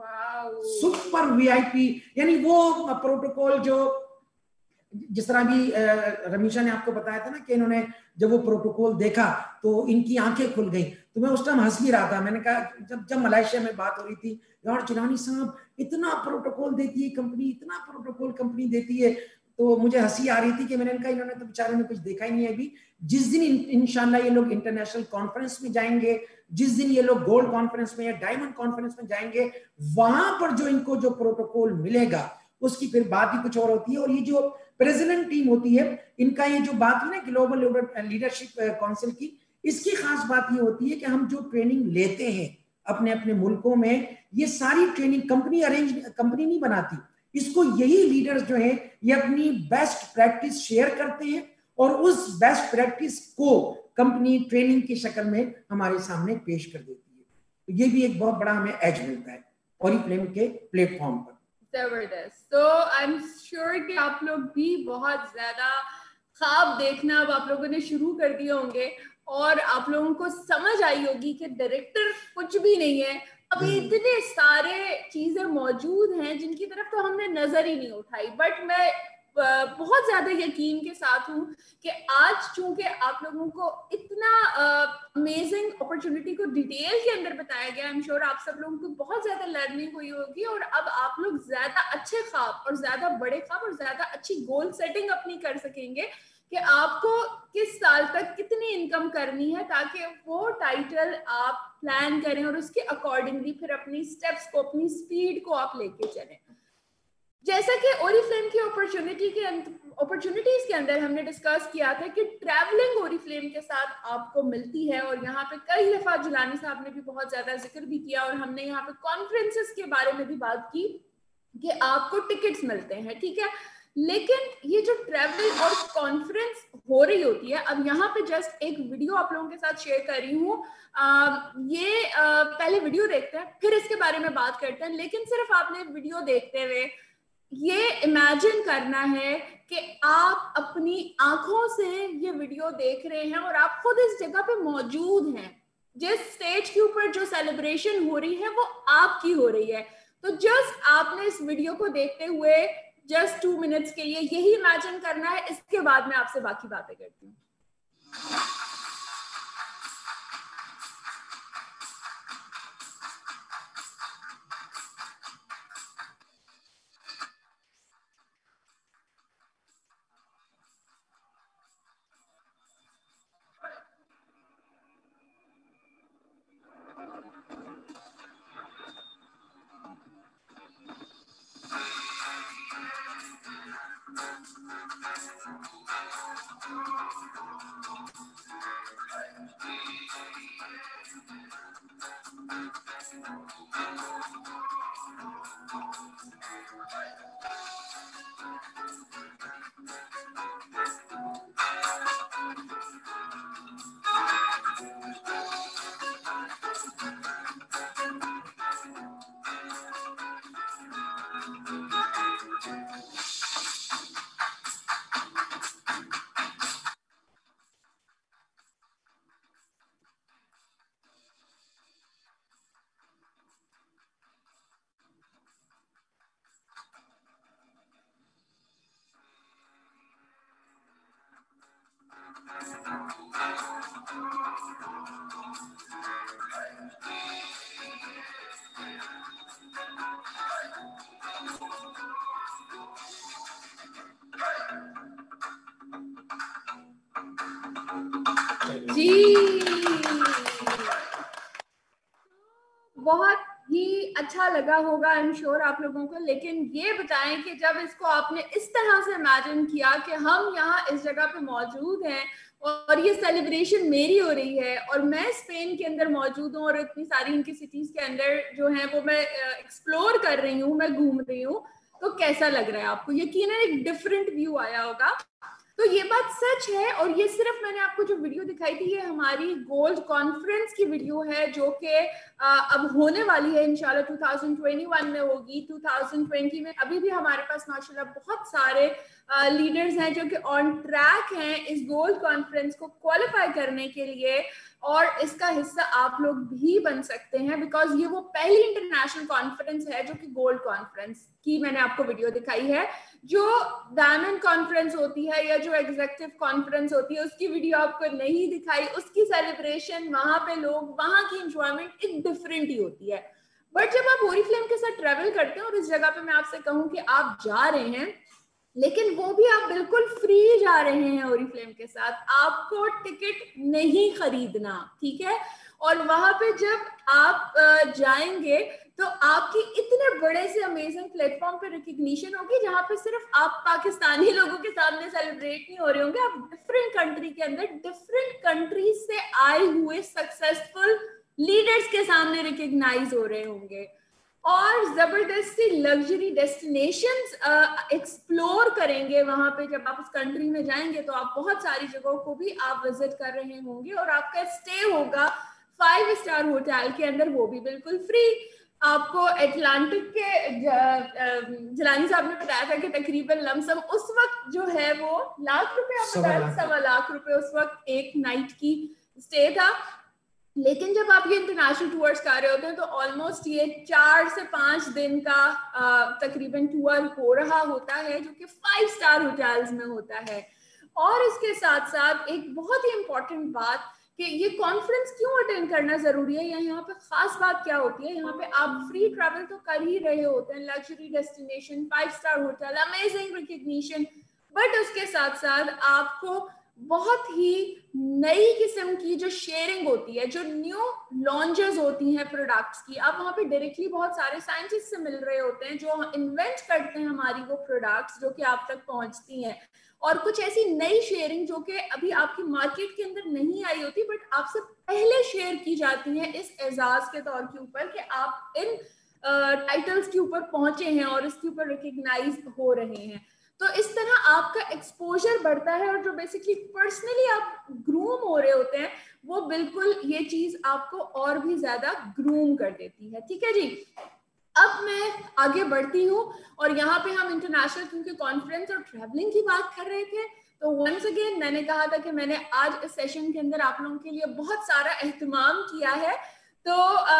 सुपर वीआईपी, यानी वो प्रोटोकॉल जो जिस तरह भी रमीशा ने आपको बताया था ना कि इन्होंने जब वो प्रोटोकॉल देखा तो इनकी आंखें खुल गई। तो मैं उस टाइम हंस भी रहा था, मैंने कहा जब मलेशिया में बात हो रही थी, यार जिलानी साहब इतना प्रोटोकॉल देती है कंपनी, इतना प्रोटोकॉल कंपनी देती है, तो मुझे हंसी आ रही थी कि मैंने कहा इन्होंने तो बेचारे ने कुछ देखा ही नहीं है अभी। जिस दिन इंशाल्लाह ये लोग इंटरनेशनल कॉन्फ्रेंस में जाएंगे, जिस दिन ये लोग गोल्ड कॉन्फ्रेंस में या डायमंड कॉन्फ्रेंस में जाएंगे, वहां पर जो इनको जो प्रोटोकॉल मिलेगा उसकी फिर बात ही कुछ और होती है। और ये जो प्रेसिडेंट टीम होती है, इनका ये जो बात है ना ग्लोबल लीडरशिप काउंसिल की, इसकी खास बात ये होती है कि हम जो ट्रेनिंग लेते हैं अपने अपने मुल्कों में, ये सारी ट्रेनिंग कंपनी नहीं बनाती, इसको यही लीडर्स जो है ये अपनी बेस्ट प्रैक्टिस शेयर करते हैं और उस बेस्ट प्रैक्टिस को कंपनी ट्रेनिंग की शक्ल में हमारे सामने पेश कर देती है। तो ये भी एक बहुत बड़ा हमें एज मिलता है ओरिफ्लेम के प्लेटफॉर्म पर। जबरदस्त। तो आई एम श्योर कि आप लोग भी बहुत ज्यादा ख्वाब देखना अब आप लोगों ने शुरू कर दिए होंगे और आप लोगों को समझ आई होगी कि डायरेक्टर कुछ भी नहीं है, अभी इतने सारे चीजें मौजूद हैं जिनकी तरफ तो हमने नजर ही नहीं उठाई। बट मैं बहुत ज्यादा यकीन के साथ हूँ कि आज चूंकि आप लोगों को इतना अमेजिंग अपॉर्चुनिटी को डिटेल के अंदर बताया गया, आई एम श्योर आप सब लोगों को बहुत ज्यादा लर्निंग हुई होगी और अब आप लोग ज्यादा अच्छे ख्वाब और ज्यादा बड़े ख्वाब और ज्यादा अच्छी गोल सेटिंग अपनी कर सकेंगे कि आपको किस साल तक कितनी इनकम करनी है, ताकि वो टाइटल आप प्लान करें और उसके अकॉर्डिंगली फिर अपनी स्टेप्स को, अपनी स्पीड को आप लेके चलें। जैसा कि ओरिफ्लेम की अपॉर्चुनिटीज के अंदर हमने डिस्कस किया था कि ट्रैवलिंग ओरिफ्लेम के साथ आपको मिलती है और यहाँ पे कई दफा जिलानी साहब ने भी बहुत ज्यादा जिक्र भी किया और हमने यहाँ पे कॉन्फ्रेंसेस के बारे में भी बात की कि आपको टिकट्स मिलते हैं, ठीक है। लेकिन ये जो ट्रैवल और कॉन्फ्रेंस हो रही होती है, अब यहाँ पे जस्ट एक वीडियो आप लोगों के साथ शेयर कर रही हूँ, पहले वीडियो देखते हैं फिर इसके बारे में बात करते हैं। लेकिन सिर्फ आपने वीडियो देखते हुए ये इमेजिन करना है कि आप अपनी आंखों से ये वीडियो देख रहे हैं और आप खुद इस जगह पे मौजूद हैं, जिस स्टेज के ऊपर जो सेलिब्रेशन हो रही है वो आपकी हो रही है। तो जस्ट आपने इस वीडियो को देखते हुए जस्ट 2 मिनट्स के लिए यही इमेजिन करना है। इसके बाद मैं आपसे बाकी बातें करती हूँ। जी बहुत ही अच्छा लगा होगा आई एम श्योर आप लोगों को। लेकिन ये बताएं कि जब इसको आपने इस तरह से इमेजिन किया कि हम यहाँ इस जगह पे मौजूद हैं और ये सेलिब्रेशन मेरी हो रही है और मैं स्पेन के अंदर मौजूद हूँ और इतनी सारी इनकी सिटीज के अंदर जो है वो मैं एक्सप्लोर कर रही हूँ, मैं घूम रही हूँ, तो कैसा लग रहा है आपको? यकीनन एक डिफरेंट व्यू आया होगा। तो ये बात सच है। और ये सिर्फ मैंने आपको जो वीडियो दिखाई थी ये हमारी गोल्ड कॉन्फ्रेंस की वीडियो है, जो कि अब होने वाली है इंशाल्लाह 2021 में होगी। 2020 में अभी भी हमारे पास माशाल्लाह बहुत सारे लीडर्स हैं जो कि ऑन ट्रैक हैं इस गोल्ड कॉन्फ्रेंस को क्वालिफाई करने के लिए, और इसका हिस्सा आप लोग भी बन सकते हैं, बिकॉज ये वो पहली इंटरनेशनल कॉन्फ्रेंस है जो कि गोल्ड कॉन्फ्रेंस की मैंने आपको वीडियो दिखाई है। जो डायमंड कॉन्फ्रेंस होती है या जो एग्जीक्यूटिव कॉन्फ्रेंस होती है उसकी वीडियो आपको नहीं दिखाई, उसकी सेलिब्रेशन, वहां पे लोग, वहां की एंजॉयमेंट एक डिफरेंट ही होती है। बट जब आप ओरिफ्लेम के साथ ट्रेवल करते हैं और इस जगह पे मैं आपसे कहूं कि आप जा रहे हैं, लेकिन वो भी आप बिल्कुल फ्री जा रहे हैं ओरिफ्लेम के साथ, आपको टिकट नहीं खरीदना, ठीक है। और वहां पे जब आप जाएंगे तो आपकी इतने बड़े से अमेजिंग प्लेटफॉर्म पे रिकग्निशन होगी, जहां पे सिर्फ आप पाकिस्तानी लोगों के सामने सेलिब्रेट नहीं हो रहे होंगे, आप डिफरेंट कंट्री के अंदर डिफरेंट कंट्रीज से आए हुए सक्सेसफुल लीडर्स के सामने रिकग्नाइज हो रहे होंगे, और जबरदस्ती लग्जरी डेस्टिनेशंस एक्सप्लोर करेंगे वहां पे। जब आप उस कंट्री में जाएंगे तो आप बहुत सारी जगहों को भी आप विजिट कर रहे होंगे, और आपका स्टे होगा 5 स्टार होटल के अंदर, वो भी बिल्कुल फ्री। आपको एटलांटिक के जलानी साहब ने बताया था कि तकरीबन लमसम उस वक्त जो है वो ₹1,00,000 आप बताया, ₹1,00,000 उस वक्त एक नाइट की स्टे था। लेकिन जब आप ये इंटरनेशनल टूर्स कर रहे होते हैं तो ऑलमोस्ट ये 4 से 5 दिन का तकरीबन टूर हो रहा होता है, जो कि 5 स्टार होटल्स में होता है। और इसके साथ साथ एक बहुत ही इंपॉर्टेंट बात कि ये कॉन्फ्रेंस क्यों अटेंड करना जरूरी है, या यहाँ पे खास बात क्या होती है, यहाँ पे आप फ्री ट्रैवल तो कर ही रहे होते हैं, luxury destination, 5 star hotel, amazing recognition, but उसके साथ साथ आपको बहुत ही नई किस्म की जो शेयरिंग होती है, जो न्यू लॉन्चेस होती हैं प्रोडक्ट्स की, आप वहाँ पे डायरेक्टली बहुत सारे साइंटिस्ट से मिल रहे होते हैं जो इन्वेंट करते हैं हमारी वो प्रोडक्ट्स जो कि आप तक पहुँचती हैं, और कुछ ऐसी नई शेयरिंग जो कि अभी आपकी मार्केट के अंदर नहीं आई होती बट आपसे पहले शेयर की जाती है इस एजाज के तौर के ऊपर कि आप इन टाइटल्स के ऊपर पहुंचे हैं और इसके ऊपर रिकग्नाइज हो रहे हैं। तो इस तरह आपका एक्सपोजर बढ़ता है, और जो बेसिकली पर्सनली आप ग्रूम हो रहे होते हैं वो बिल्कुल ये चीज आपको और भी ज्यादा ग्रूम कर देती है, ठीक है जी। अब मैं आगे बढ़ती हूँ, और यहाँ पे हम इंटरनेशनल क्योंकि कॉन्फ्रेंस और ट्रैवलिंग की बात कर रहे थे, तो वंस अगेन मैंने कहा था कि मैंने आज इस सेशन के अंदर आप लोगों के लिए बहुत सारा एहतमाम किया है। तो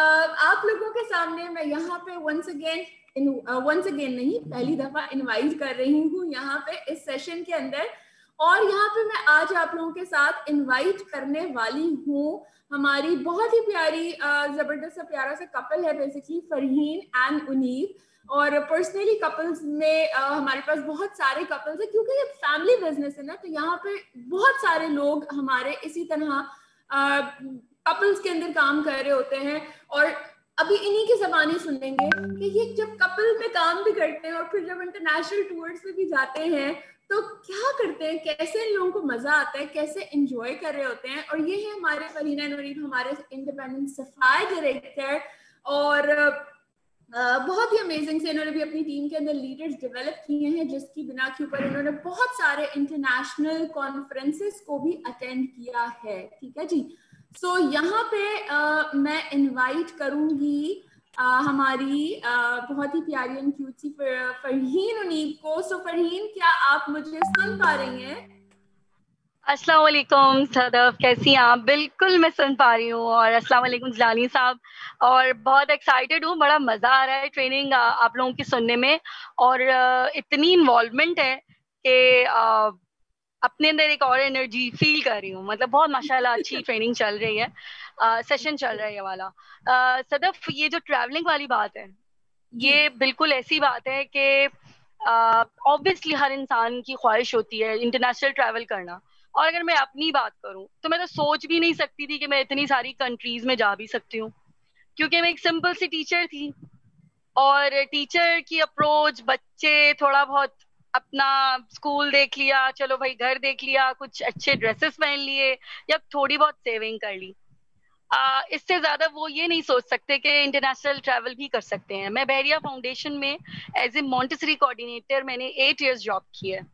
आप लोगों के सामने मैं यहाँ पे वंस अगेन नहीं, पहली दफा इनवाइट कर रही हूँ यहाँ पे इस सेशन के अंदर, और यहाँ पे मैं आज आप लोगों के साथ इनवाइट करने वाली हूँ हमारी बहुत ही प्यारी जबरदस्त सा प्यारा सा कपल है, बेसिकली फरहीन एंड उनीब। और पर्सनली कपल्स में हमारे पास बहुत सारे कपल्स हैं, क्योंकि ये फैमिली बिजनेस है ना, तो यहाँ पे बहुत सारे लोग हमारे इसी तरह कपल्स के अंदर काम कर रहे होते हैं, और अभी इन्हीं की ज़बानी सुनेंगे कि ये जब कपल में काम भी करते हैं और फिर जब इंटरनेशनल टूर्स पे भी जाते हैं तो क्या करते हैं, कैसे इन लोगों को मजा आता है, कैसे एंजॉय कर रहे होते हैं। और ये है हमारे फरहीन एंड उनीब, हमारे इंडिपेंडेंट सफाई डायरेक्टर, और बहुत ही अमेजिंग से इन्होंने भी अपनी टीम के अंदर लीडर्स डेवलप किए हैं, जिसकी बिना के ऊपर इन्होंने बहुत सारे इंटरनेशनल कॉन्फ्रेंसेस को भी अटेंड किया है, ठीक है जी। सो यहाँ पे मैं इनवाइट करूंगी हमारी बहुत ही प्यारी एंड क्यूट सी फरहीन उनीब को। सो फरहीन, क्या आप मुझे सुन पा रही हैं? अस्सलाम वालेकुम सदफ, कैसी हैं आप? बिल्कुल मैं सुन पा रही हूँ। और अस्सलाम वालेकुम जलानी साहब, और बहुत एक्साइटेड हूँ, बड़ा मज़ा आ रहा है ट्रेनिंग आप लोगों की सुनने में, और इतनी इन्वॉल्वमेंट है कि अपने अंदर एक और एनर्जी फील कर रही हूँ। मतलब बहुत माशाल्लाह अच्छी ट्रेनिंग चल रही है, सेशन चल रहा है ये वाला। सदफ, ये जो ट्रैवलिंग वाली बात है, ये बिल्कुल ऐसी बात है कि ऑब्वियसली हर इंसान की ख्वाहिश होती है इंटरनेशनल ट्रैवल करना। और अगर मैं अपनी बात करूं तो मैं तो सोच भी नहीं सकती थी कि मैं इतनी सारी कंट्रीज में जा भी सकती हूँ, क्योंकि मैं एक सिंपल सी टीचर थी, और टीचर की अप्रोच, बच्चे थोड़ा बहुत अपना स्कूल देख लिया, चलो भाई घर देख लिया, कुछ अच्छे ड्रेसेस पहन लिए, या थोड़ी बहुत सेविंग कर ली, इससे ज्यादा वो ये नहीं सोच सकते कि इंटरनेशनल ट्रैवल भी कर सकते हैं। मैं बहरिया फाउंडेशन में एज ए मॉन्टेसरी कोऑर्डिनेटर मैंने 8 इयर्स जॉब की है,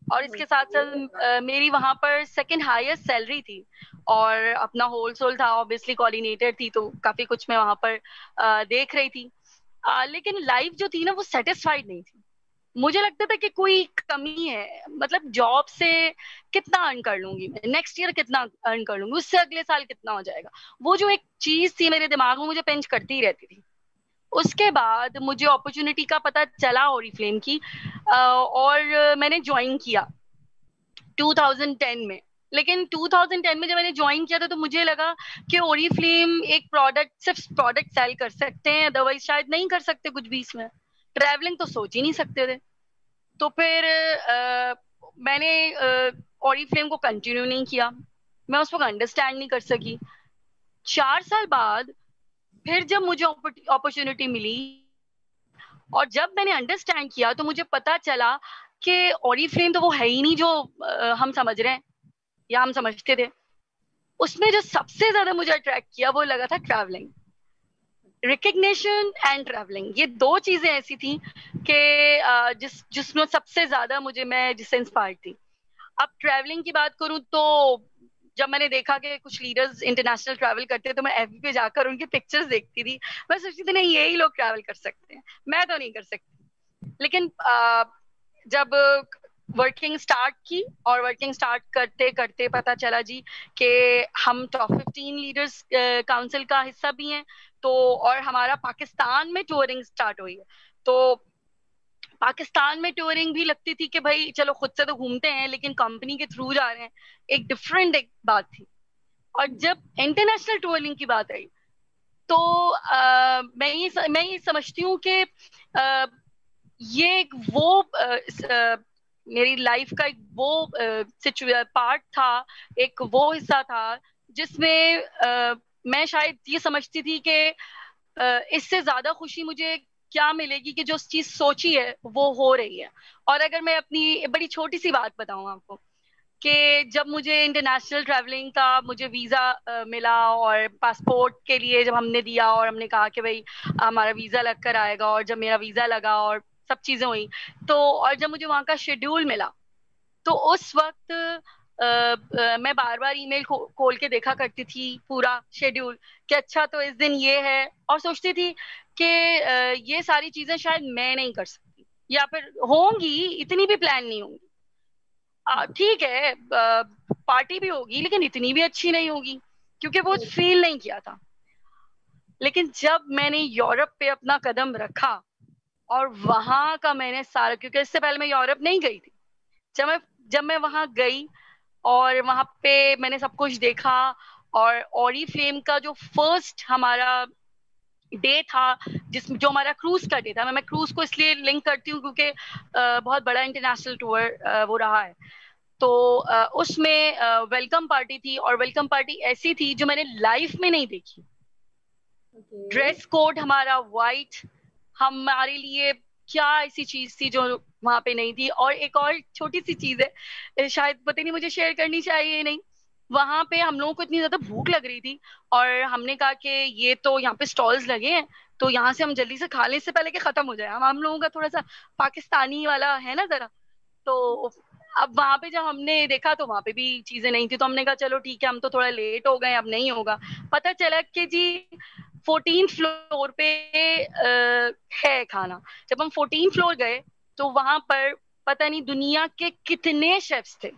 और इसके साथ साथ मेरी वहां पर सेकंड हाईएस्ट सैलरी थी और अपना होलसेल था, ऑब्वियसली कोऑर्डिनेटर थी, तो काफी कुछ मैं वहां पर देख रही थी। लेकिन लाइफ जो थी ना वो सेटिस्फाइड नहीं थी। मुझे लगता था कि कोई कमी है, मतलब जॉब से कितना अर्न कर लूंगी मैं, नेक्स्ट ईयर कितना अर्न कर लूंगी, उससे अगले साल कितना हो जाएगा। वो जो एक चीज थी मेरे दिमाग में मुझे पिंच करती ही रहती थी। उसके बाद मुझे अपॉर्चुनिटी का पता चला ओरिफ्लेम की, और मैंने ज्वाइन किया 2010 में। लेकिन 2010 में जब मैंने ज्वाइन किया था तो मुझे लगा कि ओरिफ्लेम एक प्रोडक्ट, सिर्फ प्रोडक्ट सेल कर सकते हैं, अदरवाइज शायद नहीं कर सकते कुछ भी इसमें, ट्रैवलिंग तो सोच ही नहीं सकते थे। तो फिर मैंने ओरिफ्लेम को कंटिन्यू नहीं किया, मैं उसको अंडरस्टैंड नहीं कर सकी। 4 साल बाद फिर जब मुझे अपॉर्चुनिटी मिली और जब मैंने अंडरस्टैंड किया तो मुझे पता चला कि ओरिफ्लेम तो वो है ही नहीं जो हम समझ रहे हैं या हम समझते थे। उसमें जो सबसे ज्यादा मुझे अट्रैक्ट किया वो लगा था ट्रैवलिंग, रिकग्निशन एंड ट्रैवलिंग। ये दो चीजें ऐसी थी कि जिसमें सबसे ज्यादा मैं जिससे इंस्पायर्ड थी। अब ट्रैवलिंग की बात करूं तो जब मैंने देखा कि कुछ लीडर्स इंटरनेशनल ट्रैवल करते हैं तो मैं एफबी पे जाकर उनकी पिक्चर्स देखती थी। मैं सोचती थी नहीं, यही लोग ट्रैवल कर सकते हैं, मैं तो नहीं कर सकती। लेकिन जब वर्किंग स्टार्ट की और वर्किंग स्टार्ट करते करते पता चला जी कि हम टॉप 15 लीडर्स काउंसिल का हिस्सा भी हैं, तो और हमारा पाकिस्तान में टूरिंग स्टार्ट हुई है। तो पाकिस्तान में टूरिंग भी लगती थी कि भाई चलो खुद से तो घूमते हैं लेकिन कंपनी के थ्रू जा रहे हैं, एक डिफरेंट एक बात थी। और जब इंटरनेशनल टूरिंग की बात आई तो मैं ये समझती हूँ कि ये एक वो मेरी लाइफ का एक वो पार्ट था, एक वो हिस्सा था जिसमें मैं शायद ये समझती थी कि इससे ज्यादा खुशी मुझे क्या मिलेगी कि जो चीज सोची है वो हो रही है। और अगर मैं अपनी बड़ी छोटी सी बात बताऊं आपको कि जब मुझे इंटरनेशनल ट्रैवलिंग का मुझे वीजा मिला और पासपोर्ट के लिए जब हमने दिया और हमने कहा कि भाई हमारा वीजा लग कर आएगा, और जब मेरा वीजा लगा और सब चीजें हुई तो, और जब मुझे वहां का शेड्यूल मिला तो उस वक्त मैं बार बार ईमेल खोल के देखा करती थी पूरा शेड्यूल कि अच्छा तो इस दिन ये है, और सोचती थी कि ये सारी चीजें शायद मैं नहीं कर सकती या फिर होंगी, इतनी भी प्लान नहीं होंगी। ठीक है पार्टी भी होगी लेकिन इतनी भी अच्छी नहीं होगी क्योंकि वो फील नहीं किया था। लेकिन जब मैंने यूरोप पे अपना कदम रखा और वहां का मैंने सारा, क्योंकि इससे पहले मैं यूरोप नहीं गई थी, जब मैं वहां गई और वहां पे मैंने सब कुछ देखा, और ओरिफ्लेम का जो फर्स्ट हमारा डे था जिसमें जो हमारा क्रूज का डे था, मैं क्रूज को इसलिए लिंक करती हूँ क्योंकि बहुत बड़ा इंटरनेशनल टूर वो रहा है। तो उसमें वेलकम पार्टी थी, और वेलकम पार्टी ऐसी थी जो मैंने लाइफ में नहीं देखी। ड्रेस कोड हमारा वाइट, हमारे लिए क्या ऐसी चीज थी जो वहां पे नहीं थी। और एक और छोटी सी चीज है, शायद पता नहीं मुझे शेयर करनी चाहिए नहीं, वहां पे हम लोगों को इतनी ज्यादा भूख लग रही थी और हमने कहा कि ये तो यहाँ पे स्टॉल्स लगे हैं तो यहाँ से हम जल्दी से खा लें इससे पहले कि खत्म हो जाए। हम लोगों का थोड़ा सा पाकिस्तानी वाला है ना जरा, तो अब वहां पे जब हमने देखा तो वहां पे भी चीजें नहीं थी, तो हमने कहा चलो ठीक है, हम तो थोड़ा लेट हो गए, अब नहीं होगा। पता चला कि जी 14th फ्लोर पे है खाना। जब हम 14th फ्लोर गए तो वहां पर पता नहीं दुनिया के कितने शेफ्स थे,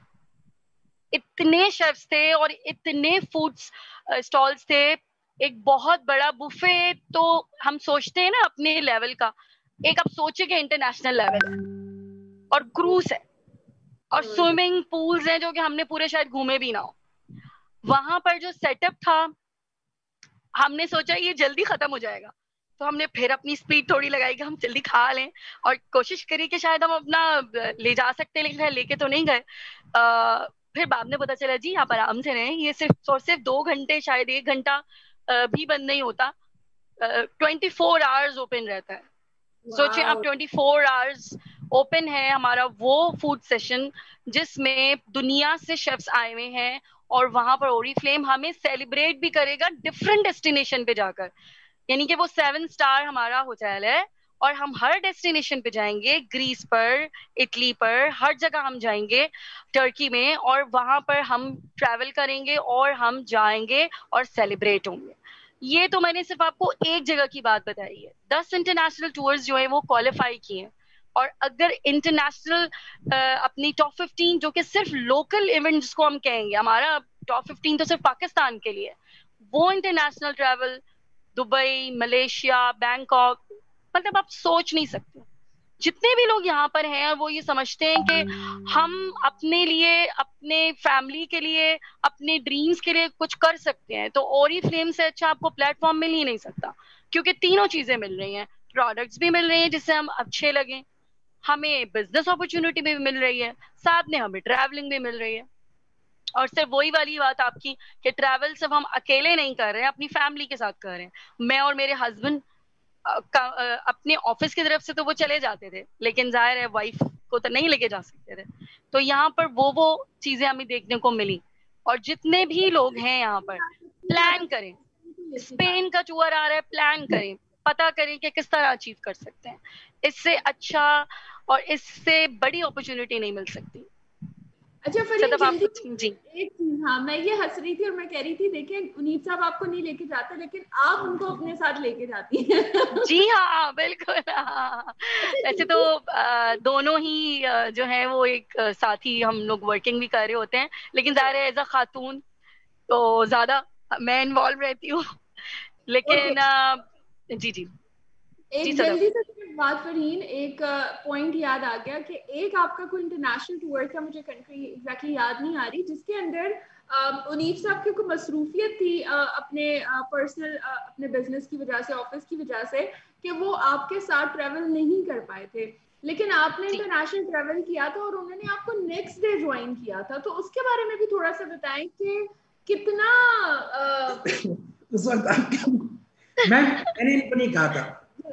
इतने शेफ्स थे और इतने फूड स्टॉल्स थे, एक बहुत बड़ा बुफे। तो हम सोचते हैं ना अपने लेवल का, एक आप सोचे कि इंटरनेशनल लेवल है और क्रूज है और स्विमिंग पूल्स हैं जो कि हमने पूरे शायद घूमे भी ना हो। वहां पर जो सेटअप था हमने सोचा ये जल्दी खत्म हो जाएगा, तो हमने फिर अपनी स्पीड थोड़ी लगाई कि हम जल्दी खा लें और कोशिश करी कि शायद हम अपना ले जा सकते हैं, लेकिन लेके तो नहीं गए। फिर बाद में पता चला जी आप आराम से रहें, ये सिर्फ 2 घंटे शायद 1 घंटा भी बंद नहीं होता, 24 आवर्स ओपन रहता है। सोचिए आप 24 आवर्स ओपन है हमारा वो फूड सेशन जिसमें दुनिया से शेफ्स आए हुए हैं, और वहां पर ओरिफ्लेम हमें सेलिब्रेट भी करेगा डिफरेंट डेस्टिनेशन पे जाकर। यानी कि वो 7 स्टार हमारा होटल है और हम हर डेस्टिनेशन पे जाएंगे, ग्रीस पर, इटली पर, हर जगह हम जाएंगे, टर्की में, और वहां पर हम ट्रैवल करेंगे और हम जाएंगे और सेलिब्रेट होंगे। ये तो मैंने सिर्फ आपको एक जगह की बात बताई है। 10 इंटरनेशनल टूर्स जो है वो क्वालिफाई किए हैं, और अगर इंटरनेशनल अपनी टॉप 15 जो कि सिर्फ लोकल इवेंट जिसको हम कहेंगे, हमारा टॉप 15 तो सिर्फ पाकिस्तान के लिए, वो international travel Dubai, Malaysia, Bangkok, मतलब आप सोच नहीं सकते। जितने भी लोग यहाँ पर हैं वो ये समझते हैं कि हम अपने लिए, अपने फैमिली के लिए, अपने ड्रीम्स के लिए कुछ कर सकते हैं, तो ओरीफ्लेम से अच्छा आपको प्लेटफॉर्म मिल ही नहीं सकता, क्योंकि तीनों चीजें मिल रही हैं। प्रोडक्ट्स भी मिल रही हैं जिससे हम अच्छे लगें, हमें बिजनेस अपॉर्चुनिटी भी मिल रही है, साथ में हमें ट्रैवलिंग भी मिल रही है। और सिर्फ वही वाली बात आपकी कि ट्रैवल सिर्फ हम अकेले नहीं कर रहे हैं, अपनी फैमिली के साथ कर रहे हैं। मैं और मेरे हस्बैंड अपने ऑफिस की तरफ से तो वो चले जाते थे, लेकिन जाहिर है वाइफ को तो नहीं लेके जा सकते थे, तो यहाँ पर वो चीजें हमें देखने को मिली। और जितने भी लोग हैं यहाँ पर, प्लान करें, स्पेन का टूर आ रहा है, प्लान करें, पता करें कि किस तरह अचीव कर सकते हैं। इससे अच्छा और इससे बड़ी अपॉर्चुनिटी नहीं मिल सकती। अच्छा फरीन, जल्दी जी एक चीज, हाँ मैं ये हंस रही थी और मैं कह रही थी देखिए उनीब साहब आपको नहीं लेके जाते, लेकिन आप उनको अपने साथ लेके जाती हैं। जी हाँ बिल्कुल। हाँ। वैसे तो दोनों ही जो है वो एक साथ ही हम लोग वर्किंग भी कर रहे होते हैं, लेकिन ज़ाहिर है एज अ खातून तो ज्यादा मैं इन्वॉल्व रहती हूँ, लेकिन जी जी एक जल्दी से बात फरहीन, एक पॉइंट याद आ गया कि एक आपका कोई इंटरनेशनल टूर था, मुझे कंट्री एग्जैक्टली याद नहीं आ रही, जिसके अंदर उनीब साहब की कोई मसरूफियत थी अपने पर्सनल अपने बिजनेस की वजह से, ऑफिस की वजह से, कि वो आपके साथ ट्रैवल नहीं कर पाए थे, लेकिन आपने इंटरनेशनल ट्रैवल किया था और उन्होंने आपको नेक्स्ट डे ज्वाइन किया था, तो उसके बारे में भी थोड़ा सा बताएं कि कितना उस वक्त मैंने इनको नहीं कहा था।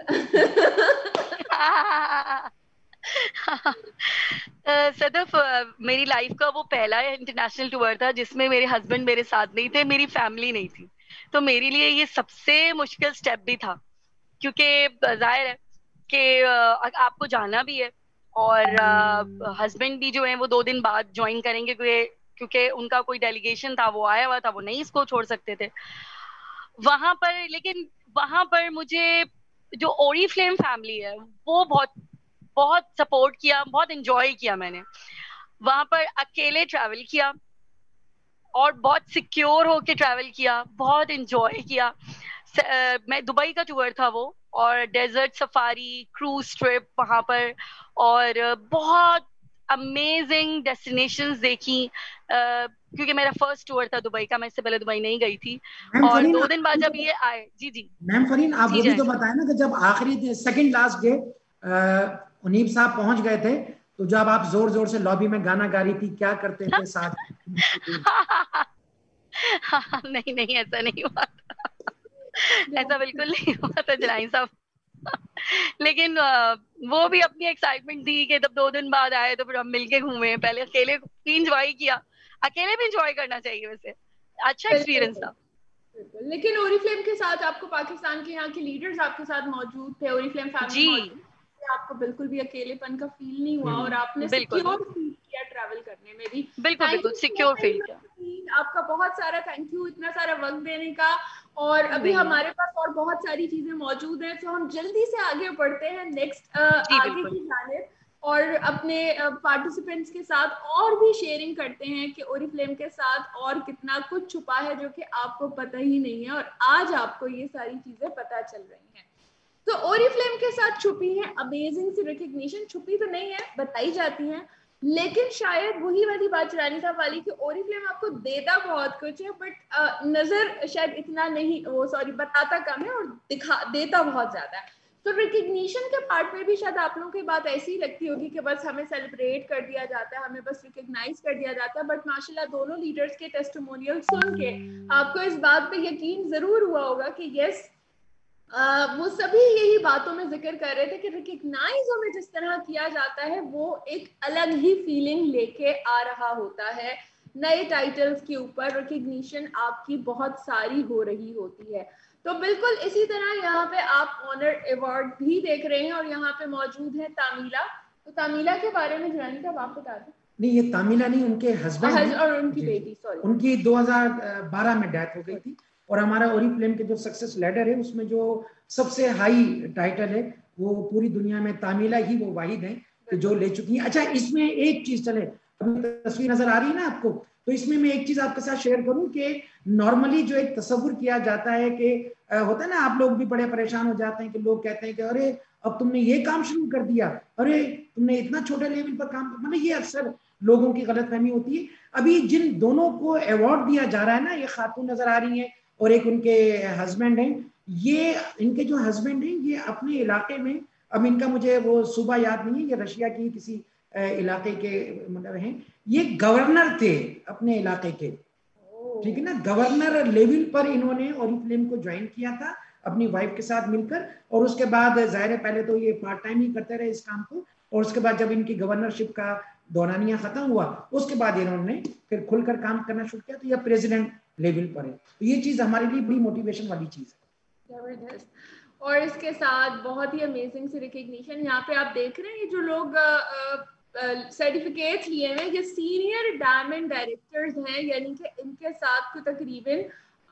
सदफ, मेरी लाइफ का वो पहला इंटरनेशनल टूर था जिसमें मेरे हस्बैंड मेरे साथ नहीं थे, मेरी फैमिली नहीं थी, तो मेरे लिए ये सबसे मुश्किल स्टेप भी था, क्योंकि जाहिर है कि आपको जाना भी है, और हस्बैंड भी जो है वो 2 दिन बाद ज्वाइन करेंगे, क्योंकि उनका कोई डेलीगेशन था, वो आया हुआ था, वो नहीं इसको छोड़ सकते थे वहां पर। लेकिन वहां पर मुझे जो ओरीफ्लेम फैमिली है वो बहुत बहुत सपोर्ट किया, बहुत एंजॉय किया मैंने वहां पर, अकेले ट्रैवल किया और बहुत सिक्योर होके ट्रैवल किया, बहुत एंजॉय किया। मैं दुबई का टूर था वो, और डेजर्ट सफारी, क्रूज ट्रिप वहां पर, और बहुत अमेजिंग डेस्टिनेशंस देखी, क्योंकि मेरा फर्स्ट टूर था दुबई का, मैं इससे पहले दुबई नहीं गई थी। और 2 दिन बाद जब ये आए, जी जी मैम फरीन, आप वो भी तो बताएं ना कि जब आखिरी सेकंड लास्ट डे उनीब साहब पहुंच गए थे, तो जब आप जोर जोर से लॉबी में गाना गा रही थी, क्या करते थे साथ? नहीं नहीं, ऐसा नहीं हुआ था। ऐसा बिल्कुल नहीं हुआ था जलाइन साहब। लेकिन वो भी अपनी एक्साइटमेंट थी कि जब 2 दिन बाद आए तो फिर हम मिलके घूमे। पहले अकेले भी इंजॉय किया, अकेले भी इंजॉय करना चाहिए, वैसे अच्छा एक्सपीरियंस था। लेकिन ओरीफ्लेम के साथ आपको पाकिस्तान के यहाँ के लीडर्स आपके साथ मौजूद थे, ओरीफ्लेम फैमिली मौजूद, आपको बिल्कुल भी अकेलेपन का फील नहीं हुआ और आपने सिक्योर फील किया ट्रैवल करने में भी। बिल्कुल बिल्कुल सिक्योर फील किया। आपका बहुत सारा थैंक यू इतना सारा वक्त देने का, और अभी हमारे पास और बहुत सारी चीजें मौजूद हैं, तो हम जल्दी से आगे बढ़ते हैं नेक्स्ट आगे की जानिब, और अपने पार्टिसिपेंट्स के साथ और भी शेयरिंग करते हैं कि ओरीफ्लेम के साथ और कितना कुछ छुपा है जो कि आपको पता ही नहीं है, और आज आपको ये सारी चीजें पता चल रही हैं। तो ओरीफ्लेम के साथ छुपी है अमेजिंग सी रिकग्निशन, छुपी तो नहीं है, बताई जाती है, लेकिन शायद वही वाली बात चुरानी साहब वाली कि ओरीफ्लेम आपको देता बहुत कुछ है, बट नजर शायद इतना नहीं, वो सॉरी बताता कम है और देता बहुत ज्यादा है। तो रिकग्निशन के पार्ट में भी शायद आप लोगों की बात ऐसी ही लगती होगी कि बस हमें सेलिब्रेट कर दिया जाता है, हमें बस रिकग्नाइज कर दिया जाता है, बट माशाल्लाह दोनों लीडर्स के टेस्टिमोनियल सुन के आपको इस बात पे यकीन जरूर हुआ होगा कि यस, वो सभी यही बातों में जिक्र कर रहे थे कि रिकग्नाइज हमें जिस तरह किया जाता है वो एक अलग ही फीलिंग लेके आ रहा होता है। नए टाइटल्स के ऊपर रिकग्निशन आपकी बहुत सारी हो रही होती है। तो बिल्कुल इसी तरह यहाँ पे आप ऑनर अवार्ड भी देख रहे हैं और यहाँ पे मौजूद है तामीला। तो तामीला के बारे में जानी साहब आप बता दें। नहीं, ये तामीला नहीं, उनके हस्बैंड और उनकी बेटी, सॉरी, उनकी 2012 में डेथ हो गई थी। और हमारा ओरिफ्लेम के जो सक्सेस लैडर है उसमें जो सबसे हाई टाइटल है वो पूरी दुनिया में तामीला ही वो वाहिद है कि जो ले चुकी है। अच्छा, इसमें एक चीज चले, अभी तस्वीर नजर आ रही है ना आपको, तो इसमें मैं एक चीज आपके साथ शेयर करूं कि नॉर्मली जो एक तस्वुर किया जाता है कि होता है ना, आप लोग भी बड़े परेशान हो जाते हैं कि लोग कहते हैं कि अरे अब तुमने ये काम शुरू कर दिया, अरे तुमने इतना छोटे लेवल पर काम, मतलब ये अक्सर लोगों की गलतफहमी होती है। अभी जिन दोनों को अवार्ड दिया जा रहा है ना, ये खातून नजर आ रही है और एक उनके हस्बैंड हैं, ये इनके जो हस्बैंड हैं ये अपने इलाके में, अब इनका मुझे वो सूबा याद नहीं है, ये रशिया की किसी इलाके के मतलब हैं, ये गवर्नर थे अपने इलाके के, ठीक है ना, गवर्नर लेवल पर इन्होंने ओरिफ्लेम को ज्वाइन किया था अपनी वाइफ के साथ मिलकर। और उसके बाद जाहिर है पहले तो ये पार्ट टाइम ही करते रहे इस काम को, और उसके बाद जब इनकी गवर्नरशिप का दौरानिया खत्म हुआ उसके बाद इन्होंने फिर खुलकर काम करना शुरू किया, तो यह प्रेसिडेंट लेवल पर है। तो ये चीज हमारे लिए बड़ी मोटिवेशन वाली चीज है। जबरदस्त। और इसके साथ बहुत ही अमेजिंग सी रिकग्निशन यहाँ पे आप देख रहे हैं, जो लोग सर्टिफिकेट लिए हैं ये सीनियर डायमंड डायरेक्टर्स हैं, यानी कि इनके साथ को तकरीबन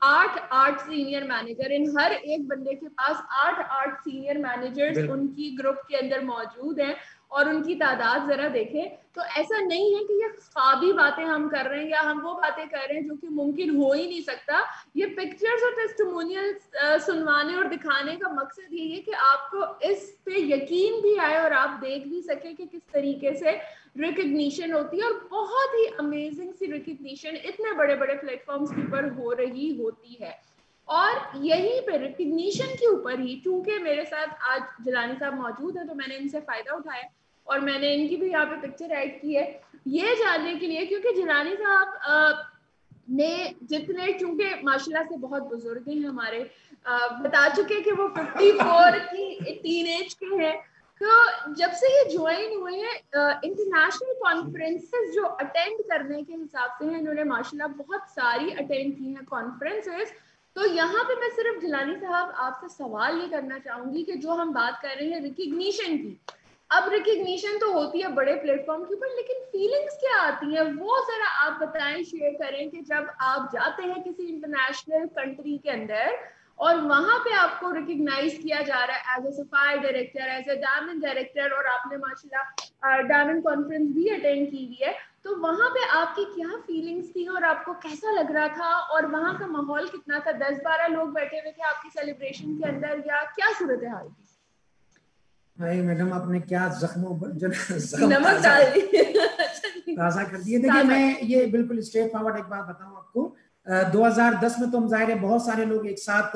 8 सीनियर मैनेजर, इन हर एक बंदे के पास 8 सीनियर मैनेजर्स उनकी ग्रुप के अंदर मौजूद हैं। और उनकी तादाद जरा देखें तो ऐसा नहीं है कि ये ख्वाबी बातें हम कर रहे हैं या हम वो बातें कर रहे हैं जो कि मुमकिन हो ही नहीं सकता। ये पिक्चर्स और टेस्टिमोनियल्स सुनवाने और दिखाने का मकसद यही है कि आपको इस पे यकीन भी आए और आप देख भी सके कि किस तरीके से रिकग्निशन होती है। और बहुत ही अमेजिंग सी रिकग्निशन इतने बड़े बड़े प्लेटफॉर्म्स के ऊपर हो रही होती है। और यहीं पे रिकग्निशन के ऊपर ही, चूंकि मेरे साथ आज जिलानी साहब मौजूद है तो मैंने इनसे फायदा उठाया और मैंने इनकी भी यहाँ पे पिक्चर ऐड की है ये जानने के लिए, क्योंकि जिलानी साहब ने जितने, चूंकि माशाल्लाह से बहुत बुजुर्ग हैं हमारे, बता चुके कि वो 54 की टीनेज के हैं। तो जब से ये ज्वाइन हुए हैं इंटरनेशनल कॉन्फ्रेंसेस जो अटेंड करने के हिसाब से हैं, इन्होंने माशाल्लाह बहुत सारी अटेंड की हैं कॉन्फ्रेंसेस। तो यहाँ पे मैं सिर्फ जिलानी साहब आपसे सवाल ये करना चाहूंगी कि जो हम बात कर रहे हैं रिकग्निशन की, अब रिकग्निशन तो होती है बड़े प्लेटफॉर्म के ऊपर, लेकिन फीलिंग्स क्या आती हैं वो जरा आप बताएं, शेयर करें कि जब आप जाते हैं किसी इंटरनेशनल कंट्री के अंदर और वहां पे आपको रिकग्नाइज किया जा रहा है as a sapphire director, as a diamond director, और आपने माशाल्लाह डायमंड कॉन्फ्रेंस भी अटेंड की हुई है, तो वहां पे आपकी क्या फीलिंग्स थी और आपको कैसा लग रहा था और वहां का माहौल कितना था? 10-12 लोग बैठे हुए थे आपकी सेलिब्रेशन के अंदर या क्या सूरत हाल थी? भाई मैडम आपने क्या जख्मों नमक डाल ताज़ा कर दिए। देखिए मैं ये बिल्कुल स्ट्रेट फॉरवर्ड एक बात बताऊं आपको, 2010 में तो हम जाहिर है बहुत सारे लोग एक साथ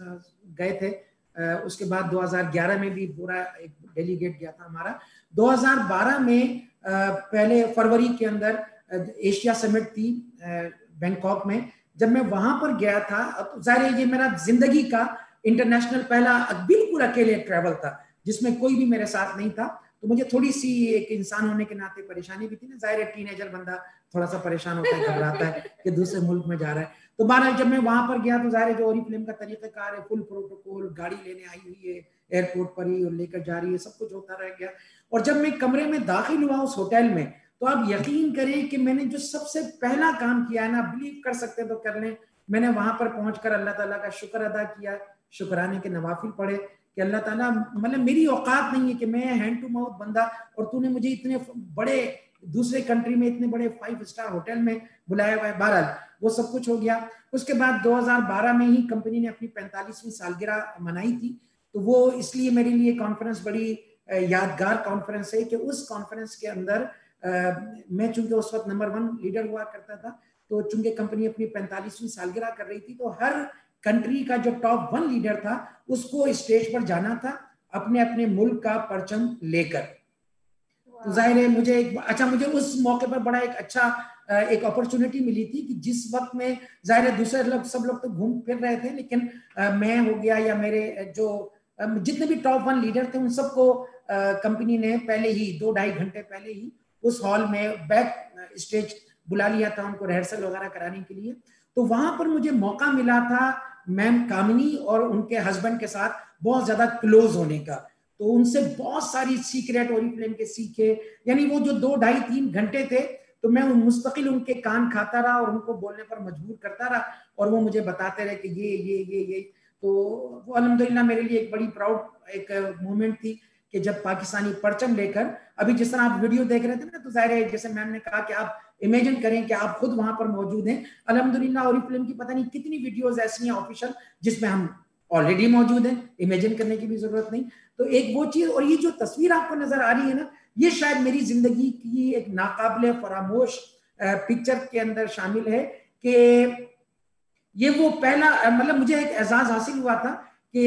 गए थे, उसके बाद 2011 में भी पूरा एक डेलीगेट गया था हमारा। 2012 में पहले फरवरी के अंदर एशिया समिट थी बैंकॉक में, जब मैं वहां पर गया था, जाहिर है ये मेरा जिंदगी का इंटरनेशनल पहला बिल्कुल अकेले ट्रैवल था जिसमें कोई भी मेरे साथ नहीं था। तो मुझे थोड़ी सी एक इंसान होने के नाते परेशानी भी थी ना, जाहिर है टीनेजर बंदा थोड़ा सा परेशान होता है, घबराता है कि दूसरे मुल्क में जा रहा है। तो बहरहाल जब मैं वहां पर गया तो जाहिर है जो ओरिफ्लेम का तरीक़ाकार है, फुल प्रोटोकॉल, गाड़ी लेने आई हुई है एयरपोर्ट पर ही और लेकर जा रही है, सब कुछ होता रह गया। और जब मैं कमरे में दाखिल हुआ उस होटल में, तो आप यकीन करें कि मैंने जो सबसे पहला काम किया है ना, बिलीव कर सकते तो कर लें, मैंने वहां पर पहुंचकर अल्लाह ताला का शुक्र अदा किया, शुक्राने के नवाफिल पढ़े कि अल्लाह ताला, मतलब मेरी औकात नहीं है कि मैं हैंड टू माउथ बंदा और तूने मुझे इतने बड़े दूसरे कंट्री में इतने बड़े 5 स्टार होटल में बुलाया हुआ है। बहरहाल वो सब कुछ हो गया। उसके बाद 2012 में ही कंपनी ने अपनी 45वीं सालगिरह मनाई थी, तो वो इसलिए मेरे लिए कॉन्फ्रेंस बड़ी यादगार कॉन्फ्रेंस है कि उस कॉन्फ्रेंस के अंदर मैं चूंकि उस वक्त नंबर 1 लीडर हुआ करता था, तो चूंकि कंपनी अपनी 45वीं सालगिरह कर रही थी, तो हर कंट्री का जो टॉप 1 लीडर था उसको स्टेज पर जाना था अपने अपने मुल्क का परचम लेकर। तो जाहिर है मुझे उस मौके पर बड़ा एक अच्छा एक अपॉर्चुनिटी मिली थी कि जिस वक्त में जाहिर है दूसरे लोग सब लोग तो घूम फिर रहे थे, लेकिन मैं हो गया या मेरे जो जितने भी टॉप 1 लीडर थे उन सबको कंपनी ने पहले ही 2-2.5 घंटे पहले ही उस हॉल में बैक स्टेज बुला लिया था उनको रिहर्सल वगैरह कराने के लिए। तो वहां पर मुझे मौका मिला था मैम कामिनी और उनके हस्बैंड के साथ बहुत ज्यादा क्लोज होने का। तो उनसे बहुत सारी सीक्रेट ओरिफ्लेम के सीखे, यानी वो जो 2 ढाई 3 घंटे थे तो मैं मुस्तकिल उनके कान खाता रहा और उनको बोलने पर मजबूर करता रहा और वो मुझे बताते रहे कि ये। तो वो अल्हम्दुलिल्लाह मेरे लिए एक बड़ी प्राउड एक मोमेंट थी कि जब पाकिस्तानी परचम लेकर, अभी जिस तरह आप वीडियो देख रहे थे ना, तो जाहिर है जैसे मैम ने कहा कि आप इमेजिन करें कि आप खुद वहां पर मौजूद हैं। अल्हम्दुलिल्लाह ओरिफ्लेम की पता नहीं कितनी वीडियोस ऐसी हैं ऑफिशियल जिसमें हम ऑलरेडी मौजूद हैं, इमेजिन करने की भी जरूरत नहीं। तो एक वो चीज, और ये जो तस्वीर आपको नजर आ रही है ना, ये शायद मेरी जिंदगी की एक नाकाबिले फरामोश पिक्चर के अंदर शामिल है कि ये वो पहला, मतलब मुझे एक एजाज हासिल हुआ था कि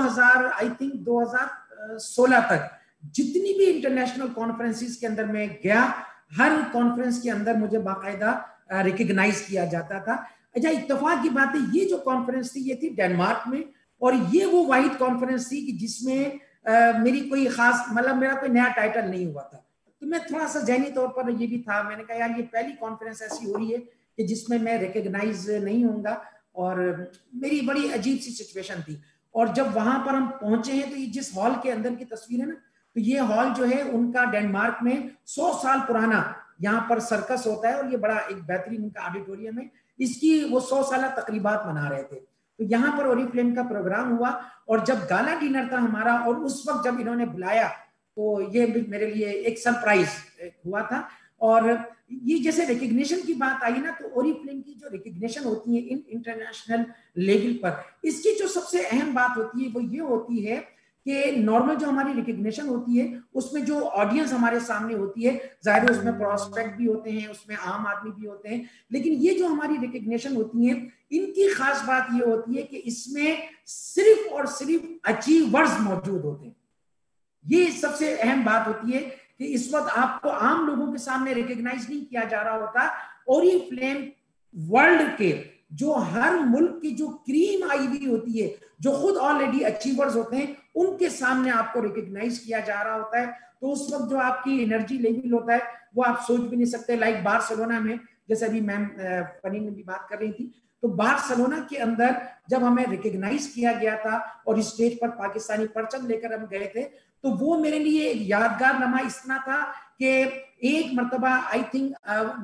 2016 तक जितनी भी इंटरनेशनल कॉन्फ्रेंसेस के अंदर मैं गया, हर कॉन्फ्रेंस के अंदर मुझे बाकायदा रिकग्नाइज किया जाता था। अच्छा, इत्तेफाक की बात है, ये जो कॉन्फ्रेंस थी ये थी डेनमार्क में, और ये वो वाहिद कॉन्फ्रेंस थी कि जिसमें मेरी कोई खास, मतलब मेरा कोई नया टाइटल नहीं हुआ था। तो मैं थोड़ा सा ज़हनी तौर पर ये भी था, मैंने कहा यार ये पहली कॉन्फ्रेंस ऐसी हो रही है कि जिसमें मैं रिकग्नाइज नहीं होऊंगा, और मेरी बड़ी अजीब सी सिचुएशन थी। और जब वहां पर हम पहुंचे हैं तो ये जिस हॉल के अंदर की तस्वीर है ना, तो ये हॉल जो है उनका डेनमार्क में 100 साल पुराना यहाँ पर सर्कस होता है, और ये बड़ा एक बेहतरीन उनका ऑडिटोरियम है, इसकी वो 100 साल तकरीबात मना रहे थे। तो यहाँ पर ओरिफ्लेम का प्रोग्राम हुआ, और जब गाला डिनर था हमारा, और उस वक्त जब इन्होंने बुलाया तो ये मेरे लिए एक सरप्राइज हुआ था। और ये जैसे रिकग्निशन की बात आई ना, तो ओरिफ्लेम की जो रिकग्निशन होती है इन इंटरनेशनल लेवल पर, इसकी जो सबसे अहम बात होती है वो ये होती है कि नॉर्मल जो हमारी रिकग्निशन होती है उसमें जो ऑडियंस हमारे सामने होती है, जाहिर है उसमें प्रोस्पेक्ट भी होते हैं, उसमें आम आदमी भी होते हैं, लेकिन ये जो हमारी रिकग्निशन होती है इनकी खास बात ये होती है कि इसमें सिर्फ और सिर्फ अचीवर्स मौजूद होते हैं। ये सबसे अहम बात होती है कि इस वक्त आपको आम लोगों के सामने रिकग्नाइज नहीं किया जा रहा होता, ओरिफ्लेम वर्ल्ड के जो हर मुल्क की जो क्रीम आई हुई होती है, जो खुद ऑलरेडी अचीवर्स होते हैं, उनके सामने आपको रिकग्नाइज किया जा रहा होता है। तो उस वक्त जो आपकी एनर्जी लेवल होता है वो आप सोच भी नहीं सकते। लाइक बार्सिलोना में, जैसे अभी मैम फनीन में भी बात कर रही थी, तो बार्सिलोना के अंदर जब हमें रिकग्नाइज किया गया था और स्टेज पर पाकिस्तानी परचम लेकर हम गए थे, तो वो मेरे लिए एक यादगार लम्हा इस तरह था कि एक मरतबा आई थिंक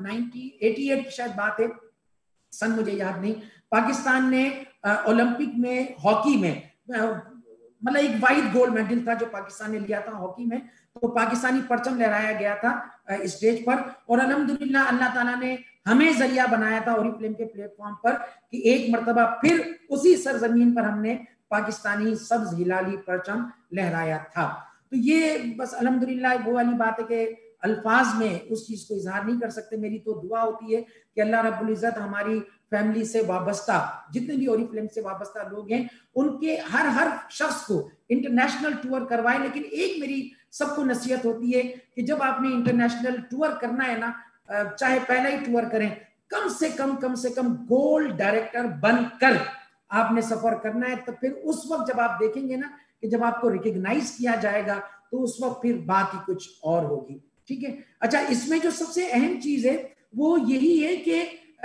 1988 की शायद बात है, सन मुझे याद नहीं, पाकिस्तान ने ओलंपिक में हॉकी में, मतलब एक वाइड गोल्ड मेडल था जो पाकिस्तान ने लिया था हॉकी में, तो पाकिस्तानी परचम लहराया गया था स्टेज पर, और अल्हम्दुलिल्लाह अल्लाह ताला ने हमें जरिया बनाया था ओरिफ्लेम के प्लेटफॉर्म पर कि एक मरतबा फिर उसी सरजमीन पर हमने पाकिस्तानी सब्ज हिलाली परचम लहराया था। तो ये बस अल्हम्दुलिल्लाह वो वाली बात है कि अल्फाज में उस चीज को इजहार नहीं कर सकते। मेरी तो दुआ होती है कि अल्लाह रब्बुल इज्जत हमारी फैमिली से वाबस्ता जितने भी ओरिफ्लेम से वाबस्ता लोग हैं उनके हर शख्स को इंटरनेशनल टूर करवाए। लेकिन एक मेरी सबको नसीहत होती है कि जब आपने इंटरनेशनल टूर करना है ना, चाहे पहला ही टूर करें, कम से कम गोल्ड डायरेक्टर बनकर आपने सफर करना है। तो फिर उस वक्त जब आप देखेंगे ना कि जब आपको रिकग्नाइज किया जाएगा तो उस वक्त फिर बात ही कुछ और होगी। ठीक है। अच्छा, इसमें जो सबसे अहम चीज है वो यही है कि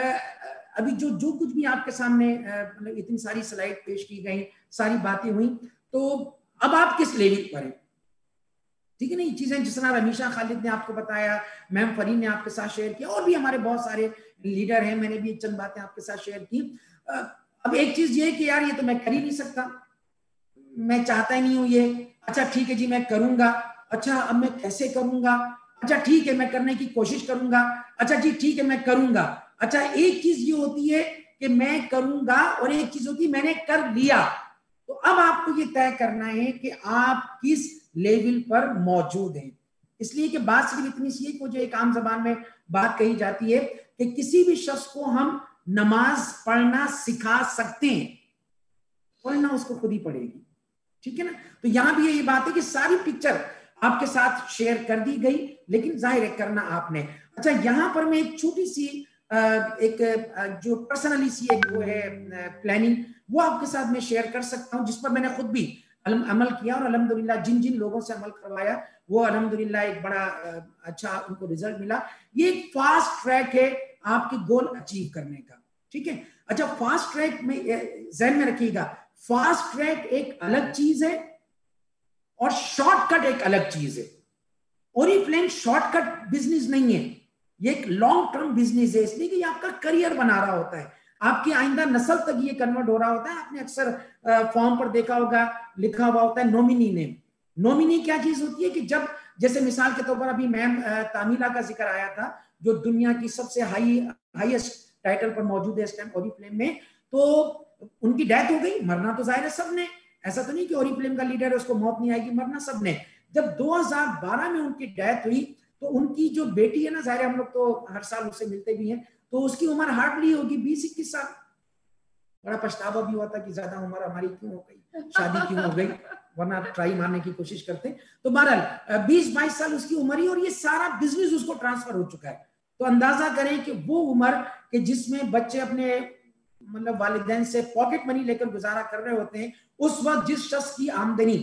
अभी जो कुछ भी आपके सामने मतलब इतनी सारी स्लाइड पेश की गई, सारी बातें हुई, तो अब आप किस लेवल पर हैं, ठीक है ना। ये चीजें जिस तरह रमीशा खालिद ने आपको बताया, मैम फरीन ने आपके साथ शेयर किया, और भी हमारे बहुत सारे लीडर हैं, मैंने भी चंद बातें आपके साथ शेयर की। अब एक चीज ये है कि यार ये तो मैं कर ही नहीं सकता, मैं चाहता ही नहीं हूं ये। अच्छा ठीक है जी, मैं करूंगा। अच्छा अब मैं कैसे करूंगा? अच्छा ठीक है, मैं करने की कोशिश करूंगा। अच्छा जी ठीक है, मैं करूंगा। अच्छा, एक चीज ये होती है कि मैं करूंगा और एक चीज होती है मैंने कर लिया। तो अब आपको ये तय करना है कि आप किस लेवल पर मौजूद हैं। इसलिए कि बात सिर्फ इतनी सी है कि जो एक आम जबान में बात कही जाती है कि किसी भी शख्स को हम नमाज पढ़ना सिखा सकते हैं, पढ़ना उसको खुद ही पड़ेगी। ठीक है ना। तो यहां भी यही बात है कि सारी पिक्चर आपके साथ शेयर कर दी गई, लेकिन जाहिर है करना आपने। अच्छा, यहां पर मैं एक छोटी सी एक जो पर्सनली सी एक वो है प्लानिंग, वो आपके साथ मैं शेयर कर सकता हूं, जिस पर मैंने खुद भी अमल किया, और अल्हम्दुलिल्लाह जिन जिन लोगों से अमल करवाया वो अल्हम्दुलिल्लाह एक बड़ा अच्छा उनको रिजल्ट मिला। ये एक फास्ट ट्रैक है आपके गोल अचीव करने का। ठीक है। अच्छा, फास्ट ट्रैक में ध्यान में रखिएगा, फास्ट ट्रैक एक अलग चीज है और शॉर्टकट एक अलग चीज है। ओरिफ्लेम शॉर्टकट बिजनेस नहीं है, ये एक लॉन्ग टर्म बिजनेस है, इसलिए कि ये आपका करियर बना रहा होता है, आपकी आइंदा नस्ल तक ये कन्वर्ट हो रहा होता है। आपने अक्सर फॉर्म पर देखा होगा लिखा हुआ होता है नॉमिनी नेम। नॉमिनी क्या चीज होती है कि जब, जैसे मिसाल के तौर पर अभी मैम तामीला का जिक्र आया था, जो दुनिया की सबसे हाईएस्ट टाइटल पर मौजूद है इस टाइम ओरिफ्लेम में, तो उनकी डेथ हो गई, मरना तो जाहिर है सबने, ऐसा तो नहीं कि ओरिफ्लेम का लीडर है उसको मौत नहीं आएगी, मरना सबने। जब 2012 में उनकी डेथ हुई तो उनकी जो बेटी है ना, जाहिर है हम लोग तो हर साल उससे मिलते भी हैं, तो उसकी उम्र हार्डली होगी 20-21 साल। बड़ा पछतावा भी हुआ था कि ज्यादा उम्र हमारी क्यों हो गई, शादी क्यों हो गई, वरना ट्राई मारने की कोशिश करते। तो बहरहाल 20-22 साल उसकी उम्र ही, और ये सारा बिजनेस उसको ट्रांसफर हो चुका है। तो अंदाजा करें कि वो उम्र के जिसमें बच्चे अपने मतलब वालिदैन से पॉकेट मनी लेकर गुजारा कर रहे होते हैं, उस वक्त जिस शख्स की आमदनी,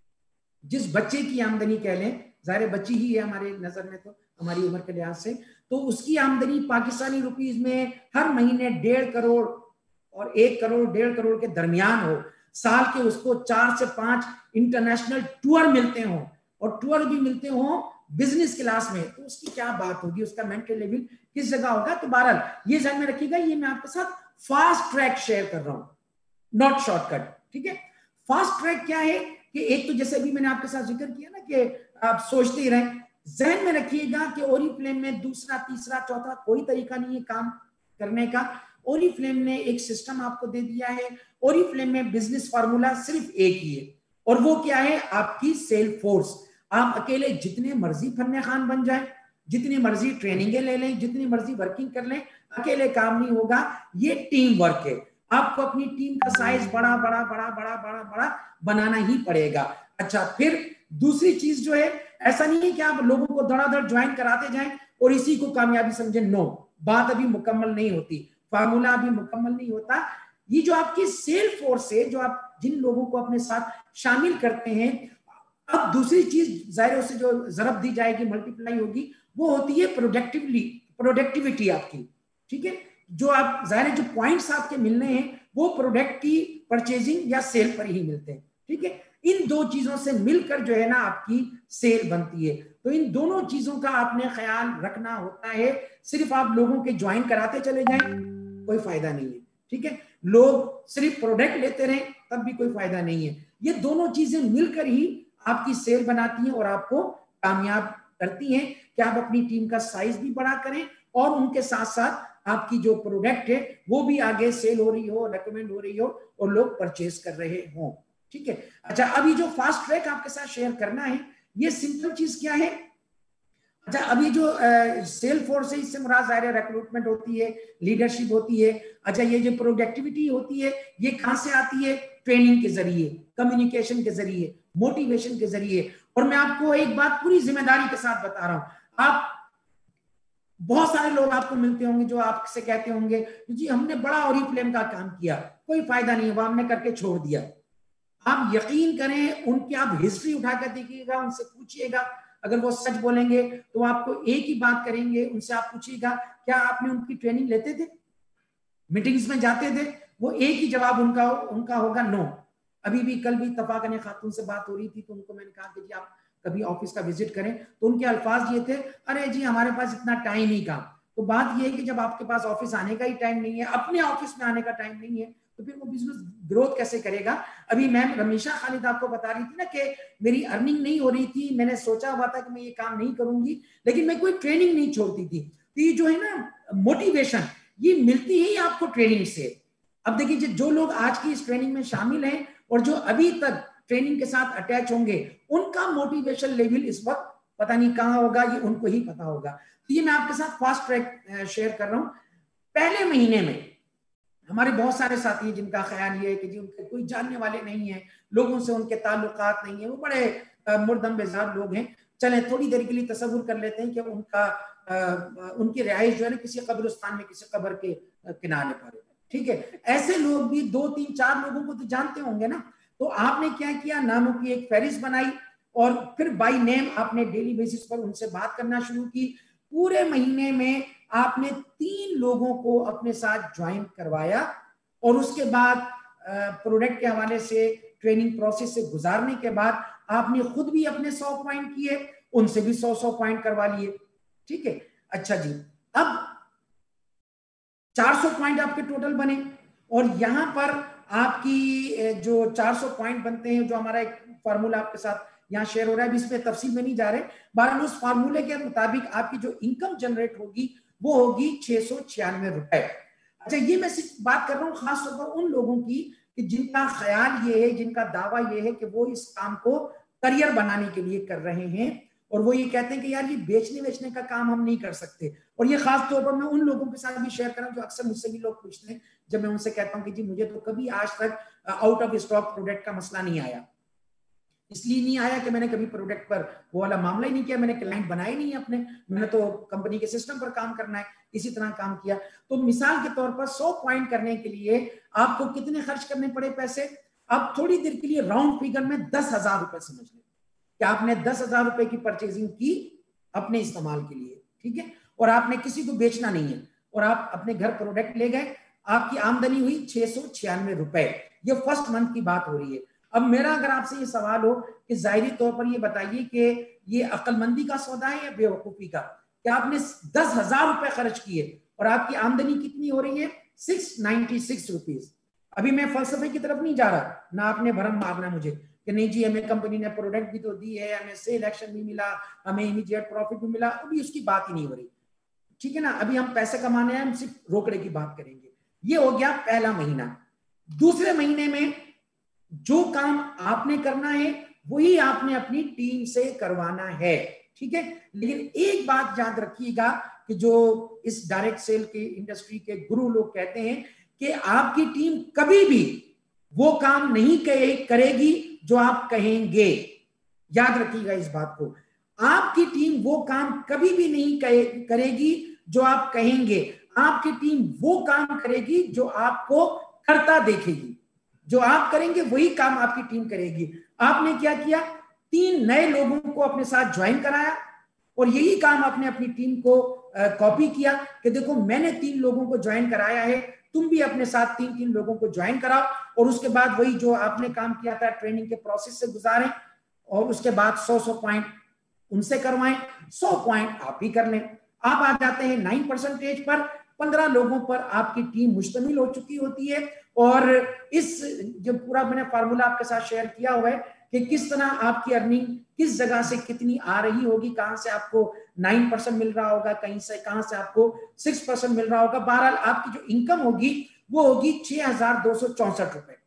जिस बच्चे की आमदनी कह लें, जाहिर बच्ची ही है हमारे नजर में तो हमारी उम्र के लिहाज से, तो उसकी आमदनी पाकिस्तानी रुपीज में हर महीने 1.5 करोड़ और 1 करोड़ 1.5 करोड़ के दरमियान हो, साल के उसको 4 से 5 इंटरनेशनल टूर मिलते हो, और टूर भी मिलते हो बिजनेस क्लास में, तो उसकी क्या बात होगी, उसका मेंटल लेवल किस जगह होगा। तो बहरहाल ये ध्यान में रखिएगा, ये मैं आपके साथ फास्ट ट्रैक शेयर कर रहा हूं, नॉट शॉर्टकट, ठीक है। फास्ट ट्रैक क्या है कि एक तो जैसे भी मैंने आपके साथ जिक्र किया ना कि आप सोचते ही रहें, जहन में रखिएगा कि ओरिफ्लेम में दूसरा तीसरा चौथा कोई तरीका नहीं है काम करने का। ओरिफ्लेम ने एक सिस्टम आपको दे दिया है, ओरिफ्लेम में बिजनेस फार्मूला सिर्फ एक ही है, और वो क्या है, आपकी सेल फोर्स। आप अकेले जितने मर्जी फन्ने खान बन जाए, जितनी मर्जी ट्रेनिंगें ले लें, जितनी मर्जी वर्किंग कर लें, अकेले काम नहीं होगा, ये टीम वर्क है। आपको अपनी टीम का साइज बड़ा बड़ा बड़ा बड़ा बड़ा बड़ा बनाना ही पड़ेगा। अच्छा, फिर दूसरी चीज जो है, ऐसा नहीं है कि आप लोगों को धड़ाधड़ ज्वाइन कराते जाएं और इसी को कामयाबी समझें, नो, बात अभी मुकम्मल नहीं होती, फार्मूला अभी मुकम्मल नहीं होता। ये जो आपकी सेल फोर्स है, जो आप जिन लोगों को अपने साथ शामिल करते हैं, अब दूसरी चीज जाहिर उससे जो जरब दी जाएगी, मल्टीप्लाई होगी, वो होती है प्रोडक्टिविटी आपकी, ठीक है। जो आप जाहिर है जो पॉइंट्स आपके मिलने हैं वो प्रोडक्ट की परचेजिंग या सेल पर ही मिलते हैं, ठीक है। इन दो चीजों से मिलकर जो है ना आपकी सेल बनती है। तो इन दोनों चीजों का आपने ख्याल रखना होता है। सिर्फ आप लोगों के ज्वाइन कराते चले जाएं, कोई फायदा नहीं है, ठीक है। लोग सिर्फ प्रोडक्ट लेते रहें, तब भी कोई फायदा नहीं है। ये दोनों चीजें मिलकर ही आपकी सेल बनाती हैं और आपको कामयाब करती हैं कि आप अपनी टीम का साइज भी बड़ा करें और उनके साथ साथ आपकी जो प्रोडक्ट है वो भी आगे सेल हो रही हो, रेकमेंड हो रही हो और लोग परचेज कर रहे हों, ठीक है। अच्छा, अभी जो फास्ट ट्रैक आपके साथ शेयर करना है, ये सिंपल चीज क्या है। अच्छा, अभी जो सेल फोर्स है, इससे मुराद ज़ाहिर रिक्रूटमेंट होती है, लीडरशिप होती है। अच्छा, ये जो प्रोडक्टिविटी होती है, ये कहां से आती है, ट्रेनिंग के जरिए, कम्युनिकेशन के जरिए, मोटिवेशन के जरिए। और मैं आपको एक बात पूरी जिम्मेदारी के साथ बता रहा हूं, आप बहुत सारे लोग आपको मिलते होंगे जो आपसे कहते होंगे जी हमने बड़ा ओरिफ्लेम का काम किया, कोई फायदा नहीं हुआ, हमने करके छोड़ दिया। आप यकीन करें, उनकी आप हिस्ट्री उठाकर देखिएगा, उनसे पूछिएगा, अगर वो सच बोलेंगे तो आपको एक ही बात करेंगे। उनसे आप पूछिएगा क्या आपने उनकी ट्रेनिंग लेते थे, मीटिंग्स में जाते थे, वो एक ही जवाब उनका होगा नो। अभी भी कल भी तफाकने खातून से बात हो रही थी, तो उनको मैंने कहा कि जी आप कभी ऑफिस का विजिट करें, तो उनके अल्फाज ये थे, अरे जी हमारे पास इतना टाइम ही कहाँ। तो बात ये है कि जब आपके पास ऑफिस आने का ही टाइम नहीं है, अपने ऑफिस में आने का टाइम नहीं है, तो फिर वो बिजनेस ग्रोथ कैसे करेगा। अभी मैम रमीशा खालिद आपको बता रही थी ना कि मेरी अर्निंग नहीं हो रही थी, मैंने सोचा हुआ था कि मैं ये काम नहीं करूंगी, लेकिन मैं कोई ट्रेनिंग नहीं छोड़ती थी। तो ये जो है ना मोटिवेशन, ये मिलती है आपको ट्रेनिंग से। अब देखिए, जो लोग आज की इस ट्रेनिंग में शामिल हैं और जो अभी तक ट्रेनिंग के साथ अटैच होंगे, उनका मोटिवेशन लेवल इस वक्त पता नहीं कहाँ होगा, ये उनको ही पता होगा। तो ये मैं आपके साथ फास्ट ट्रैक शेयर कर रहा हूँ। पहले महीने में हमारे बहुत सारे साथी हैं जिनका ख्याल ये है कि जी उनके कोई जानने वाले नहीं है, लोगों से उनके ताल्लुकात नहीं है, वो बड़े मुर्दम बेजार लोग हैं। चले थोड़ी देर के लिए तसव्वुर कर लेते हैं कि उनकी रिहाइश जो है ना किसी कब्रिस्तान में, किसी कब्र के किनारे पर, ठीक है। ऐसे लोग भी 2, 3, 4 लोगों को तो जानते होंगे ना। तो आपने क्या किया, नामों की एक फहरिस्त बनाई और फिर बाय नेम आपने डेली बेसिस पर उनसे बात करना शुरू की। पूरे महीने में आपने 3 लोगों को अपने साथ ज्वाइन करवाया और उसके बाद प्रोडक्ट के हवाले से ट्रेनिंग प्रोसेस से गुजारने के बाद आपने खुद भी अपने 100 पॉइंट किए, उनसे भी 100 पॉइंट करवा लिए। ठीक है, अच्छा जी, अब 400 पॉइंट आपके टोटल बने और यहां पर आपकी जो 400 पॉइंट बनते हैं, जो हमारा एक फार्मूला आपके साथ यहाँ शेयर हो रहा है, अभी इसमें तफसील में नहीं जा रहे, बहरहाल उस फार्मूले के मुताबिक आपकी जो इनकम जनरेट होगी वो होगी 696 रुपए। अच्छा, ये मैं सिर्फ बात कर रहा हूँ खासतौर पर उन लोगों की कि जिनका ख्याल ये है, जिनका दावा ये है कि वो इस काम को करियर बनाने के लिए कर रहे हैं और वो ये कहते हैं कि यार ये बेचने का काम हम नहीं कर सकते। और ये खास तौर पर मैं उन लोगों के साथ भी शेयर कर रहा हूँ जो अक्सर मुझसे भी लोग पूछते हैं, जब मैं उनसे कहता हूँ कि जी मुझे तो कभी आज तक आउट ऑफ स्टॉक प्रोडक्ट का मसला नहीं आया। इसलिए नहीं आया कि मैंने कभी प्रोडक्ट पर वो वाला मामला ही नहीं किया, मैंने क्लाइंट बनाए नहीं अपने, मैंने तो कंपनी के सिस्टम पर काम करना है, इसी तरह काम किया। तो मिसाल के तौर पर 100 पॉइंट करने के लिए आपको कितने खर्च करने पड़े पैसे? आप थोड़ी देर के लिए राउंड फिगर में 10,000 रुपए समझ लें कि आपने 10,000 रुपए की परचेजिंग की अपने इस्तेमाल के लिए, ठीक है, और आपने किसी को बेचना नहीं है और आप अपने घर प्रोडक्ट ले गए, आपकी आमदनी हुई 696 रुपए। ये फर्स्ट मंथ की बात हो रही है। अब मेरा अगर आपसे ये सवाल हो कि जाहिरी तौर पर ये बताइए कि ये अक्लमंदी का सौदा है या बेवकूफी का, कि आपने 10,000 रुपए खर्च किए और आपकी आमदनी कितनी हो रही है? 696 रुपीज। अभी मैं फलसफे की तरफ नहीं जा रहा, ना आपने भरम मारना मुझे कि नहीं जी हमें कंपनी ने प्रोडक्ट भी तो दी है, हमें सेल एक्शन भी मिला, हमें इमीडिएट प्रॉफिट भी मिला, अभी उसकी बात ही नहीं हो रही, ठीक है ना। अभी हम पैसे कमाने हैं, हम सिर्फ रोकड़े की बात करेंगे। ये हो गया पहला महीना। दूसरे महीने में जो काम आपने करना है वही आपने अपनी टीम से करवाना है, ठीक है। लेकिन एक बात याद रखिएगा कि जो इस डायरेक्ट सेल के इंडस्ट्री के गुरु लोग कहते हैं कि आपकी टीम कभी भी वो काम नहीं करेगी जो आप कहेंगे। याद रखिएगा इस बात को, आपकी टीम वो काम कभी भी नहीं करेगी जो आप कहेंगे। आपकी टीम वो काम करेगी जो आपको करता देखेगी। जो आप करेंगे वही काम आपकी टीम करेगी। आपने क्या किया? 3 नए लोगों को अपने साथ ज्वाइन कराया और यही काम आपने अपनी टीम को कॉपी किया कि देखो मैंने 3 लोगों को ज्वाइन कराया है, तुम भी अपने साथ 3 लोगों को ज्वाइन कराओ और उसके बाद वही जो आपने काम किया था ट्रेनिंग के प्रोसेस से गुजारें और उसके बाद 100 पॉइंट उनसे करवाएं, 100 पॉइंट आप ही कर लें। आप आ जाते हैं 9% पर। 15 लोगों पर आपकी टीम मुश्तमिल हो चुकी होती है और इस जो पूरा मैंने फार्मूला आपके साथ शेयर किया हुआ है कि किस तरह आपकी अर्निंग किस जगह से कितनी आ रही होगी, कहां से आपको 9% मिल रहा होगा, कहीं से कहां से आपको 6% मिल रहा होगा। बहरहाल आपकी जो इनकम होगी वो होगी 6,264 रुपए।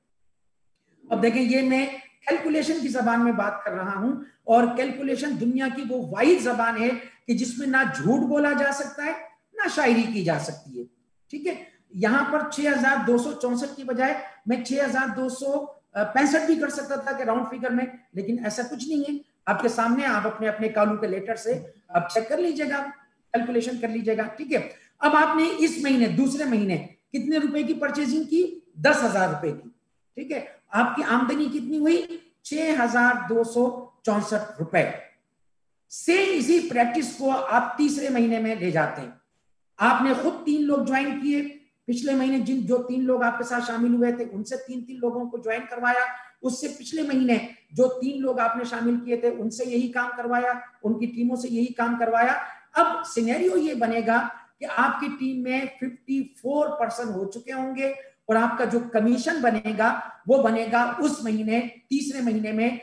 अब देखें, ये मैं कैलकुलेशन की जबान में बात कर रहा हूं और कैलकुलेशन दुनिया की वो वाहिद जबान है कि जिसमें ना झूठ बोला जा सकता है ना शायरी की जा सकती है, ठीक है। यहां पर 6,264 की बजाय मैं 6,265 भी कर सकता था कि राउंड फिगर में, लेकिन ऐसा कुछ नहीं है। आपके सामने आप अपने अपने कैलकुलेटर से आप चेक कर लीजिएगा, कैलकुलेशन कर लीजिएगा, ठीक है। अब आपने इस महीने दूसरे महीने कितने रुपए की परचेजिंग की? 10,000 रुपए की, ठीक है। आपकी आमदनी कितनी हुई? 6,264 रुपए। सेम इसी प्रैक्टिस को आप तीसरे महीने में ले जाते हैं। आपने खुद 3 लोग ज्वाइन किए पिछले महीने, जो 3 लोग आपके साथ शामिल हुए थे उनसे 3 लोगों को ज्वाइन करवाया। उससे पिछले महीने जो 3 लोग आपने शामिल किए थे उनसे यही काम करवाया, उनकी टीमों से यही काम करवाया। अब सिनेरियो ये बनेगा कि आपकी टीम में 54% हो चुके होंगे और आपका जो कमीशन बनेगा वो बनेगा उस महीने तीसरे महीने में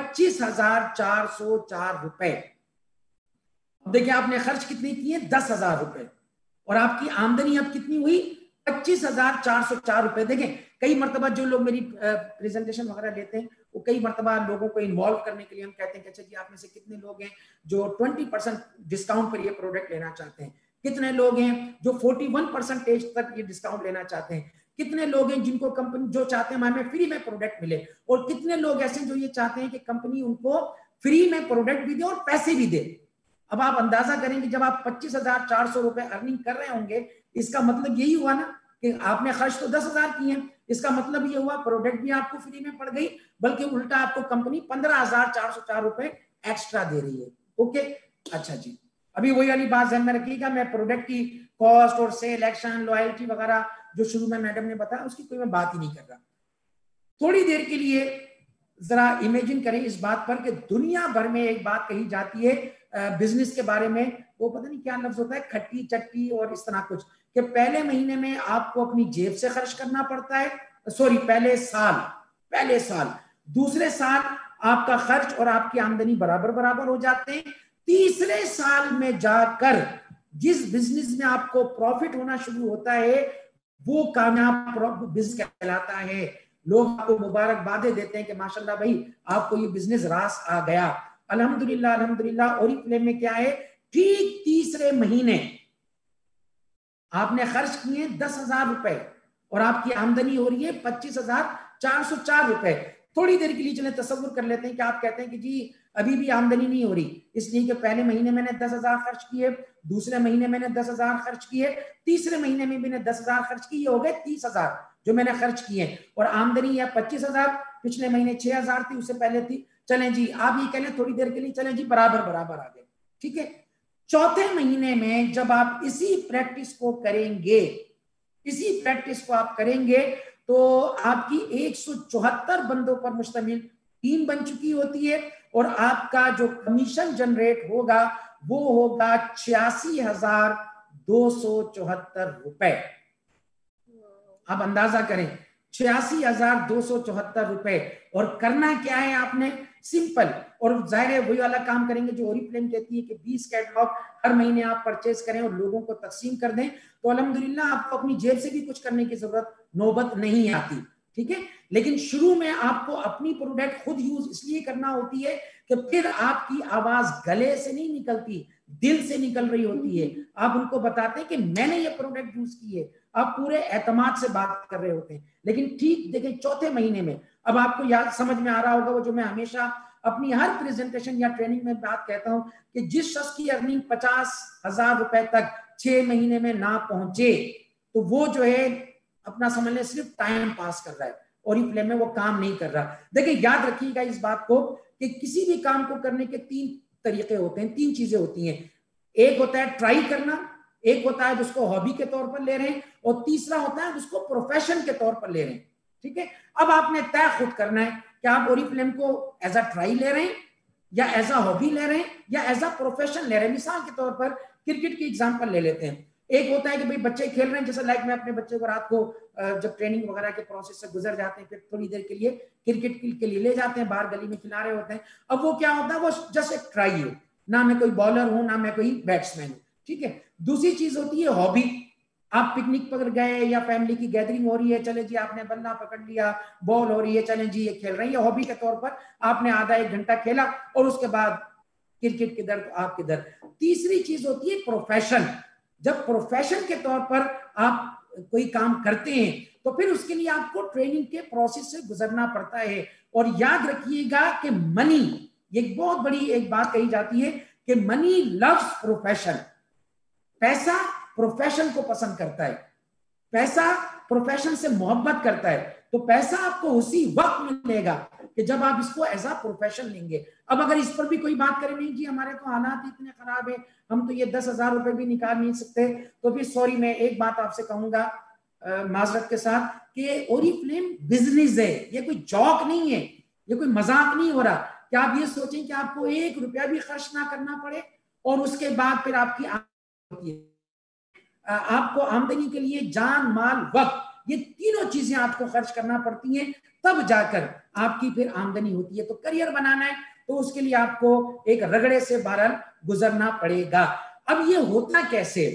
25,404 रुपए। अब देखिए आपने खर्च कितने किए? 10,000 रुपए और आपकी आमदनी अब कितनी हुई? 25,404 रुपए। देखें कई मरतबा जो लोग मेरी प्रेजेंटेशन वगैरह लेते हैं वो कई मरतबा लोगों को इन्वॉल्व करने के लिए हम कहते हैं कि अच्छा जी आप में से कितने लोग हैं जो 20% डिस्काउंट पर ये प्रोडक्ट लेना चाहते हैं, कितने लोग हैं जो 41% तक ये डिस्काउंट लेना चाहते हैं, कितने लोग हैं जिनको कंपनी जो चाहते हैं हमें फ्री में प्रोडक्ट मिले, और कितने लोग ऐसे जो ये चाहते हैं कि कंपनी उनको फ्री में प्रोडक्ट भी दे और पैसे भी दे। अब आप अंदाजा करेंगे जब आप 25,400 रुपए अर्निंग कर रहे होंगे, इसका मतलब यही हुआ ना कि आपने खर्च तो 10,000 किए हैं, इसका मतलब ये हुआ प्रोडक्ट भी आपको फ्री में पड़ गई, बल्कि उल्टा आपको कंपनी 15,404 रुपए एक्स्ट्रा दे रही है। ओके, अच्छा जी, अभी वही वाली बात ध्यान में रखिएगा, मैं प्रोडक्ट की कॉस्ट और सेल एक्शन लॉयल्टी वगैरह जो शुरू में मैडम ने बताया उसकी कोई मैं बात ही नहीं कर रहा। थोड़ी देर के लिए जरा इमेजिन करें इस बात पर कि दुनिया भर में एक बात कही जाती है बिजनेस के बारे में, वो पता नहीं क्या लफ्ज होता है, खट्टी चट्टी और इस तरह कुछ, कि पहले महीने में आपको अपनी जेब से खर्च करना पड़ता है, सॉरी पहले साल, दूसरे साल आपका खर्च और आपकी आमदनी बराबर बराबर हो जाते हैं, तीसरे साल में जाकर जिस बिजनेस में आपको प्रॉफिट होना शुरू होता है वो कामयाब बिजनेस कहलाता है। लोग आपको मुबारकबादें देते हैं कि माशाल्लाह भाई आपको ये बिजनेस रास आ गया, अल्हम्दुलिल्लाह अल्हम्दुलिल्लाह। ओरिफ्लेम में क्या है, ठीक तीसरे महीने आपने खर्च किए 10,000 रुपए और आपकी आमदनी हो रही है 25,404 रुपए। थोड़ी देर के लिए चले तसव्वुर कर लेते हैं कि आप कहते हैं कि जी अभी भी आमदनी नहीं हो रही, इसलिए कि पहले महीने मैंने 10,000 खर्च किए, दूसरे महीने मैंने 10,000 खर्च किए, तीसरे महीने में मैंने 10,000 खर्च किए, हो गए 30,000 जो मैंने खर्च किए, और आमदनी है 25,000, पिछले महीने 6,000 थी, उससे पहले थी। चलें जी आप ये कह लें थोड़ी देर के लिए, चलें जी बराबर बराबर आ गए, ठीक है। चौथे महीने में जब आप इसी प्रैक्टिस को करेंगे तो आपकी 174 बंदों पर मुश्तमिल टीम बन चुकी होती है और आपका जो कमीशन जनरेट होगा वो होगा 86,274 रुपए। आप अंदाजा करें 86,274 रुपए। और करना क्या है आपने, सिंपल, और जाहिर है वही वाला काम करेंगे जो ओरिफ्लेम कहती है कि 20 कैटलॉग हर महीने आप परचेज करें और लोगों को तकसीम कर दें, तो अल्हम्दुलिल्लाह आपको अपनी जेब से भी कुछ करने की जरूरत नौबत नहीं आती, ठीक है। लेकिन शुरू में आपको अपनी प्रोडक्ट खुद यूज इसलिए करना होती है कि फिर आपकी आवाज गले से नहीं निकलती, दिल से निकल रही होती है। आप उनको बताते हैं कि मैंने ये प्रोडक्ट यूज की है, आप पूरे एतमाद से बात कर रहे होते हैं। लेकिन ठीक देखें चौथे महीने में, अब आपको याद समझ में आ रहा होगा वो जो मैं हमेशा अपनी हर प्रेजेंटेशन या ट्रेनिंग में बात कहता हूं कि जिस शख्स की अर्निंग 50,000 रुपए तक 6 महीने में ना पहुंचे तो वो जो है अपना समझ लें सिर्फ टाइम पास कर रहा है, ओरिफ्लेम में वो काम नहीं कर रहा। देखिए याद रखिएगा इस बात को कि किसी भी काम को करने के 3 तरीके होते हैं, 3 चीजें होती हैं। एक होता है ट्राई करना, एक होता है जिसको हॉबी के तौर पर ले रहे हैं, और तीसरा होता है जिसको प्रोफेशन के तौर पर ले रहे हैं, ठीक है। अब आपने तय खुद करना है कि आप ओरिफ्लेम को एज अ ट्राई ले रहे हैं या एज अ हॉबी ले रहे हैं या एज अ प्रोफेशन ले रहे हैं। मिसाल के तौर पर क्रिकेट की एग्जांपल ले लेते हैं। एक होता है कि भाई बच्चे खेल रहे हैं, जैसे लाइक मैं अपने बच्चे को रात को जब ट्रेनिंग वगैरह के प्रोसेस से गुजर जाते हैं फिर थोड़ी देर के लिए क्रिकेट के लिए ले जाते हैं, बाहर गली में खिला रहे होते हैं। अब वो क्या होता है, वो जस्ट एक ट्राई है, ना मैं कोई बॉलर हूं ना मैं कोई बैट्समैन हूं, ठीक है। दूसरी चीज होती है हॉबी, आप पिकनिक पर गए या फैमिली की गैदरिंग हो रही है, चले जी आपने बल्ला पकड़ लिया, बॉल हो रही है, चले जी ये खेल रहे हैं, ये हॉबी के तौर पर आपने आधा 1 घंटा खेला और उसके बाद क्रिकेट किधर तो आप किधर। तीसरी चीज होती है प्रोफेशन। जब प्रोफेशन के तौर पर आप कोई काम करते हैं तो फिर उसके लिए आपको ट्रेनिंग के प्रोसेस से गुजरना पड़ता है। और याद रखिएगा कि मनी, एक बहुत बड़ी एक बात कही जाती है कि मनी लव्स प्रोफेशन, पैसा प्रोफेशन को पसंद करता है, पैसा प्रोफेशन से मोहब्बत करता है। तो पैसा आपको उसी वक्त मिलेगा कि जब आप इसको एज अ प्रोफेशन लेंगे। अब अगर इस पर भी कोई बात करे नहीं जी हमारे तो हालात इतने खराब है, हम तो ये 10,000 रुपए भी निकाल नहीं सकते, तो फिर सॉरी मैं एक बात आपसे कहूंगा माजरत के साथ कि ओरिफ्लेम बिजनेस है, ये कोई जॉक नहीं है, ये कोई मजाक नहीं हो रहा। क्या आप ये सोचें कि आपको 1 रुपया भी खर्च ना करना पड़े और उसके बाद फिर आपकी होती है, आपको आमदनी के लिए जान माल वक्त ये तीनों चीजें आपको खर्च करना पड़ती हैं, तब जाकर आपकी फिर आमदनी होती है। तो करियर बनाना है तो उसके लिए आपको एक रगड़े से बहरहाल गुजरना पड़ेगा। अब ये होता कैसे,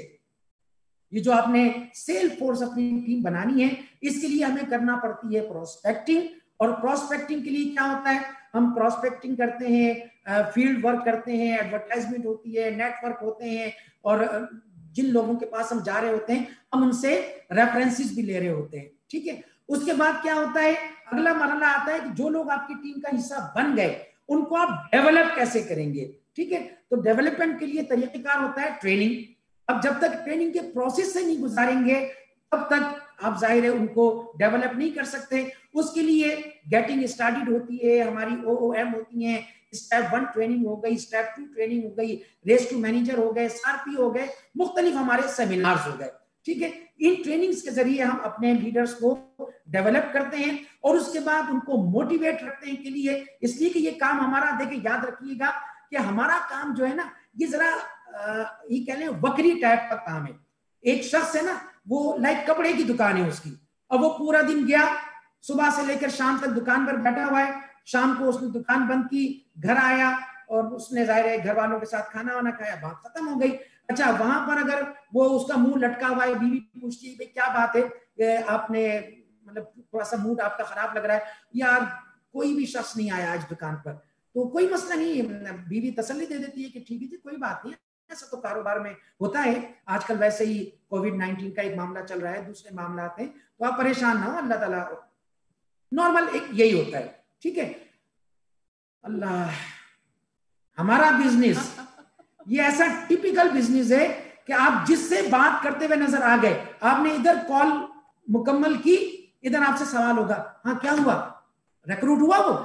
ये जो आपने सेल फोर्स अपनी टीम बनानी है इसके लिए हमें करना पड़ती है प्रोस्पेक्टिंग। और प्रोस्पेक्टिंग के लिए क्या होता है, हम प्रोस्पेक्टिंग करते हैं, फील्ड वर्क करते हैं, एडवर्टाइजमेंट होती है, नेटवर्क होते हैं, और जिन लोगों के पास हम जा रहे होते हैं हम उनसे रेफरेंसेस भी ले रहे होते हैं, ठीक है। उसके बाद क्या होता है, अगला मरहला आता है कि जो लोग आपकी टीम का हिस्सा बन गए उनको आप डेवलप कैसे करेंगे, ठीक है। तो डेवलपमेंट के लिए तरीकेकार होता है ट्रेनिंग। अब जब तक ट्रेनिंग के प्रोसेस से नहीं गुजारेंगे तब तक आप जाहिर है उनको डेवलप नहीं कर सकते। उसके लिए गेटिंग स्टार्टेड होती है, हमारी OOM होती हैं, स्टेप 1 ट्रेनिंग हो गई, स्टेप 2 ट्रेनिंग हो गई, रेस टू मैनेजर हो गए, SRP हो गए, मुख्तलिफ हमारे सेमिनार्स हो गए। ठीक है, इन ट्रेनिंग्स के जरिए हम अपने लीडर्स को डेवलप करते हैं और उसके बाद उनको मोटिवेट रखते हैं के लिए, इसलिए कि ये काम हमारा, देखिए याद रखिएगा कि हमारा काम जो है ना, ये जरा ये कह लें बकरी टाइप का काम है। एक शख्स है ना, वो लाइक कपड़े की दुकान है उसकी, अब वो पूरा दिन गया, सुबह से लेकर शाम तक दुकान पर बैठा हुआ है, शाम को उसने दुकान बंद की, घर आया और उसने जाहिर है घर वालों के साथ खाना वाना खाया, बात खत्म हो गई। अच्छा, वहां पर अगर वो उसका मुंह लटका हुआ है, बीवी पूछती है क्या बात है, आपने मतलब थोड़ा सा मूड आपका खराब लग रहा है, यार कोई भी शख्स नहीं आया आज दुकान पर, तो कोई मसला नहीं, बीवी तसल्ली दे देती है कि ठीक है जी कोई बात नहीं, ऐसा तो कारोबार में होता है, आजकल वैसे ही कोविड-19 का एक मामला चल रहा है, दूसरे मामला आते हैं, तो आप परेशान ना हो, अल्लाह ताला, नॉर्मल एक यही होता है। ठीक है, अल्लाह, हमारा बिजनेस ये ऐसा टिपिकल बिजनेस है कि आप जिससे बात करते हुए नजर आ गए, आपने इधर कॉल मुकम्मल की, इधर आपसे सवाल होगा, हाँ क्या हुआ, रिक्रूट हुआ वो,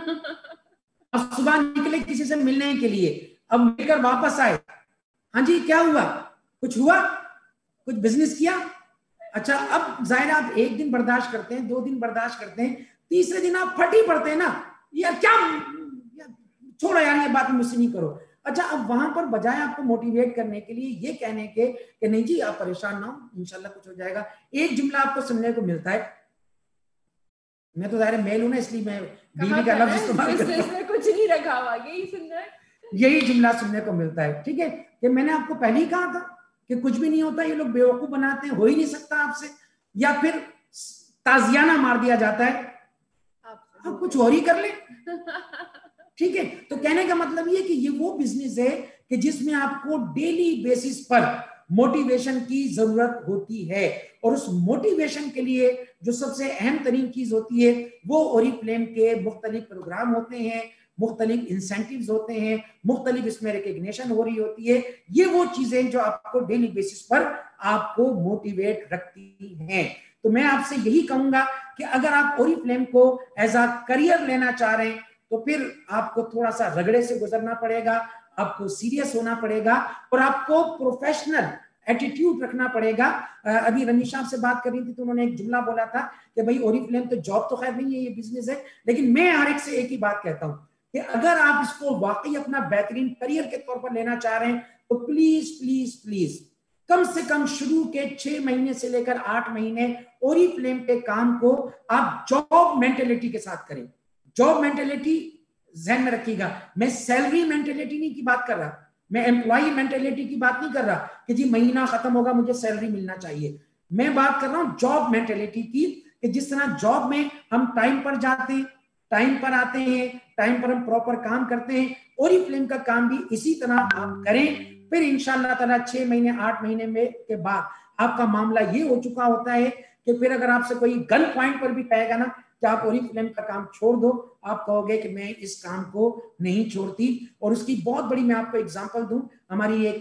अब सुबह निकले किसी से मिलने के लिए, अब मिलकर वापस आए, हाँ जी क्या हुआ, कुछ हुआ, कुछ बिजनेस किया। अच्छा, अब जाहिर आप एक दिन बर्दाश्त करते हैं, 2 दिन बर्दाश्त करते हैं, तीसरे दिन आप फटी पड़ते हैं ना, यार क्या, छोड़ो यार ये बात मुझसे नहीं करो। अच्छा, अब वहां पर बजाय आपको मोटिवेट करने के लिए ये कहने के कि नहीं जी आप परेशान ना हो, इंशाल्लाह कुछ हो जाएगा, एक जुमला आपको सुनने को मिलता है, मैं तो जाहिर मेल हूं ना, इसलिए मैं बीवी का लफ्ज इस्तेमाल करता हूं, कुछ नहीं रखा हुआ, यही सुनना है, यही जुमला सुनने को मिलता है। ठीक है, कि मैंने आपको पहले ही कहा था कि कुछ भी नहीं होता, ये लोग बेवकूफ बनाते हैं, हो ही नहीं सकता आपसे, या फिर ताजियाना मार दिया जाता है, आप कुछ और ही कर ले। ठीक है, तो कहने का मतलब ये कि ये वो बिजनेस है कि जिसमें आपको डेली बेसिस पर मोटिवेशन की जरूरत होती है, और उस मोटिवेशन के लिए जो सबसे अहम तरीन चीज होती है वो ओरिफ्लेम के मुख्तलिफ प्रोग्राम होते हैं, मुख्तलिफ इंसेंटिव्स होते हैं, मुख्तलिफ इसमें रिकग्निशन हो रही होती है, ये वो चीजें जो आपको डेली बेसिस पर आपको मोटिवेट रखती हैं। तो मैं आपसे यही कहूंगा कि अगर आप ओरिफ्लेम को एज अ करियर लेना चाह रहे हैं तो फिर आपको थोड़ा सा रगड़े से गुजरना पड़ेगा, आपको सीरियस होना पड़ेगा और आपको प्रोफेशनल एटीट्यूड रखना पड़ेगा। अभी रनीशा से बात कर रही थी तो उन्होंने एक जुमला बोला था कि भाई ओरिफ्लेम तो जॉब तो खैर नहीं है, ये बिजनेस है, लेकिन मैं हर एक से एक ही बात कहता हूँ कि अगर आप इसको वाकई अपना बेहतरीन करियर के तौर पर लेना चाह रहे हैं तो प्लीज प्लीज प्लीज कम से कम शुरू के 6 महीने से लेकर 8 महीने ओरिफ्लेम के काम को आप जॉब मेंटेलिटी के साथ करें। जॉब मेंटेलिटी ध्यान में रखिएगा, मैं सैलरी मेंटेलिटी नहीं की बात कर रहा, मैं एम्प्लॉय मेंटेलिटी की बात नहीं कर रहा कि जी महीना खत्म होगा मुझे सैलरी मिलना चाहिए, मैं बात कर रहा हूं जॉब मेंटेलिटी की कि जिस तरह जॉब में हम टाइम पर जाते हैं, टाइम पर आते हैं, टाइम पर हम प्रॉपर काम करते हैं, ओरिफ्लेम का काम भी इसी तरह आप करें। फिर इंशाअल्लाह ताला 6 महीने 8 महीने में के बाद आपका मामला ये हो चुका होता है कि फिर अगर आपसे कोई गन पॉइंट पर भी कहेगा ना कि आप ओरिफ्लेम का काम छोड़ दो, आप कहोगे कि मैं इस काम को नहीं छोड़ती। और उसकी बहुत बड़ी मैं आपको एग्जांपल दूं, हमारी एक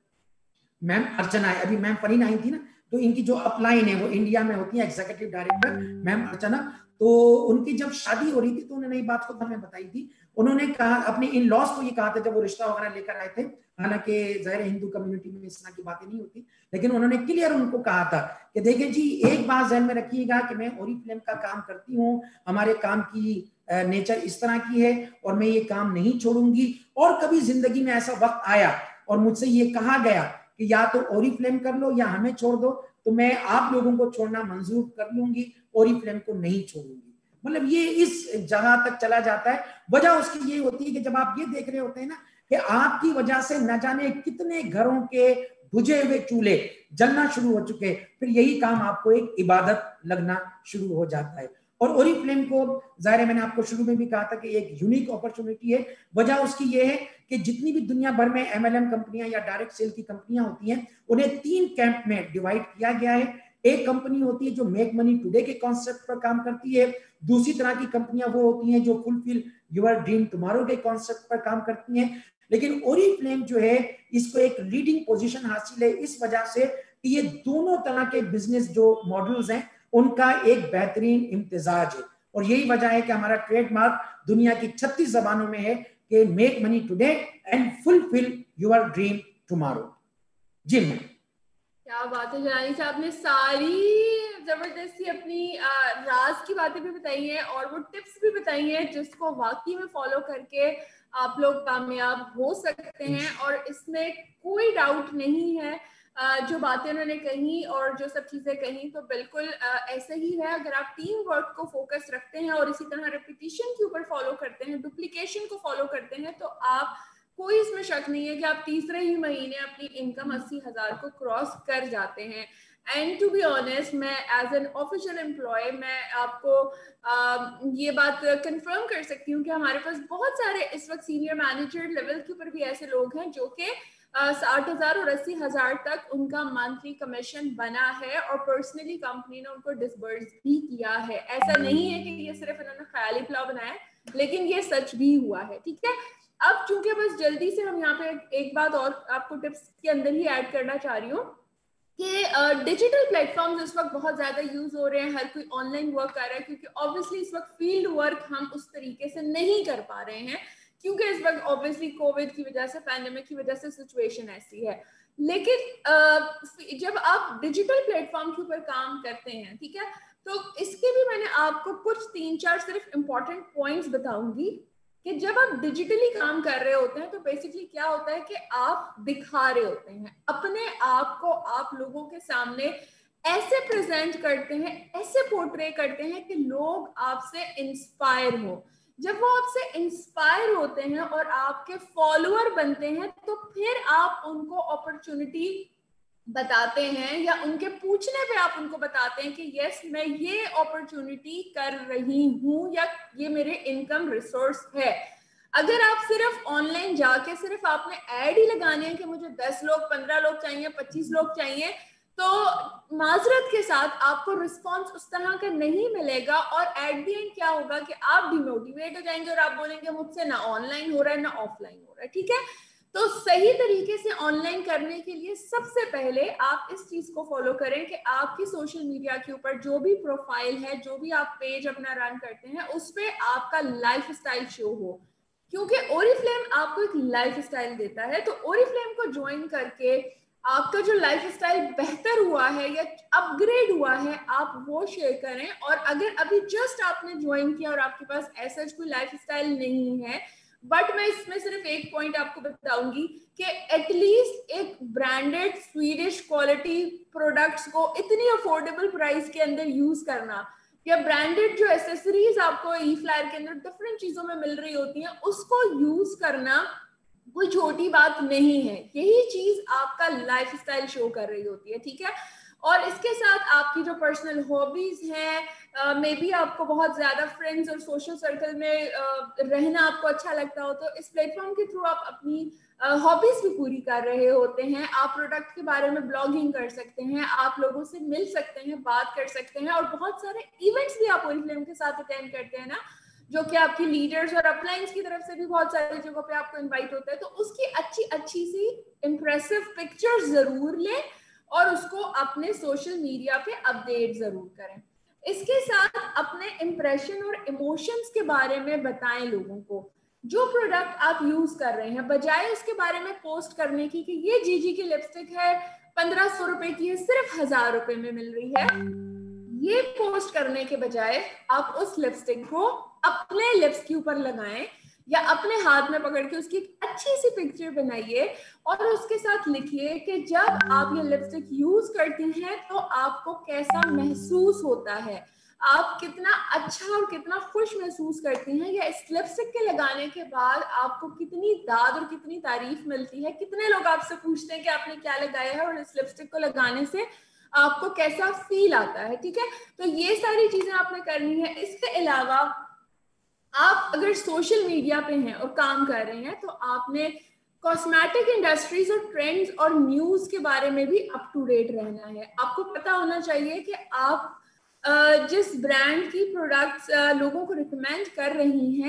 मैम अर्चना है, अभी मैम फरीन आई थी ना, तो इनकी जो अपलाइन है वो इंडिया में होती है, एग्जीक्यूटिव डायरेक्टर मैम अर्चना, तो उनकी जब शादी हो रही थी तो उन्होंने ये बात खुद हमें बताई थी, उन्होंने कहा अपने इन लॉज को ये कहा था जब वो रिश्ता वगैरह लेकर आए थे, हालांकि जाहिर हिंदू कम्युनिटी में इस तरह की बातें नहीं होती, लेकिन उन्होंने क्लियर उनको कहा था कि देखिए जी एक बात ध्यान में रखिएगा कि मैं ओरिफ्लेम का काम करती हूँ, हमारे काम की नेचर इस तरह की है और मैं ये काम नहीं छोड़ूंगी, और कभी जिंदगी में ऐसा वक्त आया और मुझसे ये कहा गया कि या तो ओरिफ्लेम कर लो या हमें छोड़ दो, तो मैं आप लोगों को छोड़ना मंजूर कर लूंगी, ओरिफ्लेम को नहीं छोड़ूंगी। मतलब ये इस जगह तक चला जाता है। वजह उसकी ये होती है कि जब आप ये देख रहे होते हैं ना कि आपकी वजह से न जाने कितने घरों के बुझे हुए चूल्हे जलना शुरू हो चुके, फिर यही काम आपको एक इबादत लगना शुरू हो जाता है। और ओरिफ्लेम को जाहिर है मैंने आपको शुरू में भी कहा था कि एक यूनिक अपॉर्चुनिटी है। वजह उसकी ये है कि जितनी भी दुनिया भर में MLM कंपनियां या डायरेक्ट सेल की कंपनियां होती हैं उन्हें 3 कैंप में डिवाइड किया गया है। एक कंपनी होती है जो मेक मनी टुडे के कॉन्सेप्ट पर काम करती है, दूसरी तरह की कंपनियां वो होती हैं जो फुलफिल योर ड्रीम टुमारो के कॉन्सेप्ट पर काम करती हैं। लेकिन ओरिफ्लेम जो है इसको एक लीडिंग पोजीशन हासिल है इस वजह से कि ये दोनों तरह के बिजनेस जो मॉडल्स हैं उनका एक बेहतरीन इम्तिजाज है। और यही वजह है कि हमारा ट्रेडमार्क दुनिया की 36 जबानों में है, कि make money today and fulfil your dream tomorrow. जी मैम। क्या बात है जलानी साहब ने सारी जबरदस्ती अपनी राज की बातें भी बताई हैं और वो टिप्स भी बताई हैं जिसको वाकई में फॉलो करके आप लोग कामयाब हो सकते हैं। और इसमें कोई डाउट नहीं है, जो बातें उन्होंने कही और जो सब चीजें कही तो बिल्कुल ऐसे ही है। अगर आप टीम वर्क को फोकस रखते हैं और इसी तरह रेपिटेशन के ऊपर फॉलो करते हैं, डुप्लीकेशन को फॉलो करते हैं, तो आप कोई इसमें शक नहीं है कि आप तीसरे ही महीने अपनी इनकम 80,000 को क्रॉस कर जाते हैं। एंड टू बी ऑनेस्ट, मैं एज एन ऑफिशियल एम्प्लॉय मैं आपको ये बात कंफर्म कर सकती हूँ कि हमारे पास बहुत सारे इस वक्त सीनियर मैनेजर लेवल के ऊपर भी ऐसे लोग हैं जो कि 60,000 और 80,000 तक उनका मंथली कमीशन बना है और पर्सनली कंपनी ने उनको डिसबर्स भी किया है। ऐसा नहीं है कि ये सिर्फ इन्होंने ख्याली प्लान बनाया है, लेकिन ये सच भी हुआ है। ठीक है, अब चूंकि बस जल्दी से हम यहाँ पे एक बात और आपको टिप्स के अंदर ही ऐड करना चाह रही हूँ कि डिजिटल प्लेटफॉर्म्स इस वक्त बहुत ज्यादा यूज हो रहे हैं, हर कोई ऑनलाइन वर्क कर रहा है, क्योंकि ऑब्वियसली इस वक्त फील्ड वर्क हम उस तरीके से नहीं कर पा रहे हैं, क्योंकि इस वक्त ऑब्वियसली कोविड की वजह से, पैंडेमिक की वजह से सिचुएशन ऐसी है। लेकिन जब आप डिजिटल प्लेटफॉर्म के ऊपर काम करते हैं, ठीक है, तो इसके भी मैंने आपको कुछ 3-4 सिर्फ इंपॉर्टेंट पॉइंट्स बताऊंगी कि जब आप डिजिटली काम कर रहे होते हैं तो बेसिकली क्या होता है कि आप दिखा रहे होते हैं अपने आप को, आप लोगों के सामने ऐसे प्रेजेंट करते हैं, ऐसे पोर्ट्रे करते हैं कि लोग आपसे इंस्पायर हो। जब वो आपसे इंस्पायर होते हैं और आपके फॉलोअर बनते हैं तो फिर आप उनको अपॉर्चुनिटी बताते हैं या उनके पूछने पे आप उनको बताते हैं कि यस मैं ये अपॉर्चुनिटी कर रही हूँ या ये मेरे इनकम रिसोर्स है। अगर आप सिर्फ ऑनलाइन जाके सिर्फ आपने ऐड ही लगाने हैं कि मुझे 10 लोग 15 लोग चाहिए, 25 लोग चाहिए, तो माजरत के साथ आपको रिस्पांस उस तरह का नहीं मिलेगा और एट द एंड क्या होगा कि आप डिमोटिवेट हो जाएंगे और आप बोलेंगे मुझसे ना ऑनलाइन हो रहा है ना ऑफलाइन हो रहा है। ठीक है, तो सही तरीके से ऑनलाइन करने के लिए सबसे पहले आप इस चीज को फॉलो करें कि आपकी सोशल मीडिया के ऊपर जो भी प्रोफाइल है, जो भी आप पेज अपना रन करते हैं, उस पे आपका लाइफ स्टाइल शो हो, क्योंकि ओरिफ्लेम आपको एक लाइफ स्टाइल देता है। तो ओरिफ्लेम को ज्वाइन करके आपका जो लाइफ स्टाइल बेहतर हुआ है या अपग्रेड हुआ है आप वो शेयर करें। और अगर अभी जस्ट आपने ज्वाइन किया और आपके पास ऐसा कोई लाइफ स्टाइल नहीं है, बट मैं इसमें सिर्फ एक पॉइंट आपको बताऊंगी कि एटलीस्ट एक ब्रांडेड स्वीडिश क्वालिटी प्रोडक्ट्स को इतनी अफोर्डेबल प्राइस के अंदर यूज करना, या ब्रांडेड जो एसेसरीज आपको ई फ्लायर के अंदर डिफरेंट चीजों में मिल रही होती हैं उसको यूज करना कोई छोटी बात नहीं है। यही चीज आपका लाइफ स्टाइल शो कर रही होती है। ठीक है, और इसके साथ आपकी जो पर्सनल हॉबीज हैं, मे बी आपको बहुत ज्यादा फ्रेंड्स और सोशल सर्कल में रहना आपको अच्छा लगता हो, तो इस प्लेटफॉर्म के थ्रू आप अपनी हॉबीज भी पूरी कर रहे होते हैं। आप प्रोडक्ट के बारे में ब्लॉगिंग कर सकते हैं, आप लोगों से मिल सकते हैं, बात कर सकते हैं, और बहुत सारे इवेंट्स भी आप ओरिफ्लेम के साथ अटेंड करते हैं ना, जो कि आपकी लीडर्स और अपलाइंस की तरफ से भी बहुत सारी जगहों पे आपको इनवाइट होता है। तो उसकी अच्छी सी इंप्रेसिव पिक्चर्स जरूर लें और उसको अपने सोशल मीडिया पे अपडेट जरूर करें। इसके साथ अपने इंप्रेशन और इमोशंस के बारे में बताएं लोगों को। जो प्रोडक्ट आप यूज कर रहे हैं, बजाय उसके बारे में पोस्ट करने की कि ये जीजी की लिपस्टिक है 1500 रुपए की है, सिर्फ 1000 रुपए में मिल रही है, ये पोस्ट करने के बजाय आप उस लिपस्टिक को अपने लिप्स के ऊपर लगाएं या अपने हाथ में पकड़ के उसकी एक अच्छी सी पिक्चर बनाइए और उसके साथ लिखिए कि जब आप ये लिपस्टिक यूज करती हैं तो आपको कैसा महसूस होता है, आप कितना अच्छा और कितना खुश महसूस करती हैं, या इस लिपस्टिक के लगाने के बाद आपको कितनी दाद और कितनी तारीफ मिलती है। कितने लोग आपसे पूछते हैं कि आपने क्या लगाया है और इस लिपस्टिक को लगाने से आपको कैसा फील आता है। ठीक है, तो ये सारी चीजें आपने करनी है। इसके अलावा आप अगर सोशल मीडिया पे हैं और काम कर रहे हैं तो आपने कॉस्मेटिक इंडस्ट्रीज और ट्रेंड्स और न्यूज के बारे में भी अप टू डेट रहना है। आपको पता होना चाहिए कि आप जिस ब्रांड की प्रोडक्ट्स लोगों को रिकमेंड कर रही हैं,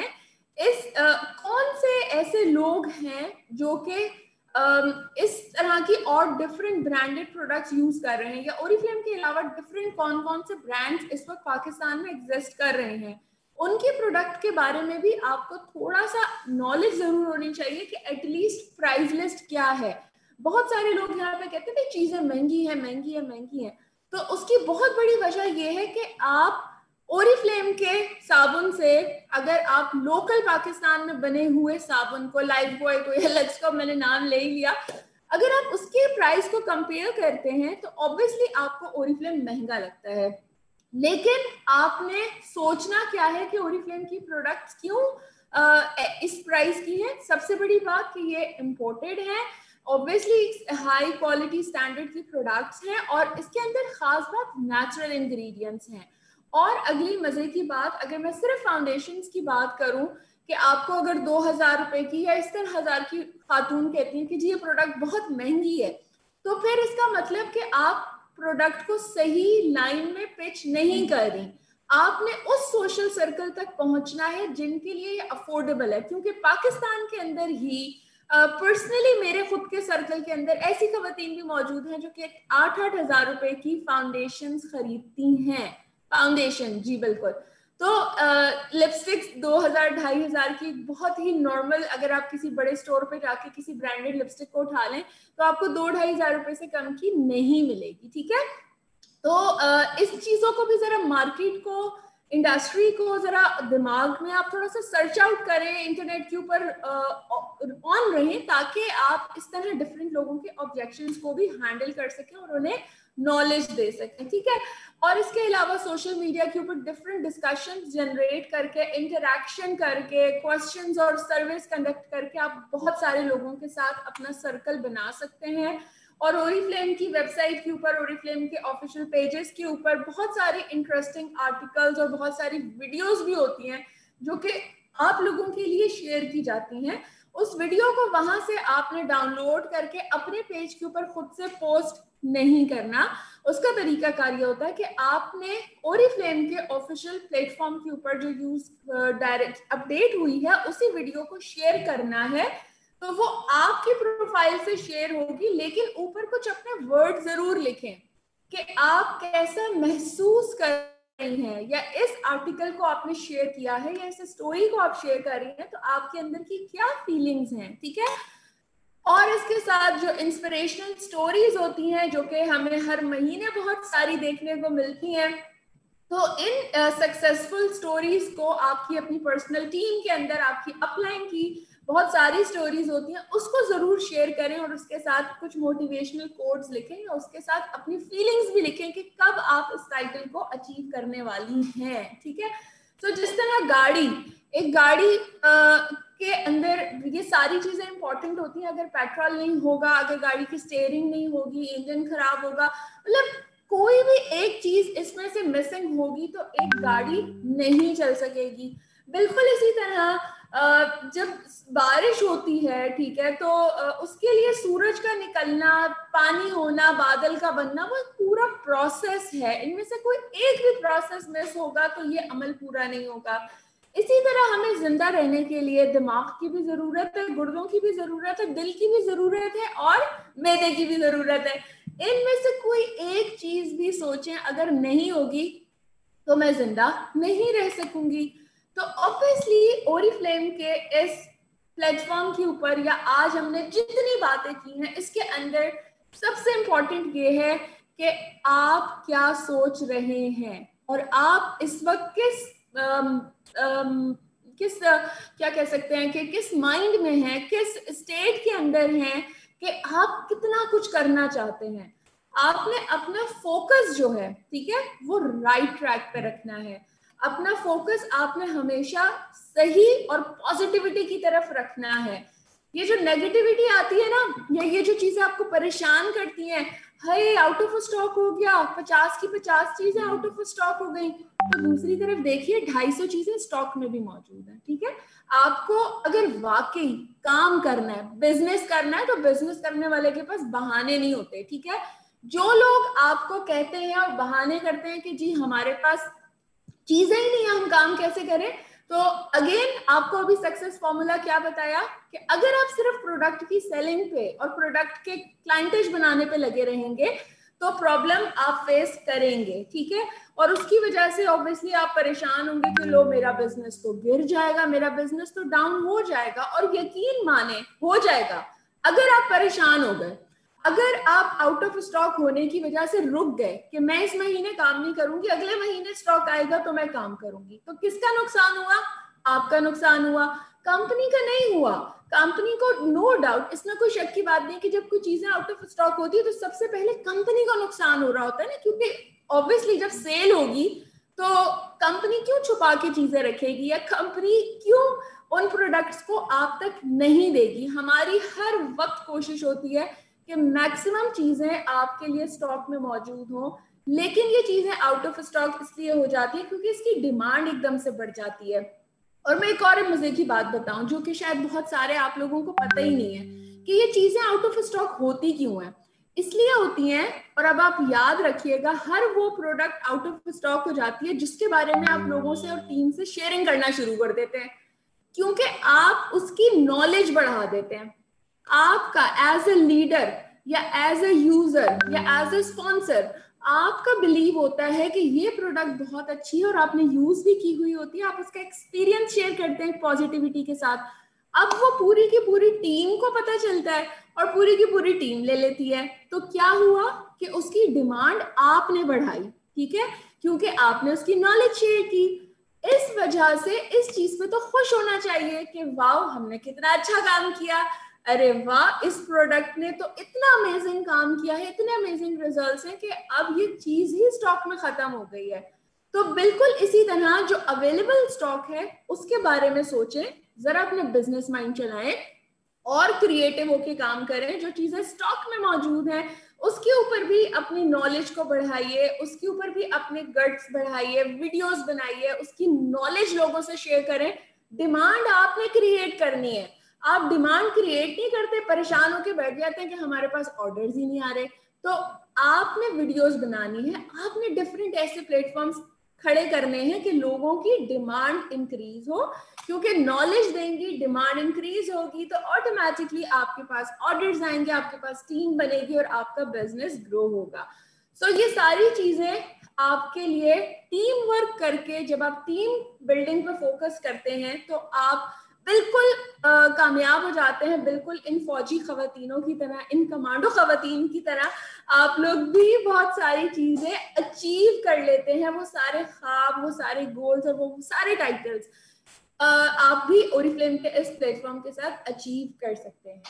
कौन से ऐसे लोग हैं जो कि इस तरह की और डिफरेंट ब्रांडेड प्रोडक्ट्स यूज कर रहे हैं, या ओरिफ्लेम के अलावा डिफरेंट कौन कौन से ब्रांड्स इस वक्त पाकिस्तान में एग्जिस्ट कर रहे हैं। उनके प्रोडक्ट के बारे में भी आपको थोड़ा सा नॉलेज जरूर होनी चाहिए कि एटलीस्ट प्राइस लिस्ट क्या है। बहुत सारे लोग यहाँ पे कहते हैं चीजें महंगी है महंगी है महंगी है, तो उसकी बहुत बड़ी वजह यह है कि आप ओरिफ्लेम के साबुन से, अगर आप लोकल पाकिस्तान में बने हुए साबुन को, लाइफ बॉय को या लक्स का मैंने नाम ले ही लिया, अगर आप उसके प्राइस को कंपेयर करते हैं तो ऑब्वियसली आपको ओरिफ्लेम महंगा लगता है। लेकिन आपने सोचना क्या है कि ओरिफ्लेम की प्रोडक्ट्स क्यों इस प्राइस की है। सबसे बड़ी बात कि ये इम्पोर्टेड है, ऑब्वियसली हाई क्वालिटी स्टैंडर्ड की प्रोडक्ट्स हैं, और इसके अंदर खास बात नेचुरल इंग्रेडिएंट्स हैं। और अगली मजे की बात, अगर मैं सिर्फ फाउंडेशंस की बात करूं कि आपको अगर 2000 रुपए की या इस तरह 1000 की खातून कहती हैं कि जी ये प्रोडक्ट बहुत महंगी है, तो फिर इसका मतलब कि आप प्रोडक्ट को सही लाइन में पिच नहीं कर रही। आपने उस सोशल सर्कल तक पहुंचना है जिनके लिए ये अफोर्डेबल है, क्योंकि पाकिस्तान के अंदर ही पर्सनली मेरे खुद के सर्कल के अंदर ऐसी खवातीन भी मौजूद हैं जो कि 8-8 हजार रुपए की फाउंडेशन खरीदती हैं। फाउंडेशन, जी बिल्कुल। तो लिपस्टिक्स 2000-2500 की बहुत ही नॉर्मल, अगर आप किसी बड़े स्टोर पे जाके किसी ब्रांडेड लिपस्टिक को उठा लें तो आपको 2-2500 रुपए से कम की नहीं मिलेगी, ठीक है। तो इस चीजों को भी जरा मार्केट को, इंडस्ट्री को जरा दिमाग में आप थोड़ा सा सर्च आउट करें, इंटरनेट के ऊपर ऑन रहें, ताकि आप इस तरह डिफरेंट लोगों के ऑब्जेक्शंस को भी हैंडल कर सकें और उन्हें नॉलेज दे सकें, ठीक है। और इसके अलावा सोशल मीडिया के ऊपर डिफरेंट डिस्कशंस जनरेट करके, इंटरैक्शन करके, क्वेश्चंस और सर्वेस कंडक्ट करके आप बहुत सारे लोगों के साथ अपना सर्कल बना सकते हैं। और ओरिफ्लेम की वेबसाइट के ऊपर, ओरिफ्लेम के ऑफिशियल पेजेस के ऊपर बहुत सारे इंटरेस्टिंग आर्टिकल्स और बहुत सारी वीडियोस भी होती हैं जो कि आप लोगों के लिए शेयर की जाती हैं। उस वीडियो को वहां से आपने डाउनलोड करके अपने पेज के ऊपर खुद से पोस्ट नहीं करना। उसका तरीका कार्य होता है कि आपने ओरिफ्लेम के ऑफिशियल प्लेटफॉर्म के ऊपर जो यूज डायरेक्ट अपडेट हुई है उसी वीडियो को शेयर करना है, तो वो आपकी प्रोफाइल से शेयर होगी, लेकिन ऊपर कुछ अपने वर्ड जरूर लिखें कि आप कैसा महसूस कर रही हैं, या इस आर्टिकल को आपने शेयर किया है या इस स्टोरी को आप शेयर कर रही हैं तो आपके अंदर की क्या फीलिंग्स हैं, ठीक है। और इसके साथ जो इंस्पिरेशनल स्टोरीज होती हैं जो कि हमें हर महीने बहुत सारी देखने को मिलती हैं, तो इन सक्सेसफुल स्टोरीज को आपकी अपनी पर्सनल टीम के अंदर, आपकी अपलाइन की बहुत सारी स्टोरीज होती हैं, उसको जरूर शेयर करें और उसके साथ कुछ मोटिवेशनल कोट्स लिखें, या उसके साथ अपनी फीलिंग्स भी लिखें कि कब आप इस टाइटल को अचीव करने वाली हैं, ठीक है। तो जिस तरह एक गाड़ी के अंदर ये सारी चीजें इंपॉर्टेंट होती हैं, अगर पेट्रोल नहीं होगा, अगर गाड़ी की स्टीयरिंग नहीं होगी, इंजन खराब होगा, मतलब कोई भी एक चीज इसमें से मिसिंग होगी तो एक गाड़ी नहीं चल सकेगी। बिल्कुल इसी तरह जब बारिश होती है, ठीक है, तो उसके लिए सूरज का निकलना, पानी होना, बादल का बनना, वो पूरा प्रोसेस है। इनमें से कोई एक भी प्रोसेस मिस होगा तो ये अमल पूरा नहीं होगा। इसी तरह हमें जिंदा रहने के लिए दिमाग की भी जरूरत है, गुर्दों की भी जरूरत है, दिल की भी जरूरत है और मैदे की भी जरूरत है। इनमें से कोई एक चीज भी सोचें अगर नहीं होगी तो मैं जिंदा नहीं रह सकूंगी। तो ऑब्वियसली ओरिफ्लेम के इस प्लेटफॉर्म के ऊपर, या आज हमने जितनी बातें की हैं, इसके अंदर सबसे इंपॉर्टेंट ये है कि आप क्या सोच रहे हैं और आप इस वक्त क्या कह सकते हैं कि किस माइंड में हैं, किस स्टेट के अंदर हैं कि आप कितना कुछ करना चाहते हैं। आपने अपना फोकस जो है, ठीक है, वो राइट ट्रैक पे रखना है। अपना फोकस आपने हमेशा सही और पॉजिटिविटी की तरफ रखना है। ये जो नेगेटिविटी आती है ना, या ये जो चीजें आपको परेशान करती हैं, हाय आउट ऑफ स्टॉक हो गया, 50 की 50 चीजें आउट ऑफ स्टॉक हो गई, तो दूसरी तरफ देखिए 250 चीजें स्टॉक में भी मौजूद है, ठीक है। आपको अगर वाकई काम करना है, बिजनेस करना है, तो बिजनेस करने वाले के पास बहाने नहीं होते, ठीक है। जो लोग आपको कहते हैं और बहाने करते हैं कि जी हमारे पास चीजें ही नहीं है, हम काम कैसे करें, तो अगेन आपको अभी सक्सेस फॉर्मूला क्या बताया कि अगर आप सिर्फ प्रोडक्ट की सेलिंग पे और प्रोडक्ट के क्लाइंटेज बनाने पे लगे रहेंगे तो प्रॉब्लम आप फेस करेंगे, ठीक है। और उसकी वजह से ऑब्वियसली आप परेशान होंगे कि लो मेरा बिजनेस तो गिर जाएगा, मेरा बिजनेस तो डाउन हो जाएगा, और यकीन माने हो जाएगा। अगर आप परेशान हो गए, अगर आप आउट ऑफ स्टॉक होने की वजह से रुक गए कि मैं इस महीने काम नहीं करूंगी, अगले महीने स्टॉक आएगा तो मैं काम करूंगी, तो किसका नुकसान हुआ? आपका नुकसान हुआ, कंपनी का नहीं हुआ। कंपनी को नो डाउट, इसमें कोई शक की बात नहीं कि जब कोई चीजें आउट ऑफ स्टॉक होती है तो सबसे पहले कंपनी को नुकसान हो रहा होता है ना, क्योंकि ऑब्वियसली जब सेल होगी तो कंपनी क्यों छुपा के चीजें रखेगी, या कंपनी क्यों उन प्रोडक्ट्स को आप तक नहीं देगी। हमारी हर वक्त कोशिश होती है कि मैक्सिमम चीजें आपके लिए स्टॉक में मौजूद हो, लेकिन ये चीजें आउट ऑफ स्टॉक इसलिए हो जाती है क्योंकि इसकी डिमांड एकदम से बढ़ जाती है। और मैं एक और मजे की बात बताऊं जो कि शायद बहुत सारे आप लोगों को पता ही नहीं है कि ये चीजें आउट ऑफ स्टॉक होती क्यों है। इसलिए होती हैं, और अब आप याद रखिएगा, हर वो प्रोडक्ट आउट ऑफ स्टॉक हो जाती है जिसके बारे में आप लोगों से और टीम से शेयरिंग करना शुरू कर देते हैं, क्योंकि आप उसकी नॉलेज बढ़ा देते हैं। आपका एज ए लीडर या एज ए यूजर या एज ए स्पॉन्सर आपका बिलीव होता है कि ये प्रोडक्ट बहुत अच्छी है और आपने यूज भी की हुई होती है, आप उसका एक्सपीरियंस शेयर करते हैं पॉजिटिविटी के साथ। अब वो पूरी की पूरी टीम को पता चलता है और पूरी की पूरी टीम ले लेती है, तो क्या हुआ कि उसकी डिमांड आपने बढ़ाई, ठीक है, क्योंकि आपने उसकी नॉलेज शेयर की। इस वजह से इस चीज पे तो खुश होना चाहिए कि वाह हमने कितना अच्छा काम किया, अरे वाह इस प्रोडक्ट ने तो इतना अमेजिंग काम किया है, इतने अमेजिंग रिजल्ट्स हैं कि अब ये चीज ही स्टॉक में खत्म हो गई है। तो बिल्कुल इसी तरह जो अवेलेबल स्टॉक है उसके बारे में सोचें, जरा अपने बिजनेस माइंड चलाएं और क्रिएटिव होके काम करें। जो चीजें स्टॉक में मौजूद हैं उसके ऊपर भी अपनी नॉलेज को बढ़ाइए, उसके ऊपर भी अपने गट्स बढ़ाइए, वीडियोस बनाइए, उसकी नॉलेज लोगों से शेयर करें। डिमांड आपने क्रिएट करनी है, आप डिमांड क्रिएट नहीं करते, परेशान होकर बैठ जाते हैं कि हमारे पास ऑर्डर्स ही नहीं आ रहे। तो आपने वीडियोस बनानी है, आपने डिफरेंट ऐसे प्लेटफॉर्म्स खड़े करने हैं कि लोगों की डिमांड इंक्रीज हो, क्योंकि नॉलेज देंगी, डिमांड इंक्रीज होगी तो ऑटोमेटिकली आपके पास ऑर्डर्स आएंगे, आपके पास टीम बनेगी और आपका बिजनेस ग्रो होगा। सो ये सारी चीजें आपके लिए टीम वर्क करके, जब आप टीम बिल्डिंग पर फोकस करते हैं तो आप बिल्कुल कामयाब हो जाते हैं। बिल्कुल इन फौजी खवातीनों की तरह, इन कमांडो खवातीन की तरह आप लोग भी बहुत सारी चीजें अचीव कर लेते हैं, वो सारे ख्वाब, वो सारे गोल्स और वो सारे टाइटल्स आप भी ओरिफ्लेम के इस प्लेटफॉर्म के साथ अचीव कर सकते हैं।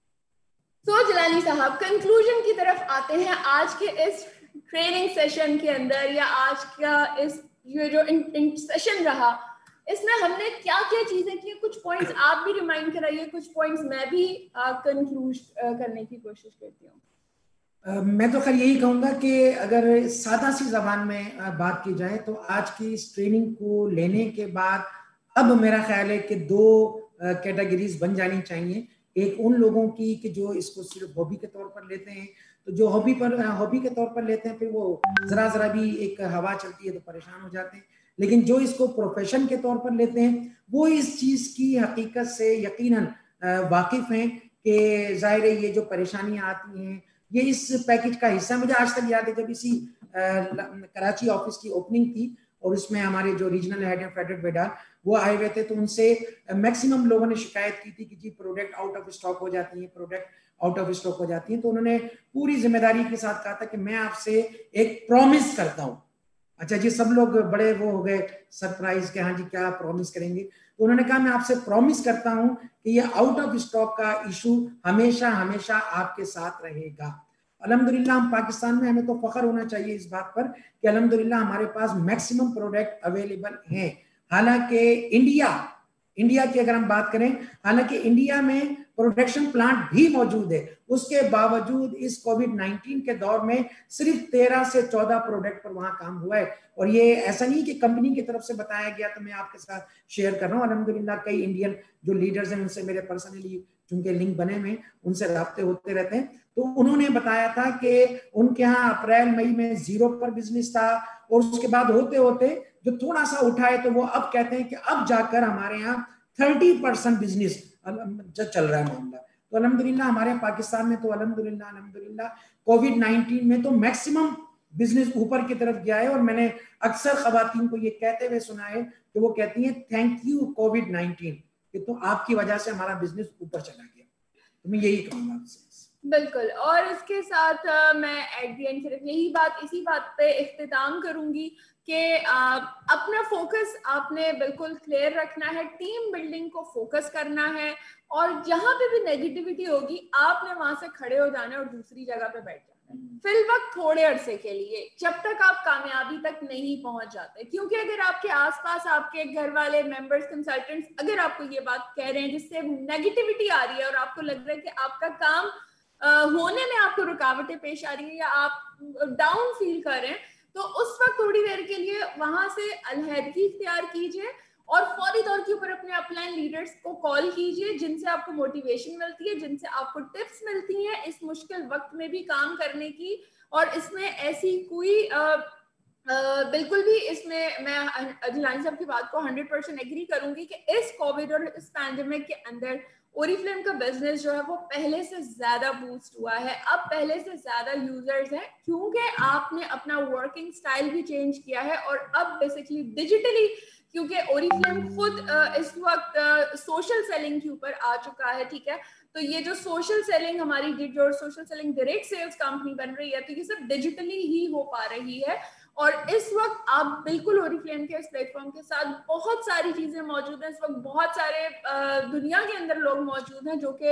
तो जलाली साहब, कंक्लूजन की तरफ आते हैं आज के इस ट्रेनिंग सेशन के अंदर, या आज का इस ये जो सेशन रहा, इसमें हमने क्या क्या चीजें की, कुछ पॉइंट्स आप भी रिमाइंड कराइए, कुछ पॉइंट्स मैं भी कंक्लूड करने की कोशिश करती हूँ। मैं तो खैर यही कहूँगा कि अगर सादा सी जबान में बात की जाए तो आज की इस ट्रेनिंग को लेने के बाद अब मेरा ख्याल है कि दो कैटेगरीज बन जानी चाहिए। एक उन लोगों की कि जो इसको सिर्फ हॉबी के तौर पर लेते हैं, तो जो हॉबी के तौर पर लेते हैं फिर वो जरा भी एक हवा चलती है तो परेशान हो जाते हैं, लेकिन जो इसको प्रोफेशन के तौर पर लेते हैं वो इस चीज की हकीकत से यकीनन वाकिफ हैं कि जाहिर है ये जो परेशानियां आती हैं ये इस पैकेज का हिस्सा। मुझे आज तक याद है जब इसी कराची ऑफिस की ओपनिंग थी और उसमें हमारे जो रीजनल हेड हैं फेडरेट बेडार वो आए हुए थे, तो उनसे मैक्सिमम लोगों ने शिकायत की थी कि जी प्रोडक्ट आउट ऑफ स्टॉक हो जाती है, प्रोडक्ट आउट ऑफ स्टॉक हो जाती है। तो उन्होंने पूरी जिम्मेदारी के साथ कहा था कि मैं आपसे एक प्रॉमिस करता हूँ। अच्छा जी, सब लोग बड़े वो हो गए सरप्राइज के हाँ जी क्या प्रॉमिस करेंगे, तो उन्होंने कहा मैं आपसे प्रॉमिस करता हूं कि ये आउट ऑफ स्टॉक का इशू हमेशा हमेशा आपके साथ रहेगा। अल्हम्दुलिल्लाह हम पाकिस्तान में, हमें तो फख्र होना चाहिए इस बात पर कि अल्हम्दुलिल्लाह हमारे पास मैक्सिमम प्रोडक्ट अवेलेबल हैं। हालांकि इंडिया की अगर हम बात करें, हालांकि इंडिया में प्रोडक्शन प्लांट भी मौजूद है, उसके बावजूद इस कोविड-19 के दौर में सिर्फ 13 से 14 प्रोडक्ट पर वहां काम हुआ है। और ये ऐसा नहीं कि कंपनी की तरफ से बताया गया तो मैं आपके साथ शेयर कर रहा हूँ। अल्हम्दुलिल्लाह कई इंडियन जो लीडर्स हैं उनसे मेरे पर्सनली चूंकि लिंक बने हुए हैं, उनसे राब्ते होते रहते हैं, तो उन्होंने बताया था कि उनके यहाँ अप्रैल मई में 0 पर बिजनेस था और उसके बाद होते होते जो थोड़ा सा उठा है तो वो अब कहते हैं कि अब जाकर हमारे यहाँ 30% बिजनेस चल रहा है मामला। तो अल्हम्दुलिल्लाह हमारे पाकिस्तान में तो अल्हम्दुलिल्लाह कोविड-19 में तो मैक्सिमम बिजनेस ऊपर की तरफ गया है। और मैंने अक्सर खवातीन को ये कहते हुए सुना है कि वो कहती हैं थैंक यू कोविड-19, कि तो आपकी वजह से हमारा बिजनेस ऊपर चला गया। तो मैं यही कहूँगा आपसे। बिल्कुल। और इसके साथ मैं एट द एंड सिर्फ इसी बात पे इख्तिताम करूंगी कि अपना फोकस आपने बिल्कुल क्लियर रखना है, टीम बिल्डिंग को फोकस करना है, और जहां पे भी नेगेटिविटी होगी आपने वहां से खड़े हो जाना है और दूसरी जगह पे बैठ जाना है फिलवक्त थोड़े अरसे के लिए, जब तक आप कामयाबी तक नहीं पहुंच जाते। क्योंकि अगर आपके आसपास आपके घर वाले मेंबर्स, कंसल्टेंट्स अगर आपको ये बात कह रहे हैं जिससे नेगेटिविटी आ रही है और आपको लग रहा है कि आपका काम होने में आपको रुकावटें पेश आ रही है या आप डाउन फील कर रहे हैं, तो उस वक्त थोड़ी देर के लिए वहां से अलहदगी इख्तियार कीजिए और फौरी तौर के ऊपर अपने अपलाइन लीडर्स को कॉल कीजिए, जिनसे आपको मोटिवेशन मिलती है, जिनसे आपको टिप्स मिलती हैं इस मुश्किल वक्त में भी काम करने की। और इसमें ऐसी कोई बिल्कुल भी, इसमें मैं जिलानी साहब की बात को 100% एग्री करूंगी कि इस कोविड और इस पैंडेमिक के अंदर ओरिफ्लेम का बिजनेस जो है वो पहले से ज्यादा बूस्ट हुआ है। अब पहले से ज्यादा यूजर्स हैं क्योंकि आपने अपना वर्किंग स्टाइल भी चेंज किया है और अब बेसिकली डिजिटली, क्योंकि ओरिफ्लेम खुद इस वक्त सोशल सेलिंग के ऊपर आ चुका है, ठीक है। तो ये जो सोशल सेलिंग हमारी जो social selling direct sales company बन रही है, तो ये सब डिजिटली ही हो पा रही है। और इस वक्त आप बिल्कुल ओरिफ्लेम के इस प्लेटफॉर्म के साथ बहुत सारी चीजें मौजूद हैं। इस वक्त बहुत सारे दुनिया के अंदर लोग मौजूद हैं जो कि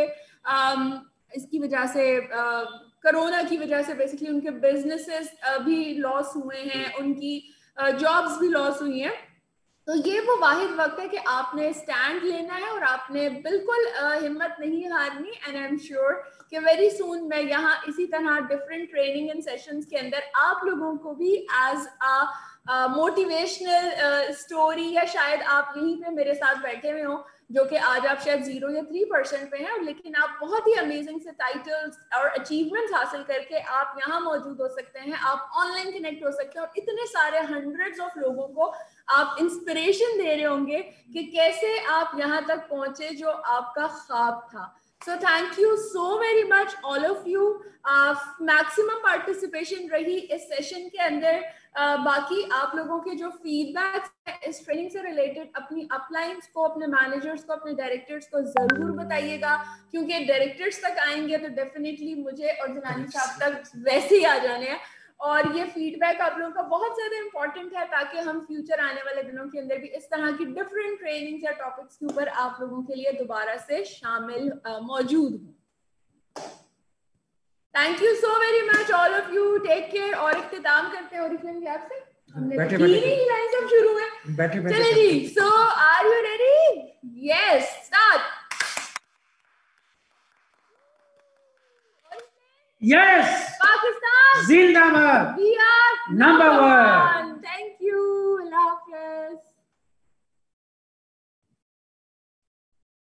इसकी वजह से कोरोना की वजह से बेसिकली उनके बिजनेसेस भी लॉस हुए हैं, उनकी जॉब्स भी लॉस हुई हैं। तो ये वो वाहिद वक्त है कि आपने स्टैंड लेना है और आपने बिल्कुल हिम्मत नहीं हारनी। एंड आई एम श्योर कि वेरी सून मैं यहाँ इसी तरह डिफरेंट ट्रेनिंग एंड सेशंस के अंदर आप लोगों को भी एज अ मोटिवेशनल स्टोरी, या शायद आप यहीं पे मेरे साथ बैठे हुए हो जो कि आज आप शायद 0 या 3% पे हैं, लेकिन आप बहुत ही अमेजिंग से टाइटल्स और अचीवमेंट्स हासिल करके आप यहाँ मौजूद हो सकते हैं, आप ऑनलाइन कनेक्ट हो सकते हैं और इतने सारे हंड्रेड्स ऑफ लोगों को आप इंस्पिरेशन दे रहे होंगे कि कैसे आप यहाँ तक पहुंचे जो आपका ख्वाब था। So thank you so very much all of you. Maximum participation रही इस सेशन के अंदर। बाकी आप लोगों के जो फीडबैक है इस ट्रेनिंग से रिलेटेड अपनी अपलाइंस को, अपने मैनेजर्स को, अपने डायरेक्टर्स को जरूर बताइएगा, क्योंकि डायरेक्टर्स तक आएंगे तो डेफिनेटली मुझे और जिलानी साहब तक वैसे ही आ जाने हैं। और ये फीडबैक आप लोगों का बहुत ज्यादा इंपॉर्टेंट है ताकि हम फ्यूचर आने वाले दिनों के अंदर भी इस तरह की डिफरेंट ट्रेनिंग या टॉपिक्स के ऊपर आप लोगों के लिए दोबारा से शामिल मौजूद हूँ। Thank you so very much all of you, take care. और इख्तिताम करते हैं ओरिफ्लेम क्लब से, हमने लाइन सब शुरू है। चलिए जी, so are you ready? Yes, start. Yes, Pakistan जिंदाबाद, we are number one।